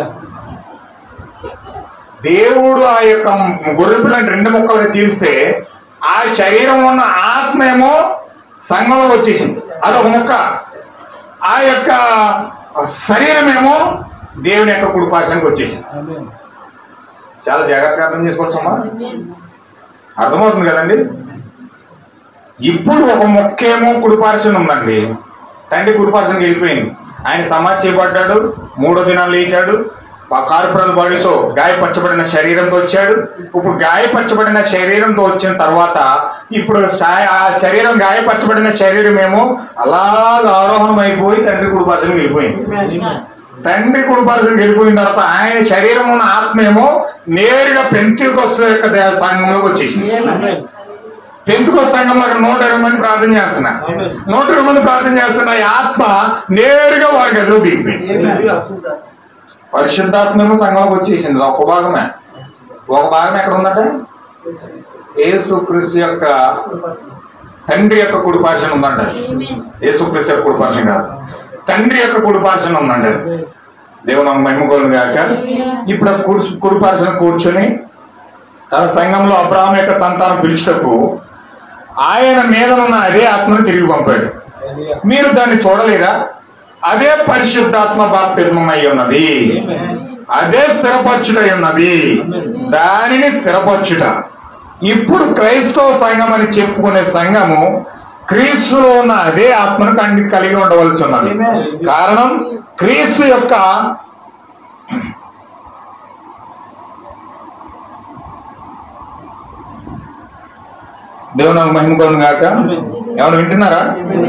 దేవుడు ఆ యొక్క గొర్రె పిల్లని రెండు ముక్కలుగా చీలిస్తే ఆ శరీరం ఉన్న ఆత్మ ఏమో సంఘంలో వచ్చేసింది, అదొక ముక్క. ఆ యొక్క శరీరం ఏమో దేవుని యొక్క కుడి పార్శ్వానికి వచ్చేసింది. చాలా జాగ్రత్తగా అర్థం చేసుకోవచ్చమ్మా, అర్థమవుతుంది కదండి. ఇప్పుడు ఒక ముక్కేమో కుడి పార్శ్వం ఉందండి, తండ్రి కుడి పార్శ్వానికి వెళ్ళిపోయింది. ఆయన సమాధి చేయబడ్డాడు, మూడో దినాలు లేచాడు, కార్పొరల్ బాడీతో గాయపరచబడిన శరీరంతో వచ్చాడు. ఇప్పుడు గాయపరచబడిన శరీరంతో వచ్చిన తర్వాత ఇప్పుడు ఆ శరీరం గాయపరచబడిన శరీరం ఏమో అలాగ ఆరోహణం అయిపోయి తండ్రి కుడి పార్శ్వానికి వెళ్ళిపోయింది. తండ్రి కుడి పార్శ్వానికి వెళ్ళిపోయిన తర్వాత ఆయన శరీరం ఉన్న ఆత్మ ఏమో నేరుగా పెంతెకొస్తు యొక్క సంఘంలోకి వచ్చేసింది. పెంతెకొస్తు సంఘంలో అక్కడ నూట ఇరవై మంది ప్రార్థన చేస్తున్నా నూట ఇరవై మంది ప్రార్థన చేస్తున్న ఈ ఆత్మ నేరుగా వారికి ఎదురు దిగిపోయింది. పరిశుద్ధాత్మేమో సంఘంలోకి వచ్చేసింది. ఒక భాగమే ఒక భాగం ఎక్కడ ఉందంటే యేసుక్రీస్తు యొక్క తండ్రి యొక్క కుడి పార్శ్వం ఉందంట. యేసుక్రీస్తు యొక్క కుడి పార్శ్వం కాదు, తండ్రి యొక్క కుడి పార్శ్వం ఉందండి. దేవుని మహిమ కలుగును గాక. ఇప్పుడు కుడి కుడి పార్శ్వం కూర్చొని తన సంఘంలో అబ్రాహాము యొక్క సంతానం పిలుచుటకు ఆయన మీద ఉన్న అదే ఆత్మను తిరిగి పంపాడు. మీరు దాన్ని చూడలేదా? అదే పరిశుద్ధాత్మ బాప్తిస్మం అయి ఉన్నది, అదే స్థిరపరచుట ఉన్నది, దానిని స్థిరపరచుట. ఇప్పుడు క్రైస్తవ సంఘం అని చెప్పుకునే సంఘము క్రీస్తులో ఉన్న అదే ఆత్మను కండి కలిగి ఉండవలసి ఉన్నది. కారణం క్రీస్తు యొక్క దేవుని మహిమ కలుగును గాక. ఎవరు వింటున్నారా?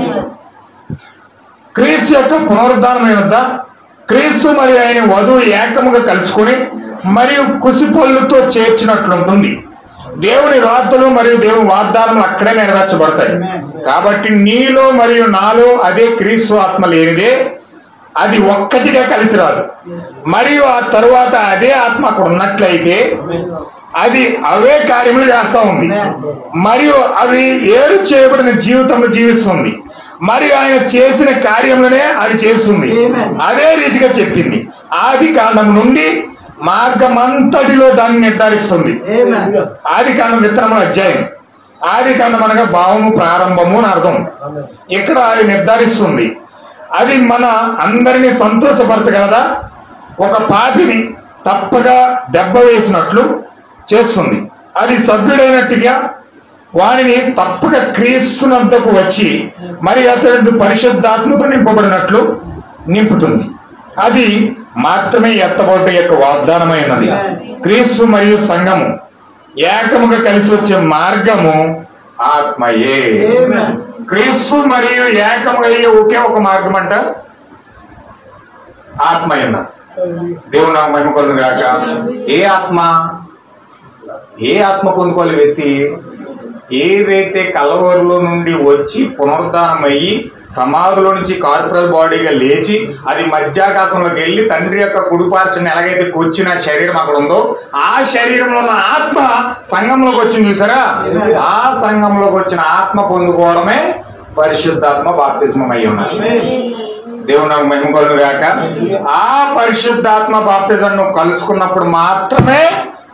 క్రీస్తు యొక్క పునరుద్ధానం వద్ద క్రీస్తు మరియు ఆయన వధువు ఏకముగా కలుసుకొని మరియు కుసిపొల్లుతో చేర్చినట్లుంటుంది. దేవుని వార్తలు మరియు దేవుని వాగ్దానములు అక్కడే నెరవేర్చబడతాయి. కాబట్టి నీలో మరియు నాలో అదే క్రీస్తు ఆత్మ లేనిదే అది ఒక్కటిగా కలిసి రాదు. మరియు ఆ తరువాత అదే ఆత్మ అక్కడ ఉన్నట్లయితే అది అవే కార్యములు చేస్తూ ఉంది మరియు అవి ఏడు చేయబడిన జీవితంలో జీవిస్తుంది మరియు ఆయన చేసిన కార్యములనే అది చేస్తుంది. అదే రీతిగా చెప్పింది. ఆది కాండం నుండి మార్గమంతటిలో దాన్ని నిర్ధారిస్తుంది. ఆది కాండం విత్తనముల అధ్యాయం. ఆది కాండం అనగా భావము ప్రారంభము అని అర్థం. ఇక్కడ అది నిర్ధారిస్తుంది. అది మన అందరినీ సంతోషపరచగలదా? ఒక పాపిని తప్పగా దెబ్బ వేసినట్లు చేస్తుంది. అది సభ్యుడైనట్టుగా వాడిని తప్పక క్రీస్తునంతకు వచ్చి మరి అతడు పరిశుద్ధాత్మతో నింపబడినట్లు నింపుతుంది. అది మాత్రమే ఎత్తబోట యొక్క వాగ్దానమైనది. క్రీస్తు మరియు సంఘము ఏకముగా కలిసి వచ్చే మార్గము ఆత్మయే. క్రీస్తు మరియు ఏకముగా అయ్యే ఒకే ఒక మార్గం అంట ఆత్మయన్న. దేవుడు నాకు మహిమ కలుగును గాక. ఏ ఆత్మ? ఏ ఆత్మ పొందుకోవాలి వ్యక్తి? ఏదైతే కలవరులో నుండి వచ్చి పునరుద్ధానం అయ్యి సమాధిలో నుంచి కార్పొరల్ బాడీగా లేచి అది మధ్యాకాశంలోకి వెళ్ళి తండ్రి యొక్క కుడి పార్శ్వం ఎలాగైతే కూర్చున్న శరీరం అక్కడ ఉందో ఆ శరీరంలో ఉన్న ఆత్మ సంఘంలోకి వచ్చింది చూసారా? ఆ సంఘంలోకి వచ్చిన ఆత్మ పొందుకోవడమే పరిశుద్ధాత్మ బాప్తిస్మం అయి ఉన్నది. దేవుడు నాకు మహిమ కలుగును గాక. ఆ పరిశుద్ధాత్మ బాప్తిజం నువ్వు కలుసుకున్నప్పుడు మాత్రమే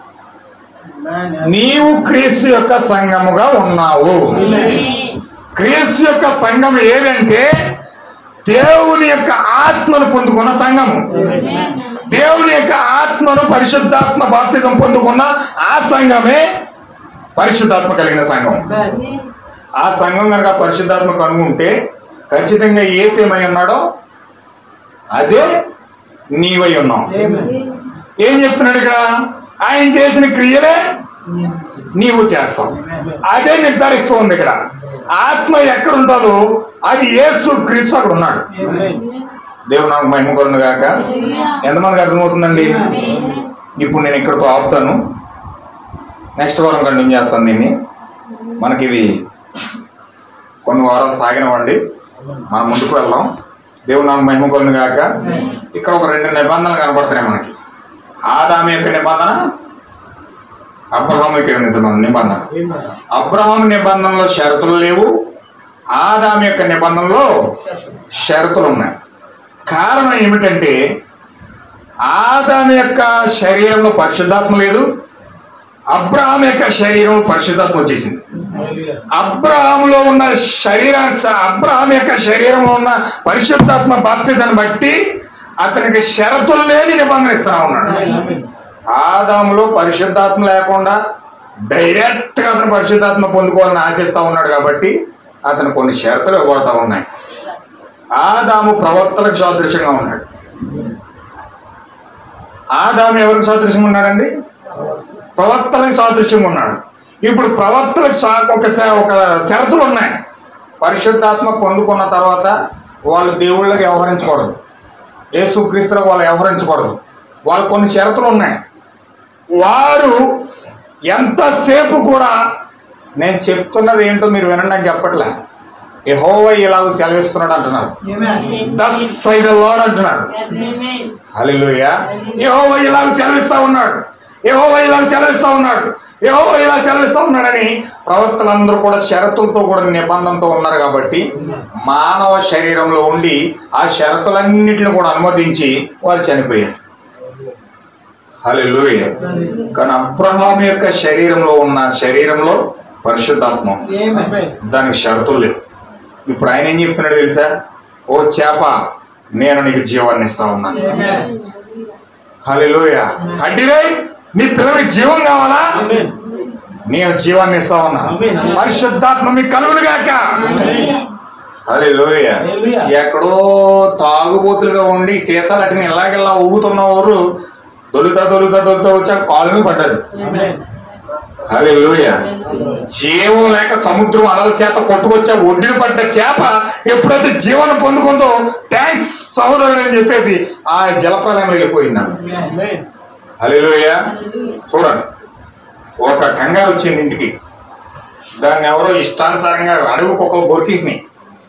నీవు క్రీస్తు యొక్క సంఘముగా ఉన్నావు. క్రీస్తు యొక్క సంఘం ఏదంటే దేవుని యొక్క ఆత్మను పొందుకున్న సంఘము. దేవుని యొక్క ఆత్మను పరిశుద్ధాత్మ బాప్తిజం పొందుకున్న ఆ సంఘమే పరిశుద్ధాత్మ కలిగిన సంఘం. ఆ సంఘం కనుక పరిశుద్ధాత్మ కనుగొంటే ఖచ్చితంగా యేసేమై ఉన్నాడో అదే నీవై ఉన్నావు. ఏం చెప్తున్నాడు ఇక్కడ? ఆయన చేసిన క్రియలే నీవు చేస్తావు. అదే నిర్ధారిస్తూ ఉంది ఇక్కడ. ఆత్మ ఎక్కడ ఉంటుందో అది యేసు క్రీస్తు అక్కడ ఉన్నాడు. దేవుడు నాకు మహిమ కలుగును గాక. ఎంతమందికి అర్థమవుతుందండి? ఇప్పుడు నేను ఇక్కడితో ఆపుతాను. నెక్స్ట్ వారం కంటిన్యూ చేస్తాను దీన్ని. మనకి ఇది కొన్ని వారాలు సాగినవ్వండి, మనం ముందుకు వెళ్దాం. దేవుడు నాకు మహిమ కలుగును గాక. ఇక్కడ ఒక రెండు నిబంధనలు కనబడుతున్నాయి మనకి. ఆదాము యొక్క నిబంధన, అబ్రహాము యొక్క నిబంధన. అబ్రహాము నిబంధనలో షరతులు లేవు, ఆదాము యొక్క నిబంధనలో షరతులు ఉన్నాయి. కారణం ఏమిటంటే ఆదాము యొక్క శరీరంలో పరిశుద్ధాత్మ లేదు, అబ్రహాం యొక్క శరీరం పరిశుద్ధాత్మ వచ్చేసింది. అబ్రహాంలో ఉన్న శరీరాన్ని అబ్రహాం యొక్క శరీరంలో ఉన్న పరిశుద్ధాత్మ బాప్తిజాన్ని బట్టి అతనికి షరతులు లేని నిబంధన ఇస్తున్నా ఉన్నాడు. ఆదాములో పరిశుద్ధాత్మ లేకుండా డైరెక్ట్ గా అతను పరిశుద్ధాత్మ పొందుకోవాలని ఆశిస్తా ఉన్నాడు కాబట్టి అతను కొన్ని షరతులు ఇవ్వబడతా ఉన్నాయి. ఆదాము ప్రవక్తలకు సాదృశ్యంగా ఉన్నాడు. ఆదాము ఎవరికి సాదృశ్యంగా ఉన్నాడండి? ప్రవక్తలకు సాదృశ్యంగా ఉన్నాడు. ఇప్పుడు ప్రవక్తలకు ఒక ఒక షరతులు ఉన్నాయి. పరిశుద్ధాత్మ పొందుకున్న తర్వాత వాళ్ళు దేవుళ్ళకి వ్యవహరించకూడదు, యేసుక్రీస్తులకు వాళ్ళు వ్యవహరించకూడదు. వాళ్ళు కొన్ని షరతులు ఉన్నాయి. వారు ఎంతసేపు కూడా నేను చెప్తున్నది ఏంటో మీరు వినండి అని చెప్పట్లే, యెహోవా ఇలాగ సెలవిస్తున్నాడు అంటున్నారు. దస్ సై ద లార్డ్ అంటున్నారు. హల్లెలూయా. యెహోవా ఇలాగ సెలవిస్తా ఉన్నాడు, యెహోవా ఇలాగ సెలవిస్తా ఉన్నాడు, యెహోవా ఇలా సెలవిస్తా ఉన్నాడని ప్రవక్తలందరూ కూడా షరతులతో కూడా నిబంధనతో ఉన్నారు. కాబట్టి మానవ శరీరంలో ఉండి ఆ షరతులన్నింటిని కూడా అనుమతించి వారు చనిపోయారు. హల్లెలూయా. కానీ అబ్రహాం యొక్క శరీరంలో ఉన్న శరీరంలో పరిశుద్ధాత్మ, దానికి షరతులు లేవు. ఇప్పుడు ఆయన ఏం చెప్తున్నాడు తెలుసా? ఓ చేప, నేను నీకు జీవాన్ని ఇస్తా ఉన్నాను. హల్లెలూయా. అడ్డిరే, నీ పిల్లలకి జీవం కావాలా? నేను జీవాన్ని ఇస్తా ఉన్నాను. పరిశుద్ధాత్మ మీకు కలుగును గాక. హల్లెలూయా. ఎక్కడో తాగుబోతులుగా ఉండి సీసాలు అట్టిని ఇలాగెల్లా ఊగుతున్నవారు దొలుతా దొలుతా దొలుతా వచ్చాక కాలు మీద పడ్డారు. హల్లెలూయా. జీవం లేక సముద్రం అలల చేత కొట్టుకొచ్చా ఒడ్డున పడ్డ చేప ఎప్పుడైతే జీవనం పొందుకుందో థ్యాంక్స్ సహోదరుడు అని చెప్పేసి ఆ జలప్రలయం వెళ్ళిపోయింది. హల్లెలూయా. చూడండి, ఒక కంగారు వచ్చింది ఇంటికి. దాన్ని ఎవరో ఇష్టానుసారంగా అడుగుకు ఒక బొరికేసినాయి,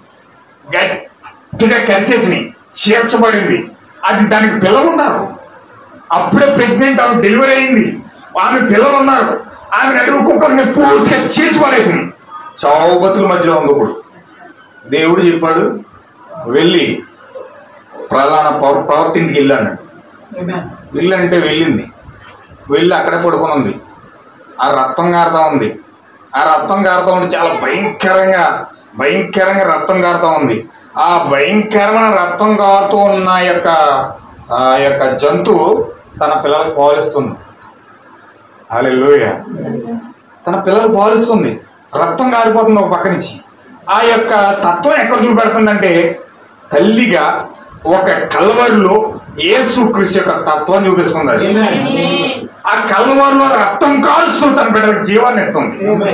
గట్టిగా కరిసేసినాయి, చీల్చబడింది. అది దానికి పిల్లలు ఉన్నారు. అప్పుడే ప్రెగ్నెంట్, ఆమె డెలివరీ అయింది, ఆమె పిల్లలు ఉన్నారు. ఆమె అడుగు కుక్కర్ని పూర్తిగా చీల్చిపడేసింది. చావు బతుకుల మధ్యలో ఉంది. ఇప్పుడు దేవుడు చెప్పాడు, వెళ్ళి ప్రధాన ప్రవక్త ఇంటికి వెళ్ళాను. వెళ్ళంటే వెళ్ళింది. వెళ్ళి అక్కడే పడుకుని ఉంది. ఆ రక్తం కారుతా ఉంది. ఆ రక్తం కారుతా ఉండి చాలా భయంకరంగా భయంకరంగా రక్తం కారుతా ఉంది. ఆ భయంకరమైన రక్తం కారుతూ ఉన్న యొక్క ఆ యొక్క జంతువు తన పిల్లలకు పాలిస్తుంది. హల్లెలూయా. తన పిల్లలు పాలిస్తుంది, రక్తం కారిపోతుంది ఒక పక్క నుంచి. ఆ యొక్క తత్వం ఎక్కడ చూపెడుతుందంటే తల్లిగా ఒక కల్వరిలో యేసుక్రీస్తు యొక్క తత్వం చూపిస్తుంది. అది ఆ కల్వరిలో రక్తం కాల్స్తూ తన బిడ్డలకు జీవాన్ని ఇస్తుంది.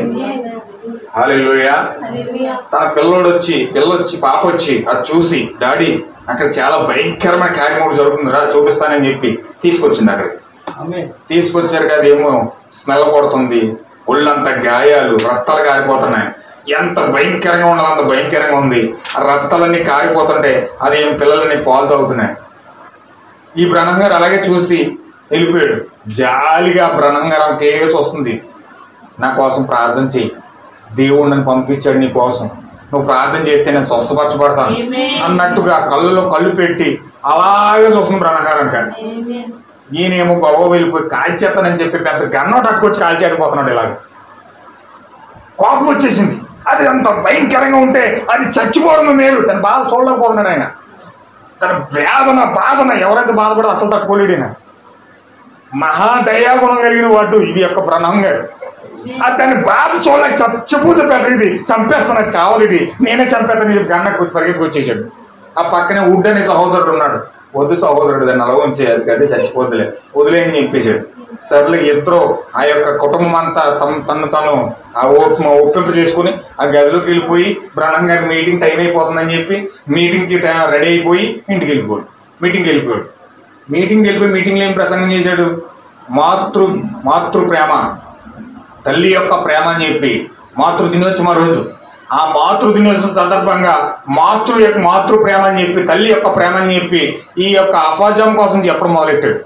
హల్లెలూయా. తన పిల్లోడు వచ్చి పిల్లొచ్చి పాప వచ్చి అది చూసి, డాడీ అక్కడ చాలా భయంకరమైన కార్యక్రమం జరుగుతుంది రా చూపిస్తానని చెప్పి తీసుకొచ్చింది. అక్కడికి తీసుకొచ్చారు కదా, ఏమో స్మెల్ కొడుతుంది, ఒళ్ళంతా గాయాలు, రక్తాలు కారిపోతున్నాయి. ఎంత భయంకరంగా ఉండాలి అంత భయంకరంగా ఉంది. ఆ రక్తాలన్నీ కారిపోతుంటే అదేం పిల్లలని పాలు తాగుతున్నాయి. ఈ బ్రహ్మం గారు అలాగే చూసి వెళ్ళిపోయాడు. జాలిగా బ్రహ్మం గారు ఆ కేసు వస్తుంది, నా కోసం ప్రార్థన చేయి, దేవుడు నన్ను పంపించాడు నీ కోసం, నువ్వు ప్రార్థన చేస్తే నేను స్వస్థపరచబడతాను అన్నట్టుగా కళ్ళలో కళ్ళు పెట్టి అలాగే చూస్తుంది బ్రహ్మం గారు అంటాడు. ఈయనేమో గొడవ వెళ్ళిపోయి కాల్చేస్తానని చెప్పి పెద్ద గన్నోట అట్టుకొచ్చి కాల్చేయకపోతున్నాడు. ఇలాగ కోపం వచ్చేసింది. అది అంత భయంకరంగా ఉంటే అది చచ్చిపోవడం మేలు. తన బాధ చూడలేకపోతున్నాడు ఆయన. తన వేదన బాధన ఎవరైతే బాధపడో అసలు తట్టుకోలేడు ఆయన. మహాదయాగుణం కలిగిన వాడు ఇది యొక్క బ్రహ్మం గారు. అది దాన్ని బాధ చూడలేక చచ్చిపోతే పెట్టరు, ఇది చంపేస్తాను, చావదు, ఇది నేనే చంపేస్తాను చెప్పి గన్నకు పరిగెత్తుకు వచ్చేసాడు. ఆ పక్కనే వుడ్ అనే సహోదరుడు ఉన్నాడు. వద్దు సహోదరుడు, దాన్ని అలా ఉంచేయాలి కదా, చచ్చిపోతులే, వదిలే అని చెప్పేశాడు. సర్లే ఇద్దరు ఆ యొక్క కుటుంబం అంతా తమ తను తను ఆ ఓపు ఒప్పింపు చేసుకుని ఆ గదిలోకి వెళ్ళిపోయి బ్రహ్మం గారి మీటింగ్ టైం అయిపోతుందని చెప్పి మీటింగ్కి రెడీ అయిపోయి ఇంటికి వెళ్ళిపోయాడు. మీటింగ్కి వెళ్ళిపోయాడు. మీటింగ్కి వెళ్ళిపోయి మీటింగ్లో ఏం ప్రసంగం చేశాడు? మాతృ మాతృ ప్రేమ, తల్లి యొక్క ప్రేమ అని చెప్పి మాతృ దినోత్సవం రోజు ఆ మాతృ దినోత్సవం సందర్భంగా మాతృ యొక్క మాతృ ప్రేమ అని చెప్పి తల్లి యొక్క ప్రేమ అని చెప్పి ఈ యొక్క అపాజం కోసం చెప్పడం మొదలెట్టాడు.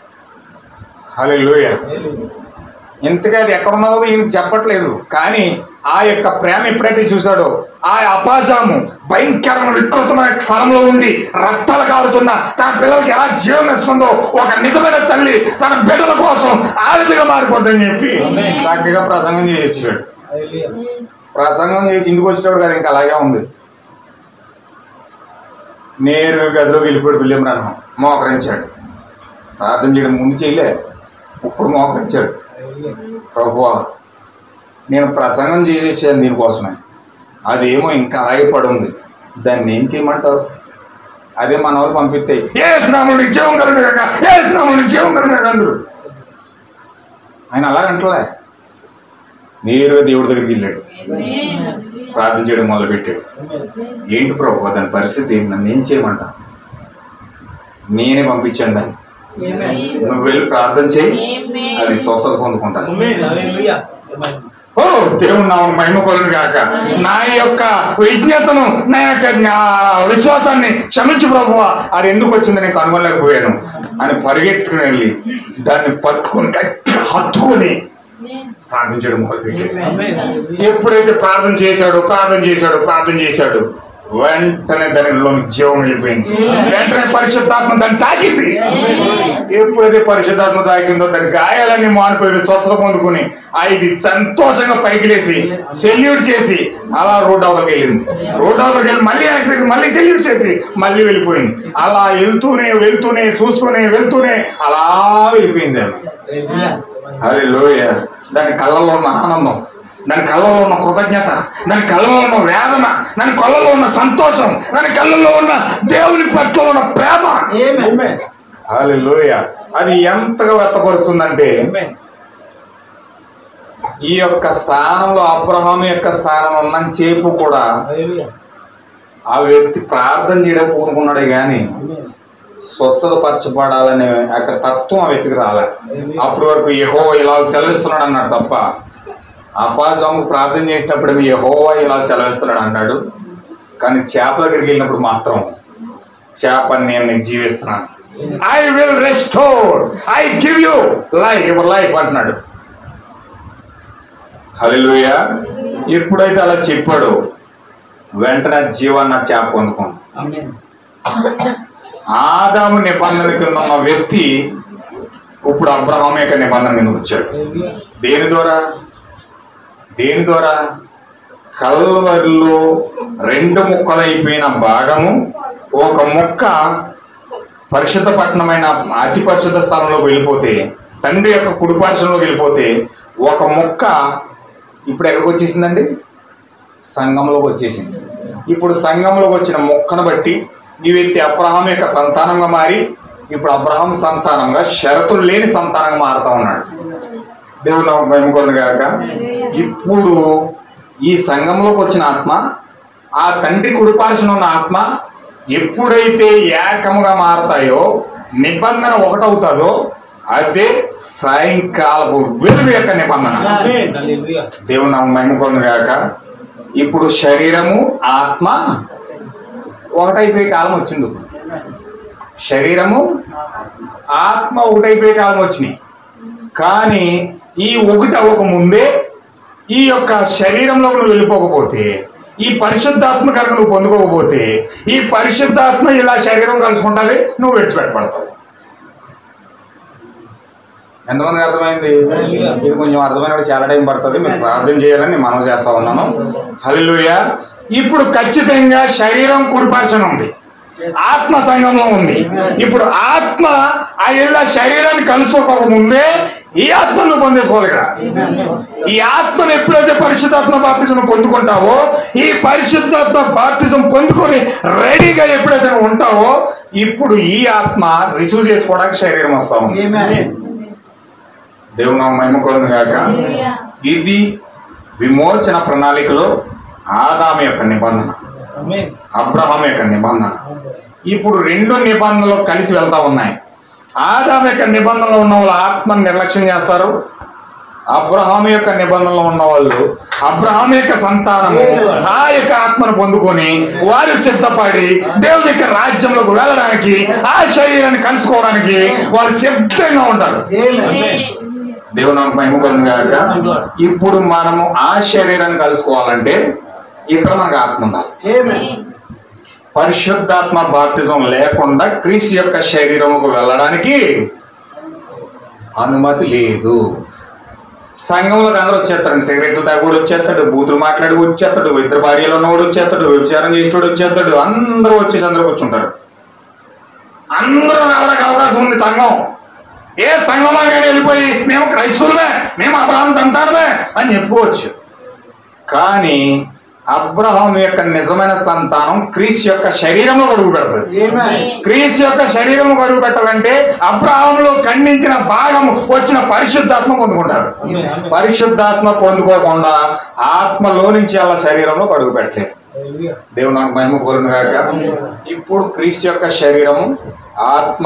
హల్లెలూయా. ఇంతగా అది ఎక్కడున్నదో ఈయన చెప్పట్లేదు, కానీ ఆ యొక్క ప్రేమ ఎప్పుడైతే చూశాడో, ఆ అపాజాము భయంకరమైన వికృతమైన స్థలంలో ఉండి రక్తాలు కారుతున్న తన పిల్లలకి ఎలా జీవం ఇస్తుందో ఒక నిజమైన తల్లి తన బిడ్డల కోసం ఆ విధంగా మారిపోద్దని చెప్పి చక్కగా ప్రసంగం చేసి వచ్చాడు. ప్రసంగం చేసి ఇంటికి వచ్చేటప్పుడు కదా ఇంకా అలాగే ఉంది. నేరు గదిలోకి వెళ్ళిపోయాడు. విలియం బ్రహ్మం మోకరించాడు. ప్రార్థన చేయడం ముందు చేయలే, ఇప్పుడు మోకరించాడు. ప్రభువా, నేను ప్రసంగం చేసి వచ్చాను దీనికోసమే, అదేమో ఇంకా అలాగే పడుంది, దాన్ని ఏం చేయమంటారు? అదే మన వాళ్ళు పంపిస్తే ఏ స్నామం జీవం కలుగుగా ఏ స్నామం జీవం కలుగుగా అందరు ఆయన అలాగంటలే. నేరుగా దేవుడి దగ్గరికి వెళ్ళాడు, ప్రార్థన చేయడం మొదలుపెట్టాడు. ఏంటి ప్రభు దాని పరిస్థితి, నన్ను ఏం చేయమంటా? నేనే పంపించాను దాన్ని, నువ్వు వెళ్ళి ప్రార్థన చేయి, అది స్వస్థత పొందుకుంటాను. ఓ దేవుడు నా మహిమ కొలదు కాక, నా యొక్క విజ్ఞతను, నా యొక్క విశ్వాసాన్ని క్షమించు ప్రభువా, అది ఎందుకు వచ్చింది నేను కనుగొనలేకపోయాను అని పరిగెత్తుకుని వెళ్ళి దాన్ని పట్టుకొని గట్టిగా హత్తుకొని ప్రార్థించడం మొదలుపెట్టాడు. ఎప్పుడైతే ప్రార్థన చేశాడో ప్రార్థన చేశాడో ప్రార్థన చేశాడు వెంటనే దానిలో జీవం వెళ్ళిపోయింది. వెంటనే పరిశుద్ధాత్మ దాన్ని తాకింది. ఎప్పుడైతే పరిశుద్ధాత్మ తాకిందో దాని గాయాలన్నీ మారిపోయి స్వస్థత పొందుకుని ఐదు సంతోషంగా పైకి లేచి సెల్యూట్ చేసి అలా రోడ్ అవతలకి వెళ్ళింది. రోడ్ అవతలకి వెళ్ళి మళ్ళీ వెనక్కి మళ్ళీ సెల్యూట్ చేసి మళ్ళీ వెళ్ళిపోయింది. అలా వెళ్తూనే వెళ్తూనే చూస్తూనే వెళ్తూనే అలా వెళ్ళిపోయింది ఆమె. హల్లెలూయా. దాని కళ్ళలో ఉన్న ఆనందం, దాని కళ్ళలో ఉన్న కృతజ్ఞత, దాని కళ్ళలో ఉన్న వేదన, దాని కళ్ళలో ఉన్న సంతోషం, దాని కళ్ళలో ఉన్న దేవుని పట్ల ఉన్న ప్రేమ, హల్లెలూయా, అది ఎంతగా వ్యక్తపరుస్తుందంటే ఈ యొక్క స్థానంలో అబ్రహాము యొక్క స్థానం ఉన్న చేపు కూడా ఆ వ్యక్తి ప్రార్థన చేయడం కోరుకున్నాడే కానీ స్వస్థత పరచబడాలనే అక్కడ తత్వం ఆ వ్యక్తికి రాలే. అప్పటి వరకు యెహోవా ఇలా సెలవిస్తున్నాడు అన్నాడు తప్ప, అపాజాము ప్రార్థన చేసినప్పుడు యెహోవా ఇలా సెలవిస్తున్నాడు అన్నాడు. కానీ చేప దగ్గరికి వెళ్ళినప్పుడు మాత్రం చేపని నేను నీకు జీవిస్తున్నాను, I will restore, I give you life, your life అంటున్నాడు. హల్లెలూయా. ఎప్పుడైతే అలా చెప్పాడో వెంటనే జీవాన్ని ఆ చేప పొందుకోండి. ఆదాము నిబంధన కింద ఉన్న వ్యక్తి ఇప్పుడు అబ్రహాము యొక్క నిబంధన కిందకు వచ్చాడు. దేని ద్వారా? దేని ద్వారా? కల్వరిలో రెండు ముక్కలైపోయిన భాగము, ఒక ముక్క పరిశుద్ధ పట్టణమైన అతి పరిశుద్ధ స్థానంలోకి వెళ్ళిపోతే, తండ్రి యొక్క కుడిపార్శ్వంలోకి వెళ్ళిపోతే, ఒక ముక్క ఇప్పుడు ఎక్కడికి వచ్చేసిందండి? సంఘంలోకి వచ్చేసింది. ఇప్పుడు సంఘంలోకి వచ్చిన ముక్కను బట్టి ఈ వ్యక్తి అబ్రహాం యొక్క సంతానంగా మారి ఇప్పుడు అబ్రహాం సంతానంగా షరతులు లేని సంతానంగా మారుతా ఉన్నాడు. దేవుడు మహిమకొను గాక. ఇప్పుడు ఈ సంఘంలోకి వచ్చిన ఆత్మ, ఆ తండ్రి కుడిపార్శ్వన ఉన్న ఆత్మ ఎప్పుడైతే ఏకముగా మారతాయో, నిబంధన ఒకటవుతుందో అదే సాయంకాలపు వెలుగు యొక్క నిబంధన. దేవుడు మహిమకొను గాక. ఇప్పుడు శరీరము ఆత్మ ఒకటైపోయే కాలం వచ్చింది. శరీరము ఆత్మ ఒకటైపోయే కాలం వచ్చినాయి. కానీ ఈ ఒకటి అవ్వక ముందే ఈ యొక్క శరీరంలోకి నువ్వు వెళ్ళిపోకపోతే, ఈ పరిశుద్ధాత్మ కనుక నువ్వు పొందుకోకపోతే, ఈ పరిశుద్ధాత్మ ఇలా శరీరం కలుసుకుంటుంది, నువ్వు విడిచిపెట్టబడతావు. ఎంతమందికి అర్థమైంది? ఇది కొంచెం అర్థమైన చాలా టైం పడుతుంది, మీరు ప్రార్థన చేయాలని నేను మనవి చేస్తా ఉన్నాను. హల్లెలూయా. ఇప్పుడు ఖచ్చితంగా శరీరం కుడిపార్శ్వన ఉంది, ఆత్మ సంఘంలో ఉంది. ఇప్పుడు ఆత్మ ఆ ఇలా శరీరాన్ని కలుసుకోక ముందే ఈ ఆత్మను పొందేసుకోవాలి. ఇక్కడ ఈ ఆత్మను ఎప్పుడైతే పరిశుద్ధాత్మ బాప్తిజం పొందుకుంటావో, ఈ పరిశుద్ధాత్మ బాప్తిజం పొందుకొని రెడీగా ఎప్పుడైతే ఉంటావో, ఇప్పుడు ఈ ఆత్మ రిసీవ్ చేసుకోవడానికి శరీరం వస్తాము. దేవుని మహిమ కలుగును గాక. ఇది విమోచన ప్రణాళికలో ఆదాము యొక్క నిబంధన, అబ్రహాం యొక్క నిబంధన. ఇప్పుడు రెండు నిబంధనలు కలిసి వెళ్తా ఉన్నాయి. ఆదాము యొక్క నిబంధనలో ఉన్న వాళ్ళు ఆత్మను నిర్లక్ష్యం చేస్తారు. అబ్రహాం యొక్క నిబంధనలో ఉన్న వాళ్ళు అబ్రహాం యొక్క సంతానము ఆ యొక్క ఆత్మను పొందుకొని వారు సిద్ధపడి దేవుని యొక్క రాజ్యంలోకి వెళ్ళడానికి, ఆ శరీరాన్ని కలుసుకోవడానికి వాళ్ళు సిద్ధంగా ఉంటారు. దేవుని నామమునకు మహిమ కలుగును గాక. ఇప్పుడు మనము ఆ శరీరాన్ని కలుసుకోవాలంటే ఇక్కడ మనకు ఆత్మ ఉండాలి. పరిశుద్ధాత్మ బాప్తిజం లేకుండా క్రీస్తు యొక్క శరీరముకు వెళ్ళడానికి అనుమతి లేదు. సంఘంలోకి అందరూ వచ్చేస్తాడు, సిగరెట్లు తాగుడు వచ్చేస్తాడు, బూతులు మాట్లాడి వచ్చేస్తాడు, ఇద్దరు భార్యలు ఉన్నవాడు వచ్చేస్తాడు, వ్యభిచారం చేసేవాడు వచ్చేస్తాడు, అందరూ వచ్చేసి అందరూ కూర్చుంటారు. అందరూ రావడానికి అవకాశం ఉంది. సంఘం ఏ సంఘంలో కానీ వెళ్ళిపోయి మేము క్రైస్తవులమే, మేము అబ్రహాం సంతానమే అని చెప్పుకోవచ్చు. కానీ అబ్రహాం యొక్క నిజమైన సంతానం క్రీస్తు యొక్క శరీరంలో అడుగు పెడుతుంది. క్రీస్తు యొక్క శరీరంలో అడుగు పెట్టాలంటే అబ్రహాంలో ఖండించిన భాగము వచ్చిన పరిశుద్ధాత్మ పొందుకుంటాడు. పరిశుద్ధాత్మ పొందుకోకుండా ఆత్మలో నుంచి అలా శరీరంలో అడుగు పెట్టలేదు. దేవుని నామమునకు మహిమ కలుగును గాక. ఇప్పుడు క్రీస్తు యొక్క శరీరము ఆత్మ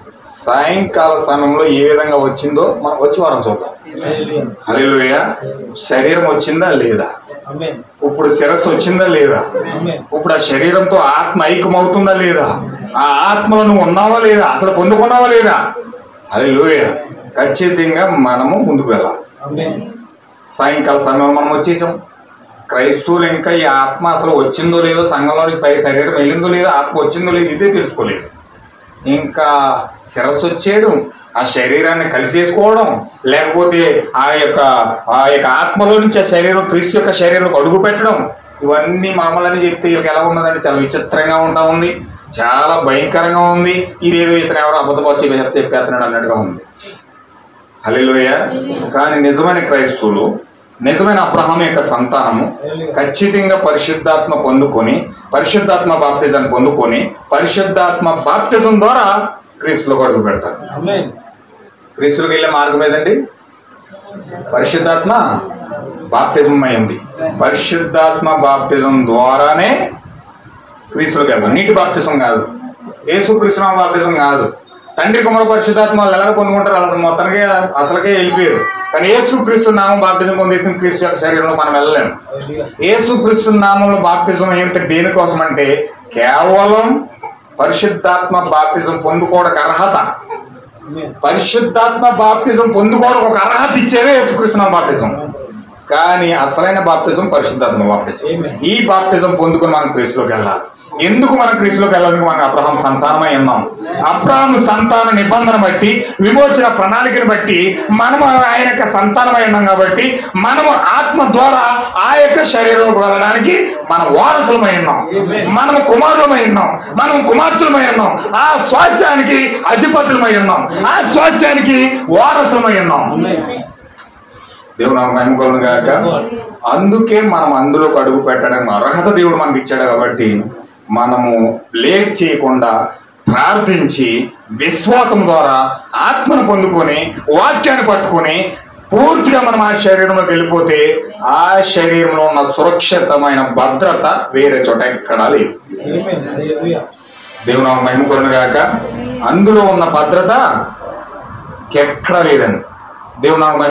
సాయంకాల సమయంలో ఏ విధంగా వచ్చిందో మనం వచ్చి వారం చూద్దాం. హల్లెలూయా. శరీరం వచ్చిందా లేదా? ఇప్పుడు శిరస్సు వచ్చిందా లేదా? ఇప్పుడు ఆ శరీరంతో ఆత్మ ఐక్యమవుతుందా లేదా? ఆ ఆత్మలో నువ్వు ఉన్నావా లేదా? అసలు పొందుకున్నావా లేదా? హల్లెలూయా. ఖచ్చితంగా మనము ముందుకు వెళ్ళాలి. సాయంకాల సమయం మనం వచ్చేసాం. క్రైస్తవులు ఇంకా ఈ ఆత్మ అసలు వచ్చిందో లేదో, సంఘంలోనికి పై శరీరం వెళ్ళిందో లేదో, ఆత్మ వచ్చిందో లేదో ఇదే తెలుసుకోలేదు. ఇంకా శిరస్సు వచ్చేయడం, ఆ శరీరాన్ని కలిసేసుకోవడం, లేకపోతే ఆ యొక్క ఆ యొక్క ఆత్మలో నుంచి ఆ శరీరం క్రీస్తు యొక్క శరీరం అడుగు పెట్టడం, ఇవన్నీ మామూలని చెప్తే వీళ్ళకి ఎలా ఉన్నదంటే చాలా విచిత్రంగా ఉంటా ఉంది, చాలా భయంకరంగా ఉంది. ఇదేదో ఇతను ఎవరో అబద్ధపచ్చి చెప్పేస్తున్నాడు అన్నట్టుగా ఉంది. హల్లెలూయా. కానీ నిజమైన క్రైస్తవులు, నిజమైన అబ్రహాం యొక్క సంతానము ఖచ్చితంగా పరిశుద్ధాత్మ పొందుకొని, పరిశుద్ధాత్మ బాప్తిజాన్ని పొందుకొని, పరిశుద్ధాత్మ బాప్తిజం ద్వారా క్రీస్తులోకి అడుగు పెడతారు. క్రీస్తులోకి వెళ్ళే మార్గం ఏదండి? పరిశుద్ధాత్మ బాప్తిజం అయింది. పరిశుద్ధాత్మ బాప్తిజం ద్వారానే క్రీస్తులోకి వెళ్తాం. నీటి బాప్తిజం కాదు, యేసు క్రీస్తు నామ బాప్తిజం కాదు. తండ్రి కుమార పరిశుద్ధాత్మ వాళ్ళు ఎలాగ పొందుకుంటారు, అలా మొత్తానికి అసలుకే వెళ్ళిపోయారు. కానీ యేసు క్రీస్తు నామం బాప్తిజం పొందేసిన క్రీస్తు యొక్క శరీరంలో మనం వెళ్ళలేము. యేసు క్రీస్తు నామంలో బాప్తిజం ఏమిటి, దేనికోసం అంటే కేవలం పరిశుద్ధాత్మ బాప్తిజం పొందుకోవడానికి అర్హత. పరిశుద్ధాత్మ బాప్తిజం పొందుకోవడానికి ఒక అర్హత ఇచ్చేదే యేసుక్రీస్తు నామ బాప్తిజం. కానీ అసలైన బాప్తిజం పరిశుద్ధాత్మ బాప్తిజం. ఈ బాప్తిజం పొందుకొని మనం క్రీస్తులోకి వెళ్ళాలి. ఎందుకు మనం క్రీస్తులోకి వెళ్ళాలని? మనం అబ్రహాం సంతానమై ఉన్నాం. అబ్రహాం సంతాన నిబంధన బట్టి, విమోచన ప్రణాళికను బట్టి మనము ఆయన యొక్క సంతానమై ఉన్నాం. కాబట్టి మనము ఆత్మ ద్వారా ఆ యొక్క శరీరంలోకి వెళ్ళడానికి మనం వారసులమై ఉన్నాం. మనము కుమారులమై ఉన్నాం, మనం కుమార్తెలమై ఉన్నాం. ఆ స్వాస్థ్యానికి అధిపతులమై ఉన్నాం, ఆ స్వాస్థ్యానికి వారసులమై ఉన్నాం. దేవుడు నామమునకు మహిమ కలుగును గాక. అందుకే మనం అందులో అడుగు పెట్టడానికి అర్హత దేవుడు మనకి ఇచ్చాడు. కాబట్టి మనము లేట్ చేయకుండా ప్రార్థించి విశ్వాసం ద్వారా ఆత్మను పొందుకొని వాక్యాన్ని పట్టుకొని పూర్తిగా మనం ఆ శరీరంలోకి వెళ్ళిపోతే ఆ శరీరంలో ఉన్న సురక్షితమైన భద్రత వేరే చోట ఎక్కడా లేదు. దేవుడు నామమునకు మహిమ కలుగును గాక. అందులో ఉన్న భద్రత ఎక్కడా లేదండి. దేవుడు నామమునకు